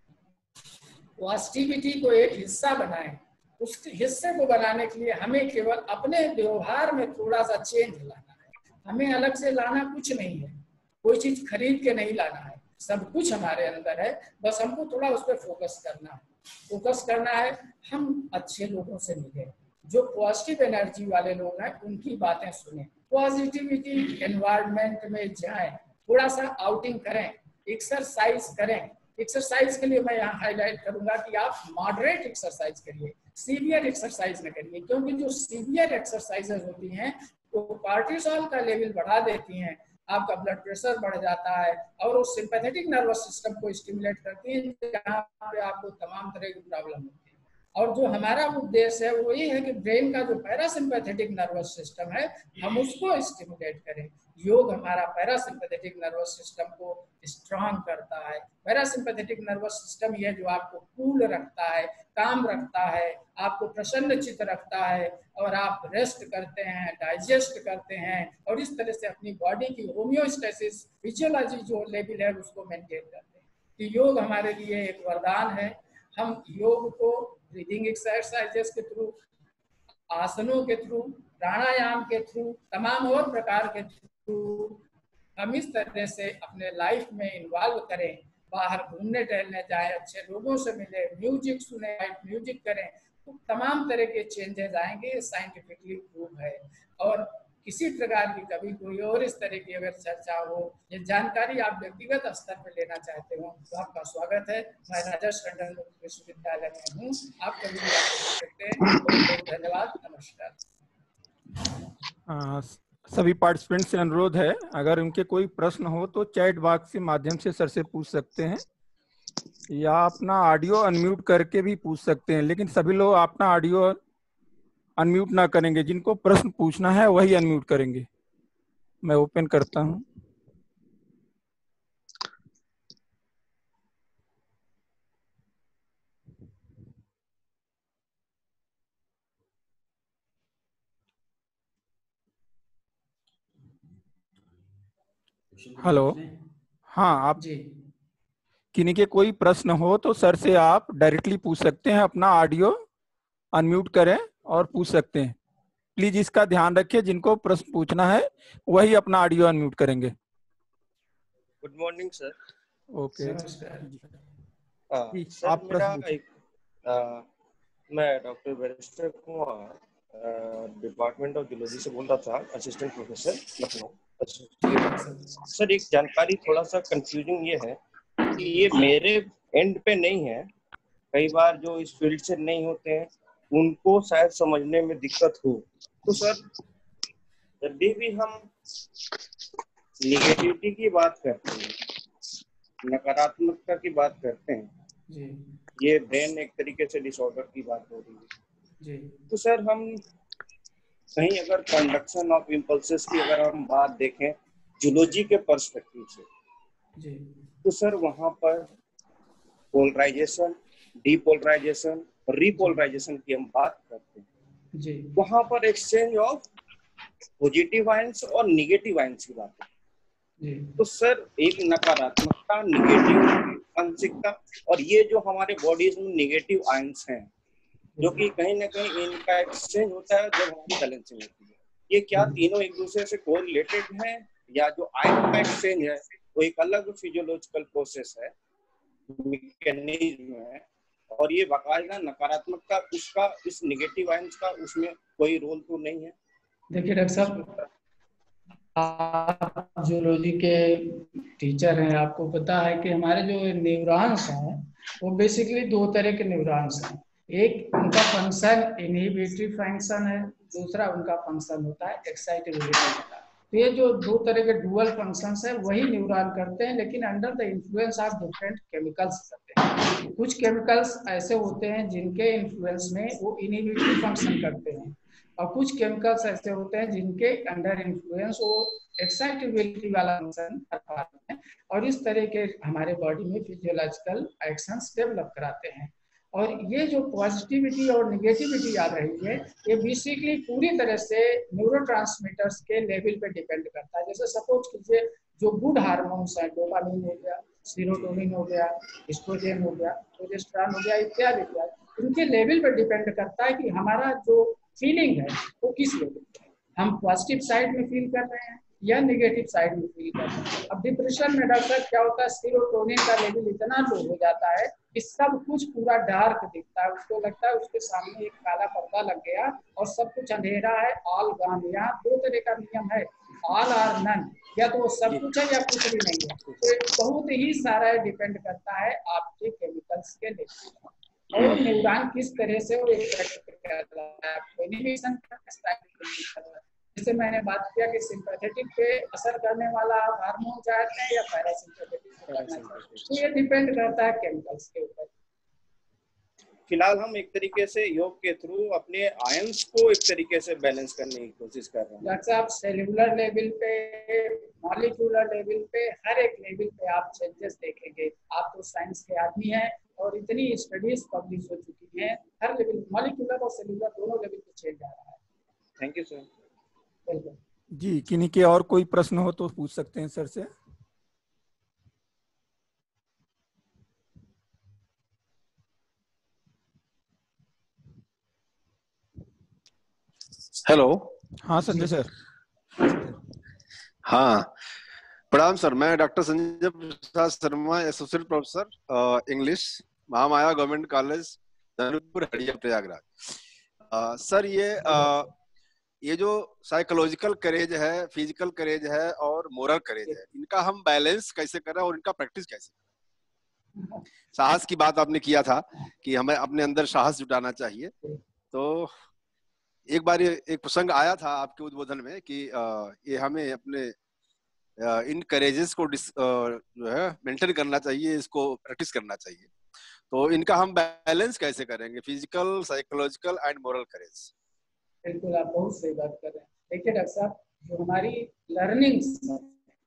पॉजिटिविटी को एक हिस्सा बनाएं। उस हिस्से को बनाने के लिए हमें केवल अपने व्यवहार में थोड़ा सा चेंज लाना है। हमें अलग से लाना कुछ नहीं है, कोई चीज खरीद के नहीं लाना है, सब कुछ हमारे अंदर है, बस हमको थोड़ा उस पर फोकस करना है। फोकस करना है हम अच्छे लोगों से मिले, जो पॉजिटिव एनर्जी वाले लोग हैं उनकी बातें सुने, पॉजिटिविटी एनवायरनमेंट में जाएं, थोड़ा सा आउटिंग करें, एक्सरसाइज करें। एक्सरसाइज के लिए मैं यहाँ हाईलाइट करूंगा कि आप मॉडरेट एक्सरसाइज करिए, सीवियर एक्सरसाइज न करिए, क्योंकि जो सीवियर एक्सरसाइजेज होती हैं वो कॉर्टिसोल का लेवल बढ़ा देती हैं, आपका ब्लड प्रेशर बढ़ जाता है और वो सिंपैथेटिक नर्वस सिस्टम को स्टिमुलेट करती है, जहाँ पे आपको तमाम तरह की प्रॉब्लम होती है। और जो हमारा उद्देश्य है वो ये है कि ब्रेन का जो पैरासिम्पैथेटिक नर्वस सिस्टम है हम उसको स्टिमुलेट करें। योग हमारा पैरासिम्पैथेटिक नर्वस सिस्टम को स्ट्रांग करता है। पैरासिम्पैथेटिक नर्वस सिस्टम ये जो आपको कूल रखता है, काम रखता है, आपको प्रसन्न चित्त रखता है और आप रेस्ट करते हैं, डाइजेस्ट करते हैं और इस तरह से अपनी बॉडी की होम्योस्टेसिस, फिजियोलॉजी जो लेवल है उसको मेंटेन करते हैं। तो योग हमारे लिए एक वरदान है। हम योग को ब्रीदिंग एक्सरसाइजेस के थ्रू, आसनों के थ्रू, प्राणायाम के थ्रू, तमाम और प्रकार के थ्रू हम इस तरह से अपने लाइफ में इन्वॉल्व करें, बाहर घूमने टहलने जाएं, अच्छे लोगों से मिले, म्यूजिक सुने, म्यूजिक करें, तो तमाम तरह के चेंजेस आएंगे। ये साइंटिफिकली प्रूव है। और किसी प्रकार की कभी कोई और इस तरह की अगर चर्चा हो, ये जानकारी आप व्यक्तिगत स्तर पर लेना चाहते हो तो आपका स्वागत है। मैं राजस्थान विश्वविद्यालय में हूँ, आप कभी भी आकर देख सकते हैं। बहुत बहुत धन्यवाद, नमस्कार। आ, सभी पार्टिसिपेंट्स से अनुरोध है, अगर उनके कोई प्रश्न हो तो चैट बॉक्स के माध्यम से सर से पूछ सकते हैं या अपना ऑडियो अनम्यूट करके भी पूछ सकते हैं, लेकिन सभी लोग अपना ऑडियो अनम्यूट ना करेंगे। जिनको प्रश्न पूछना है वही अनम्यूट करेंगे। मैं ओपन करता हूं। हेलो, हाँ, आप जी किन्हीं के कोई प्रश्न हो तो सर से आप डायरेक्टली पूछ सकते हैं। अपना ऑडियो अनम्यूट करें और पूछ सकते हैं। प्लीज इसका ध्यान रखिए, जिनको प्रश्न पूछना है वही अपना ऑडियो अनम्यूट करेंगे। Good morning sir. Okay, sir आप मेरा प्रश्न एक आ, मैं doctor barrister Kumar department of zoology से बोल रहा था, असिस्टेंट प्रोफेसर लखनऊ। सर एक जानकारी थोड़ा सा कंफ्यूजिंग ये है कि ये मेरे एंड पे नहीं है, कई बार जो इस फील्ड से नहीं होते हैं उनको शायद समझने में दिक्कत हो। तो सर जब भी भी हम निगेटिविटी की बात करते हैं, नकारात्मकता की बात करते हैं जी ये ब्रेन एक तरीके से डिसऑर्डर की बात हो रही है जी तो सर हम कहीं अगर कंडक्शन ऑफ इम्पल्सेस की अगर हम बात देखें जूलॉजी के पर्सपेक्टिव से जी तो सर वहां पर पोलराइजेशन, डीपोलराइजेशन और रीपोलराइजेशन की हम बात करते हैं जी वहां पर एक्सचेंज ऑफ पॉजिटिव आयंस और निगेटिव आयंस की बात है। जी तो सर एक नकारात्मकता, निगेटिव मानसिकता और ये जो हमारे बॉडीज में निगेटिव आयंस हैं जो कि कहीं ना कहीं इनका एक्सचेंज होता है जब हमारी बैलेंसिंग होती है। ये क्या तीनों एक दूसरे से कोरिलेटेड हैं, या जो आयन का एक्सचेंज है वो एक अलग फिजियोलॉजिकल प्रोसेस है, मैकेनिज्म है, और ये बाकायदा नकारात्मकता उसका, इस नेगेटिव आयंस का उसमें कोई रोल तो नहीं है? देखिए डॉक्टर साहब, आप जूलॉजी के टीचर हैं, आपको पता है कि हमारे जो न्यूरॉन्स हैं वो बेसिकली दो तरह के न्यूरॉन्स हैं। एक उनका फंक्शन इनहिबिटरी फंक्शन है, दूसरा उनका फंक्शन होता है एक्साइटेबिलिटी का। तो ये जो दो तरह के डुअल फंक्शंस है वही न्यूरॉन करते हैं, लेकिन under the influence of different chemicals करते हैं। कुछ केमिकल्स ऐसे होते हैं जिनके इन्फ्लुएंस में वो इनहिबिटरी फंक्शन करते हैं, और कुछ केमिकल्स ऐसे होते हैं जिनके अंडर इन्फ्लुएंस वो एक्साइटेबिलिटी वाला फंक्शन कर पाते हैं, और इस तरह के हमारे बॉडी में फिजियोलॉजिकल एक्शंस डेवलप कराते हैं। और ये जो पॉजिटिविटी और निगेटिविटी आ रही है ये बेसिकली पूरी तरह से न्यूरोट्रांसमीटर्स के लेवल पे डिपेंड करता है। जैसे सपोज कीजिए जो गुड हार्मोन्स हैं, डोपामिन हो गया, सीरोटोनिन हो गया, एस्ट्रोजन हो गया, प्रोजेस्टेरॉन हो गया, इत्यादि इत्यादि, उनके लेवल पे डिपेंड करता है कि हमारा जो फीलिंग है वो किस लेवल पे है। हम पॉजिटिव साइड में फील कर रहे हैं या नेगेटिव साइड में फील कर रहे हैं। अब डिप्रेशन में डॉक्टर क्या होता है, सीरोटोनिन का लेवल इतना लो हो जाता है कि सब कुछ पूरा डार्क दिखता है, उसको लगता है उसके सामने एक काला पर्दा लग गया और सब कुछ अंधेरा है, ऑल गॉन। यहाँ दो तरह का नियम है, ऑल आर नन, या तो सब कुछ है या कुछ भी नहीं है। तो एक बहुत ही सारा डिपेंड करता है आपके केमिकल्स के लेवल पर, और न्यूरॉन किस तरह से वो इफेक्ट कर रहा है, इनहिबिशन कर रहा है। जैसे मैंने बात किया कि सिंपैथेटिक पे असर करने वाला हार्मोन चाहते हैं या पैरासिम्पैथेटिक पे करना चाहते हैं, तो ये डिपेंड करता है केमिकल्स के ऊपर। फिलहाल हम एक तरीके से योग के थ्रू अपने आयंस को एक तरीके से बैलेंस करने की कोशिश कर रहे हैं। डॉक्टर साहब सेल्युलर लेवल पे, मॉलिक्यूलर लेवल पे, हर एक लेवल पे आप चेंजेस देखेंगे। आप तो साइंस के आदमी हैं और इतनी स्टडीज पब्लिश हो चुकी हैं, हर लेवल मॉलिक्यूलर और सेल्युलर दोनों लेवल पे चेंज आ रहा है। Thank you sir. जी, किन्हीं के और कोई प्रश्न हो तो पूछ सकते हैं सर से। हेलो। हाँ संजय सर। हाँ, प्रणाम सर। मैं doctor Sanjay Prasad Sharma, associate professor English, Mahamaya government college Dhanupur, Handia, Prayagraj. Sir ये आ, ये जो साइकोलॉजिकल करेज है, फिजिकल करेज है और मोरल करेज है, इनका हम बैलेंस कैसे करें और इनका प्रैक्टिस कैसे करें? साहस की बात आपने किया था कि हमें अपने अंदर साहस जुटाना चाहिए। तो एक बार ये एक प्रसंग आया था आपके उद्बोधन में कि ये हमें अपने इन करेजेस को जो है मेंटेन करना चाहिए, इसको प्रैक्टिस करना चाहिए। तो इनका हम बैलेंस कैसे करेंगे, physical, psychological and moral courage? बिल्कुल, आप बहुत सही बात कर रहे हैं। देखिए डॉक्टर साहब, जो हमारी लर्निंग,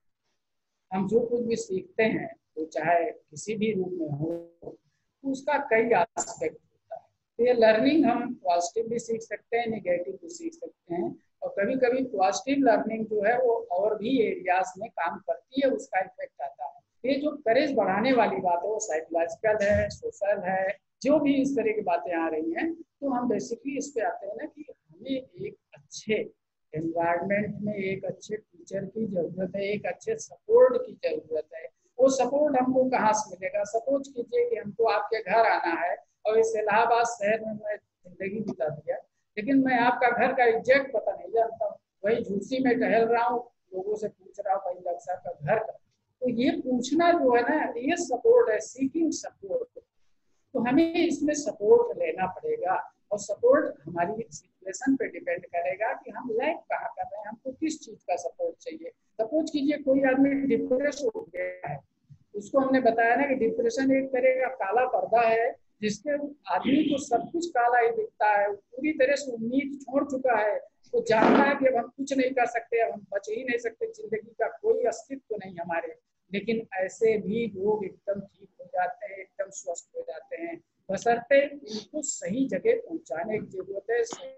हम जो कुछ भी सीखते हैं तो चाहे किसी भी रूप में हो, तो उसका कई एस्पेक्ट होता है। तो ये लर्निंग हम पॉजिटिव भी सीख सकते हैं, नेगेटिव भी सीख सकते हैं, और कभी कभी पॉजिटिव लर्निंग जो है वो और भी एरियाज में काम करती है, उसका इफेक्ट आता है। ये जो करेज बढ़ाने वाली बात है वो साइकोलॉजिकल है, सोशल है, जो भी इस तरह की बातें आ रही हैं, तो हम बेसिकली इस पे आते हैं ना कि हमें एक अच्छे एनवायरनमेंट में एक अच्छे टीचर की जरूरत है, एक अच्छे सपोर्ट की जरूरत है। वो सपोर्ट हमको कहाँ से मिलेगा? सपोज कीजिए कि हमको आपके घर आना है और इस इलाहाबाद शहर में मैं जिंदगी बिता दिया, लेकिन मैं आपका घर का एग्जैक्ट पता नहीं जानता हूँ, वही झूंसी में टहल रहा हूँ, लोगों से पूछ रहा हूँ भाई डॉक्टर साहब का घर का। तो ये पूछना जो है ना, ये सपोर्ट है, सीकिंग सपोर्ट। तो हमें इसमें सपोर्ट लेना पड़ेगा, और सपोर्ट हमारी सिचुएशन पे डिपेंड करेगा कि हम लैक कहाँ कर रहे हैं, हमको किस चीज का सपोर्ट चाहिए। सपोज कीजिए कोई आदमी डिप्रेस हो गया है, उसको हमने बताया ना कि डिप्रेशन एक तरह का काला पर्दा है जिसके आदमी को सब कुछ काला ही दिखता है, पूरी तरह से उम्मीद छोड़ चुका है, वो जानता है कि अब हम कुछ नहीं कर सकते, अब हम बच ही नहीं सकते, जिंदगी का कोई अस्तित्व नहीं हमारे। लेकिन ऐसे भी लोग एकदम ठीक हो जाते हैं, एकदम स्वस्थ हो जाते हैं, बशर्ते इनको सही जगह पहुंचाने की जरूरत है।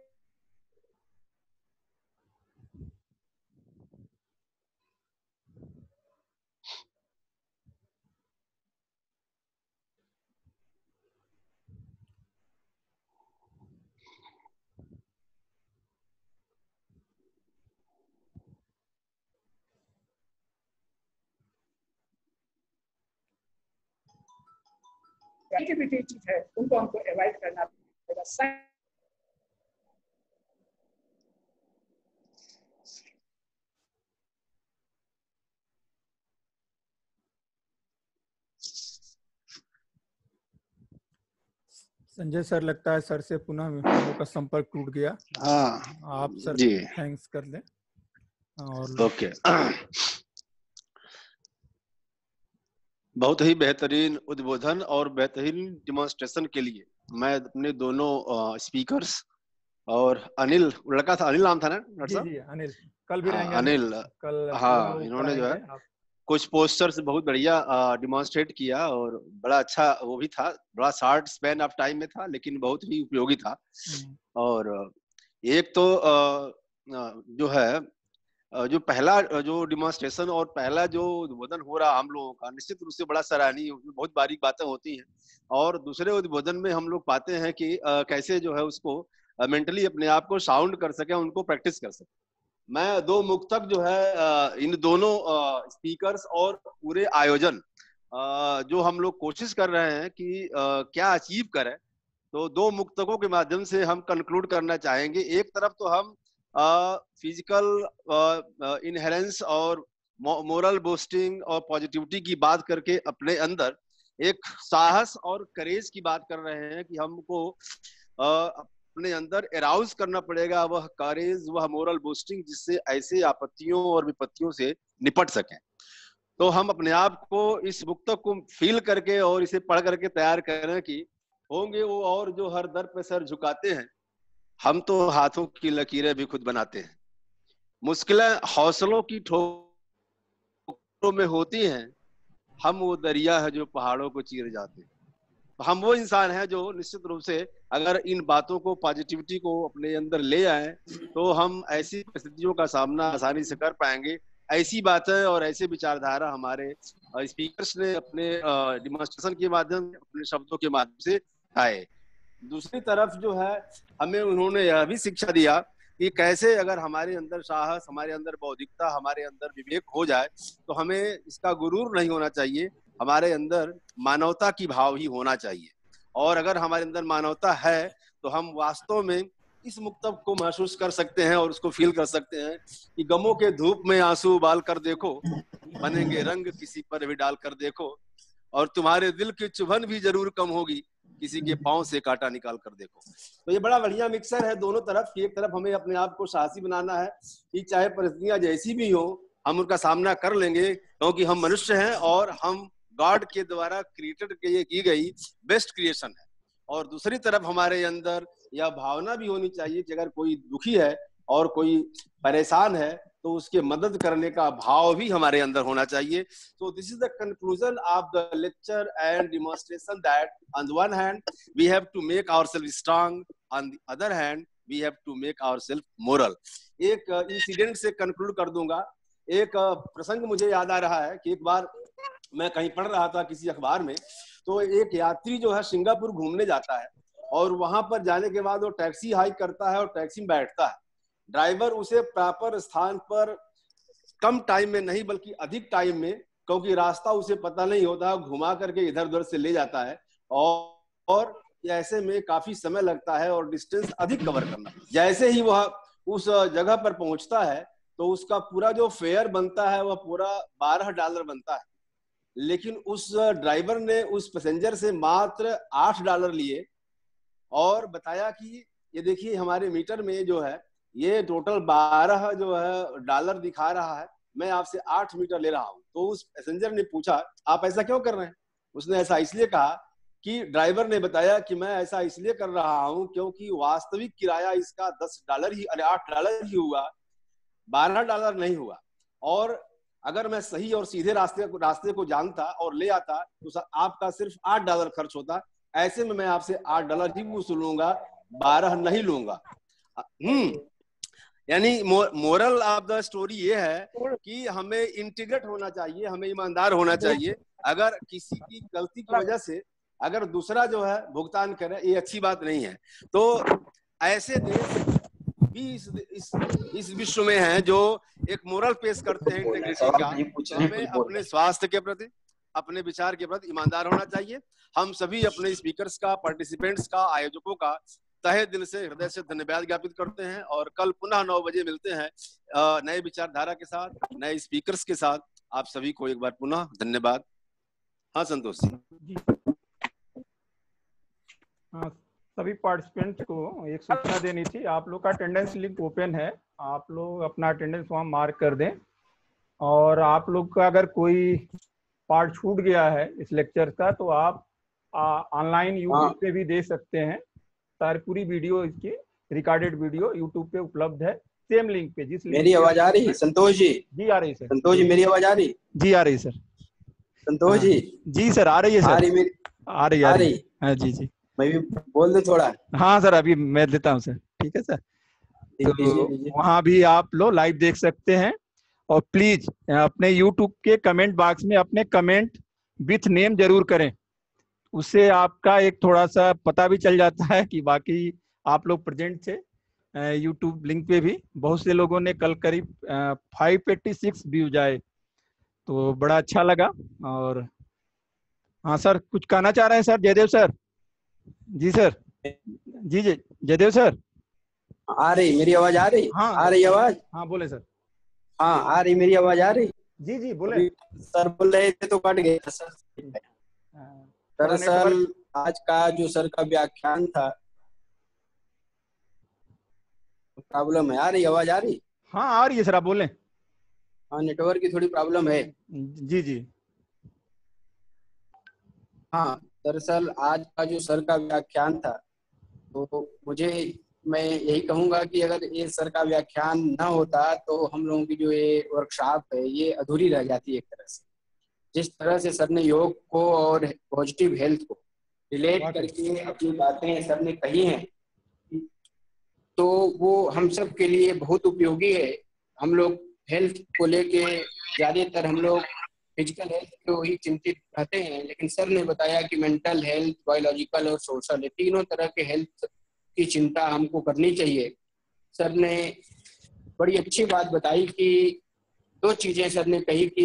नेगेटिविटी चीज है उनको हमको अवॉइड करना पड़ेगा। संजय सर, लगता है सर से पुनः हम लोग का संपर्क टूट गया। हाँ आप सर जी थैंक्स कर लें। और ओके, बहुत ही बेहतरीन उद्बोधन और बेहतरीन डिमॉन्स्ट्रेशन के लिए मैं अपने दोनों स्पीकर्स और अनिल, लड़का था अनिल नाम था ना डॉक्टर जी साहब? जी अनिल, कल भी हाँ रहेंगे अनिल, कल हाँ इन्होंने जो है कुछ पोस्टर्स बहुत बढ़िया डिमॉन्स्ट्रेट किया और बड़ा अच्छा वो भी था, बड़ा शॉर्ट स्पैन ऑफ टाइम में था लेकिन बहुत ही उपयोगी था। और एक तो जो है जो पहला जो डिमॉन्स्ट्रेशन और पहला जो उद्बोधन हो रहा हम लोगों का निश्चित रूप से बड़ा सराहनीय, बहुत बारीक बातें होती हैं। और दूसरे उद्बोधन में हम लोग पाते हैं कि कैसे जो है उसको मेंटली अपने आप को साउंड कर सके, उनको प्रैक्टिस कर सके। मैं दो मुक्तक जो है इन दोनों स्पीकर्स और पूरे आयोजन जो हम लोग कोशिश कर रहे हैं कि क्या अचीव करें, तो दो मुक्तकों के माध्यम से हम कंक्लूड करना चाहेंगे। एक तरफ तो हम फिजिकल इनहेरेंस और मोरल बूस्टिंग और पॉजिटिविटी की बात करके अपने अंदर एक साहस और करेज की बात कर रहे हैं कि हमको अपने अंदर एराउज करना पड़ेगा वह करेज, वह मोरल बूस्टिंग जिससे ऐसे आपत्तियों और विपत्तियों से निपट सकें। तो हम अपने आप को इस मुक्तक को फील करके और इसे पढ़ करके तैयार करें कि होंगे वो और जो हर दर पे सर झुकाते हैं, हम तो हाथों की लकीरें भी खुद बनाते हैं। मुश्किलें हौसलों की ठोकरों में होती हैं, हम वो दरिया है जो पहाड़ों को चीर जाते हैं। तो हम वो इंसान हैं जो निश्चित रूप से अगर इन बातों को, पॉजिटिविटी को अपने अंदर ले आए तो हम ऐसी परिस्थितियों का सामना आसानी से कर पाएंगे। ऐसी बातें और ऐसे विचारधारा हमारे स्पीकर्स ने अपने डिमॉन्स्ट्रेशन के माध्यम से, अपने शब्दों के माध्यम से आए। दूसरी तरफ जो है हमें उन्होंने यह भी शिक्षा दिया कि कैसे अगर हमारे अंदर साहस, हमारे अंदर बौद्धिकता, हमारे अंदर विवेक हो जाए तो हमें इसका गुरूर नहीं होना चाहिए, हमारे अंदर मानवता की भाव ही होना चाहिए। और अगर हमारे अंदर मानवता है तो हम वास्तव में इस मुक्तक को महसूस कर सकते हैं और उसको फील कर सकते हैं कि गमों के धूप में आंसू उबाल कर देखो, बनेंगे रंग किसी पर भी डाल कर देखो, और तुम्हारे दिल की चुभन भी जरूर कम होगी किसी के पांव से कांटा निकाल कर देखो। तो ये बड़ा बढ़िया मिक्सर है दोनों तरफ की। एक तरफ हमें अपने आप को साहसी बनाना है कि चाहे परिस्थितियां जैसी भी हो हम उनका सामना कर लेंगे, क्योंकि हम मनुष्य हैं और हम गॉड के द्वारा क्रिएटेड की गई बेस्ट क्रिएशन है। और दूसरी तरफ हमारे अंदर यह भावना भी होनी चाहिए कि अगर कोई दुखी है और कोई परेशान है तो उसके मदद करने का भाव भी हमारे अंदर होना चाहिए। So this is the conclusion of the lecture and demonstration that on the one hand we have to make ourselves strong, on the other hand we have to make ourselves moral। एक इंसिडेंट से कंक्लूड कर दूंगा। एक प्रसंग मुझे याद आ रहा है कि एक बार मैं कहीं पढ़ रहा था किसी अखबार में, तो एक यात्री जो है सिंगापुर घूमने जाता है और वहां पर जाने के बाद वो टैक्सी हाइक करता है और टैक्सी में बैठता है। ड्राइवर उसे प्रॉपर स्थान पर कम टाइम में नहीं बल्कि अधिक टाइम में, क्योंकि रास्ता उसे पता नहीं होता, घुमा करके इधर उधर से ले जाता है और, और ऐसे में काफी समय लगता है और डिस्टेंस अधिक कवर करना। जैसे ही वह उस जगह पर पहुंचता है तो उसका पूरा जो फेयर बनता है वह पूरा बारह डॉलर बनता है, लेकिन उस ड्राइवर ने उस पैसेंजर से मात्र आठ डॉलर लिए और बताया कि ये देखिए हमारे मीटर में जो है ये टोटल बारह जो है डॉलर दिखा रहा है, मैं आपसे आठ मीटर ले रहा हूं। तो उस पैसेंजर ने पूछा आप ऐसा क्यों कर रहे हैं? उसने ऐसा इसलिए कहा कि ड्राइवर ने बताया कि मैं ऐसा इसलिए कर रहा हूं क्योंकि वास्तविक किराया इसका दस डॉलर ही, अरे आठ डॉलर ही हुआ, बारह डॉलर नहीं हुआ। और अगर मैं सही और सीधे रास्ते को रास्ते को जानता और ले आता तो आपका सिर्फ आठ डॉलर खर्च होता। ऐसे में मैं आपसे आठ डॉलर ही वसूलूंगा, बारह नहीं लूंगा। हम्म यानी मोरल ऑफ द स्टोरी ये है कि हमें इंटीग्रेट होना चाहिए, हमें ईमानदार होना चाहिए। अगर किसी की गलती की वजह से अगर दूसरा जो है भुगतान करे, ये अच्छी बात नहीं है। तो ऐसे देश भी इस, इस, इस विश्व में हैं जो एक मोरल पेश करते हैं इंटीग्रिटी का। तो हमें अपने स्वास्थ्य के प्रति, अपने विचार के प्रति ईमानदार होना चाहिए। हम सभी अपने स्पीकर्स का, पार्टिसिपेंट्स का, आयोजकों का तहे दिल से, हृदय से धन्यवाद ज्ञापित करते हैं और कल पुनः नौ बजे मिलते हैं नए विचारधारा के साथ, नए स्पीकर्स के साथ। आप सभी को एक बार पुनः धन्यवाद। हाँ संतोष जी। हाँ, सभी पार्टिसिपेंट्स को एक सूचना देनी थी। आप लोग का अटेंडेंस लिंक ओपन है, आप लोग अपना अटेंडेंस वहाँ मार्क कर दें। और आप लोग का अगर कोई पार्ट छूट गया है इस लेक्चर का तो आप ऑनलाइन यूट्यूब पे भी देख सकते हैं। सारी पूरी वीडियो इसकी रिकॉर्डेड वीडियो यूट्यूब पे उपलब्ध है, सेम लिंक पे। जिस मेरी आवाज आ रही है संतोष जी? जी आ रही सर। संतोष जी मेरी आवाज आ रही? जी आ रही सर। संतोष जी? जी सर आ रही है सर। आ रही मेरी? आ रही आ रही हाँ जी जी। मैं भी बोल दूं थोड़ा? हाँ सर अभी मैं देता हूँ सर। ठीक है सर। तो वहाँ भी आप लोग लाइव देख सकते हैं। और प्लीज अपने यूट्यूब के कमेंट बॉक्स में अपने कमेंट विथ नेम जरूर करें, उससे आपका एक थोड़ा सा पता भी चल जाता है कि बाकी आप लोग प्रेजेंट थे। यूट्यूब लिंक पे भी बहुत से लोगों ने कल करीब फाइव एट्टी सिक्स व्यूज आए, तो बड़ा अच्छा लगा। और हाँ सर कुछ कहना चाह रहे हैं सर? जयदेव सर। जी सर। जी जी जयदेव सर। आ रही मेरी आवाज? आ रही? हाँ आ रही आवाज? हाँ बोले सर। हाँ आ रही मेरी आवाज? आ रही? जी जी बोले। सर बोल रहे थे तो कट गए सर। दरअसल आज का जो सर का व्याख्यान था प्रॉब्लम है। आ रही आवाज? आ रही? हाँ आ रही है सर, आप बोले। हाँ नेटवर्क की थोड़ी प्रॉब्लम है। जी जी। हाँ दरअसल आज का जो सर का व्याख्यान था तो मुझे मैं यही कहूंगा कि अगर ये सर का व्याख्यान ना होता तो हम लोगों की जो ये वर्कशॉप है ये अधूरी रह जाती एक तरह से। जिस तरह से सर ने योग को और पॉजिटिव हेल्थ को रिलेट करके अपनी बातें सर ने कही हैं तो वो हम सब के लिए बहुत उपयोगी है। हम लोग हेल्थ को लेके ज्यादातर हम लोग फिजिकल हेल्थ को ही चिंतित रहते हैं, लेकिन सर ने बताया कि मेंटल हेल्थ, बायोलॉजिकल और सोशल, तीनों तरह के हेल्थ की चिंता हमको करनी चाहिए। सर ने बड़ी अच्छी बात बताई कि दो चीजें सर ने कही कि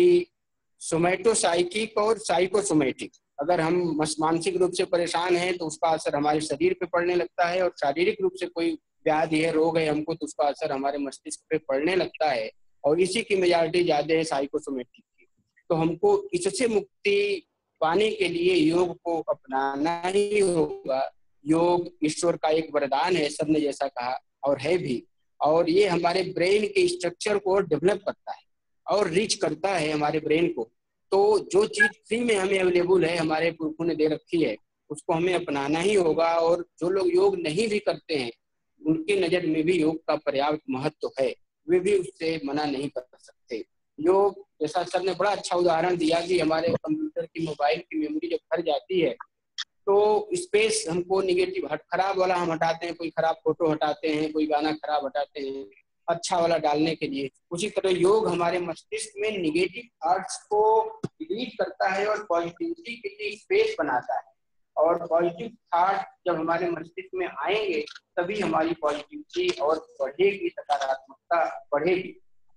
सोमैटोसाइकिक और साइकोसोमैटिक। अगर हम मानसिक रूप से परेशान हैं तो उसका असर हमारे शरीर पे पड़ने लगता है, और शारीरिक रूप से कोई व्याधि है, रोग है हमको, तो उसका असर हमारे मस्तिष्क पे पड़ने लगता है, और इसी की मेजॉरिटी ज्यादा है साइकोसोमैटिक की। तो हमको इससे मुक्ति पाने के लिए योग को अपनाना ही होगा। योग ईश्वर का एक वरदान है, सर ने जैसा कहा, और है भी, और ये हमारे ब्रेन के स्ट्रक्चर को डेवलप करता है और रिच करता है हमारे ब्रेन को। तो जो चीज फ्री में हमें अवेलेबल है, हमारे पुरखों ने दे रखी है, उसको हमें अपनाना ही होगा। और जो लोग योग नहीं भी करते हैं उनकी नजर में भी योग का पर्याप्त महत्व है, वे भी उससे मना नहीं कर सकते। योग जैसा सर ने बड़ा अच्छा उदाहरण दिया कि हमारे कंप्यूटर की, मोबाइल की मेमोरी जब भर जाती है तो स्पेस हमको निगेटिव हट खराब वाला हम हटाते हैं, कोई खराब फोटो हटाते हैं, कोई गाना खराब हटाते हैं अच्छा वाला डालने के लिए। उसी तरह योग हमारे मस्तिष्क में निगेटिव थॉट्स को डिलीट करता है और पॉजिटिविटी के लिए स्पेस बनाता है। और पॉजिटिव थॉट जब हमारे मस्तिष्क में आएंगे तभी हमारी पॉजिटिविटी और बढ़ेगी, सकारात्मकता बढ़ेगी।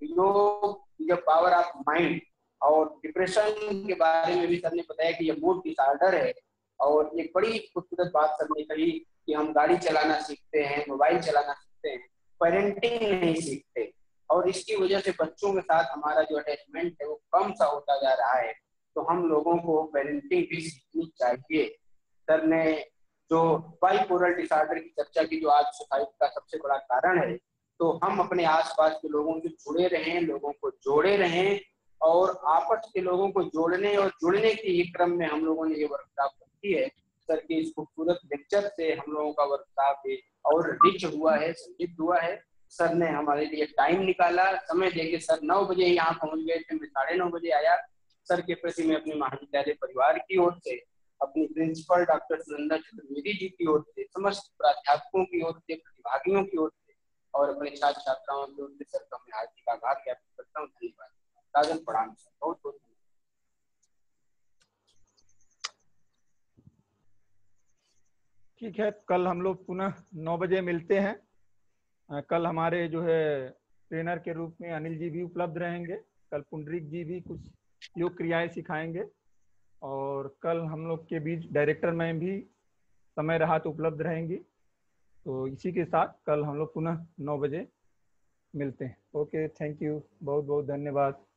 योग जब पावर ऑफ माइंड, और डिप्रेशन के बारे में भी सर ने बताया कि यह मूड डिसऑर्डर है। और एक बड़ी खूबसूरत बात सर ने कही कि हम गाड़ी चलाना सीखते हैं, मोबाइल चलाना सीखते हैं, पेरेंटिंग नहीं सीखते, और इसकी वजह से बच्चों के साथ हमारा जो अटैचमेंट है वो कम सा होता जा रहा है। तो हम लोगों को पेरेंटिंग भी सीखनी चाहिए। सर ने जो बाइपोलर डिसऑर्डर की चर्चा की, जो आज सोसाइटी का सबसे बड़ा कारण है, तो हम अपने आसपास के लोगों से जुड़े रहें, लोगों को जोड़े रहें, और आपस के लोगों को जोड़ने और जुड़ने के ही क्रम में हम लोगों ने ये वर्कशॉप रखी है। सर के इस खूबसूरत लेक्चर से हम लोगों का वर्कशॉप और रिच हुआ है, समृद्ध हुआ है। सर ने हमारे लिए टाइम निकाला, समय देके सर नौ बजे यहाँ पहुंच गए थे, मैं साढ़े नौ बजे आया। सर के प्रति मैं अपने महाविद्यालय परिवार की ओर से, अपनी प्रिंसिपल डॉक्टर सुनंदा चतुर्वेदी जी की ओर से, समस्त प्राध्यापकों की ओर से, प्रतिभागियों की ओर से, और अपने छात्र छात्राओं की ओर से सर का मैं हार्दिक आभार ज्ञापित करता हूँ। धन्यवाद। राजन प्रणाम सर, बहुत बहुत। ठीक है, कल हम लोग पुनः नौ बजे मिलते हैं। कल हमारे जो है ट्रेनर के रूप में अनिल जी भी उपलब्ध रहेंगे। कल पुंडरिक जी भी कुछ योग क्रियाएं सिखाएंगे। और कल हम लोग के बीच डायरेक्टर मैम भी समय रहा तो उपलब्ध रहेंगी। तो इसी के साथ कल हम लोग पुनः नौ बजे मिलते हैं। ओके, थैंक यू, बहुत बहुत धन्यवाद।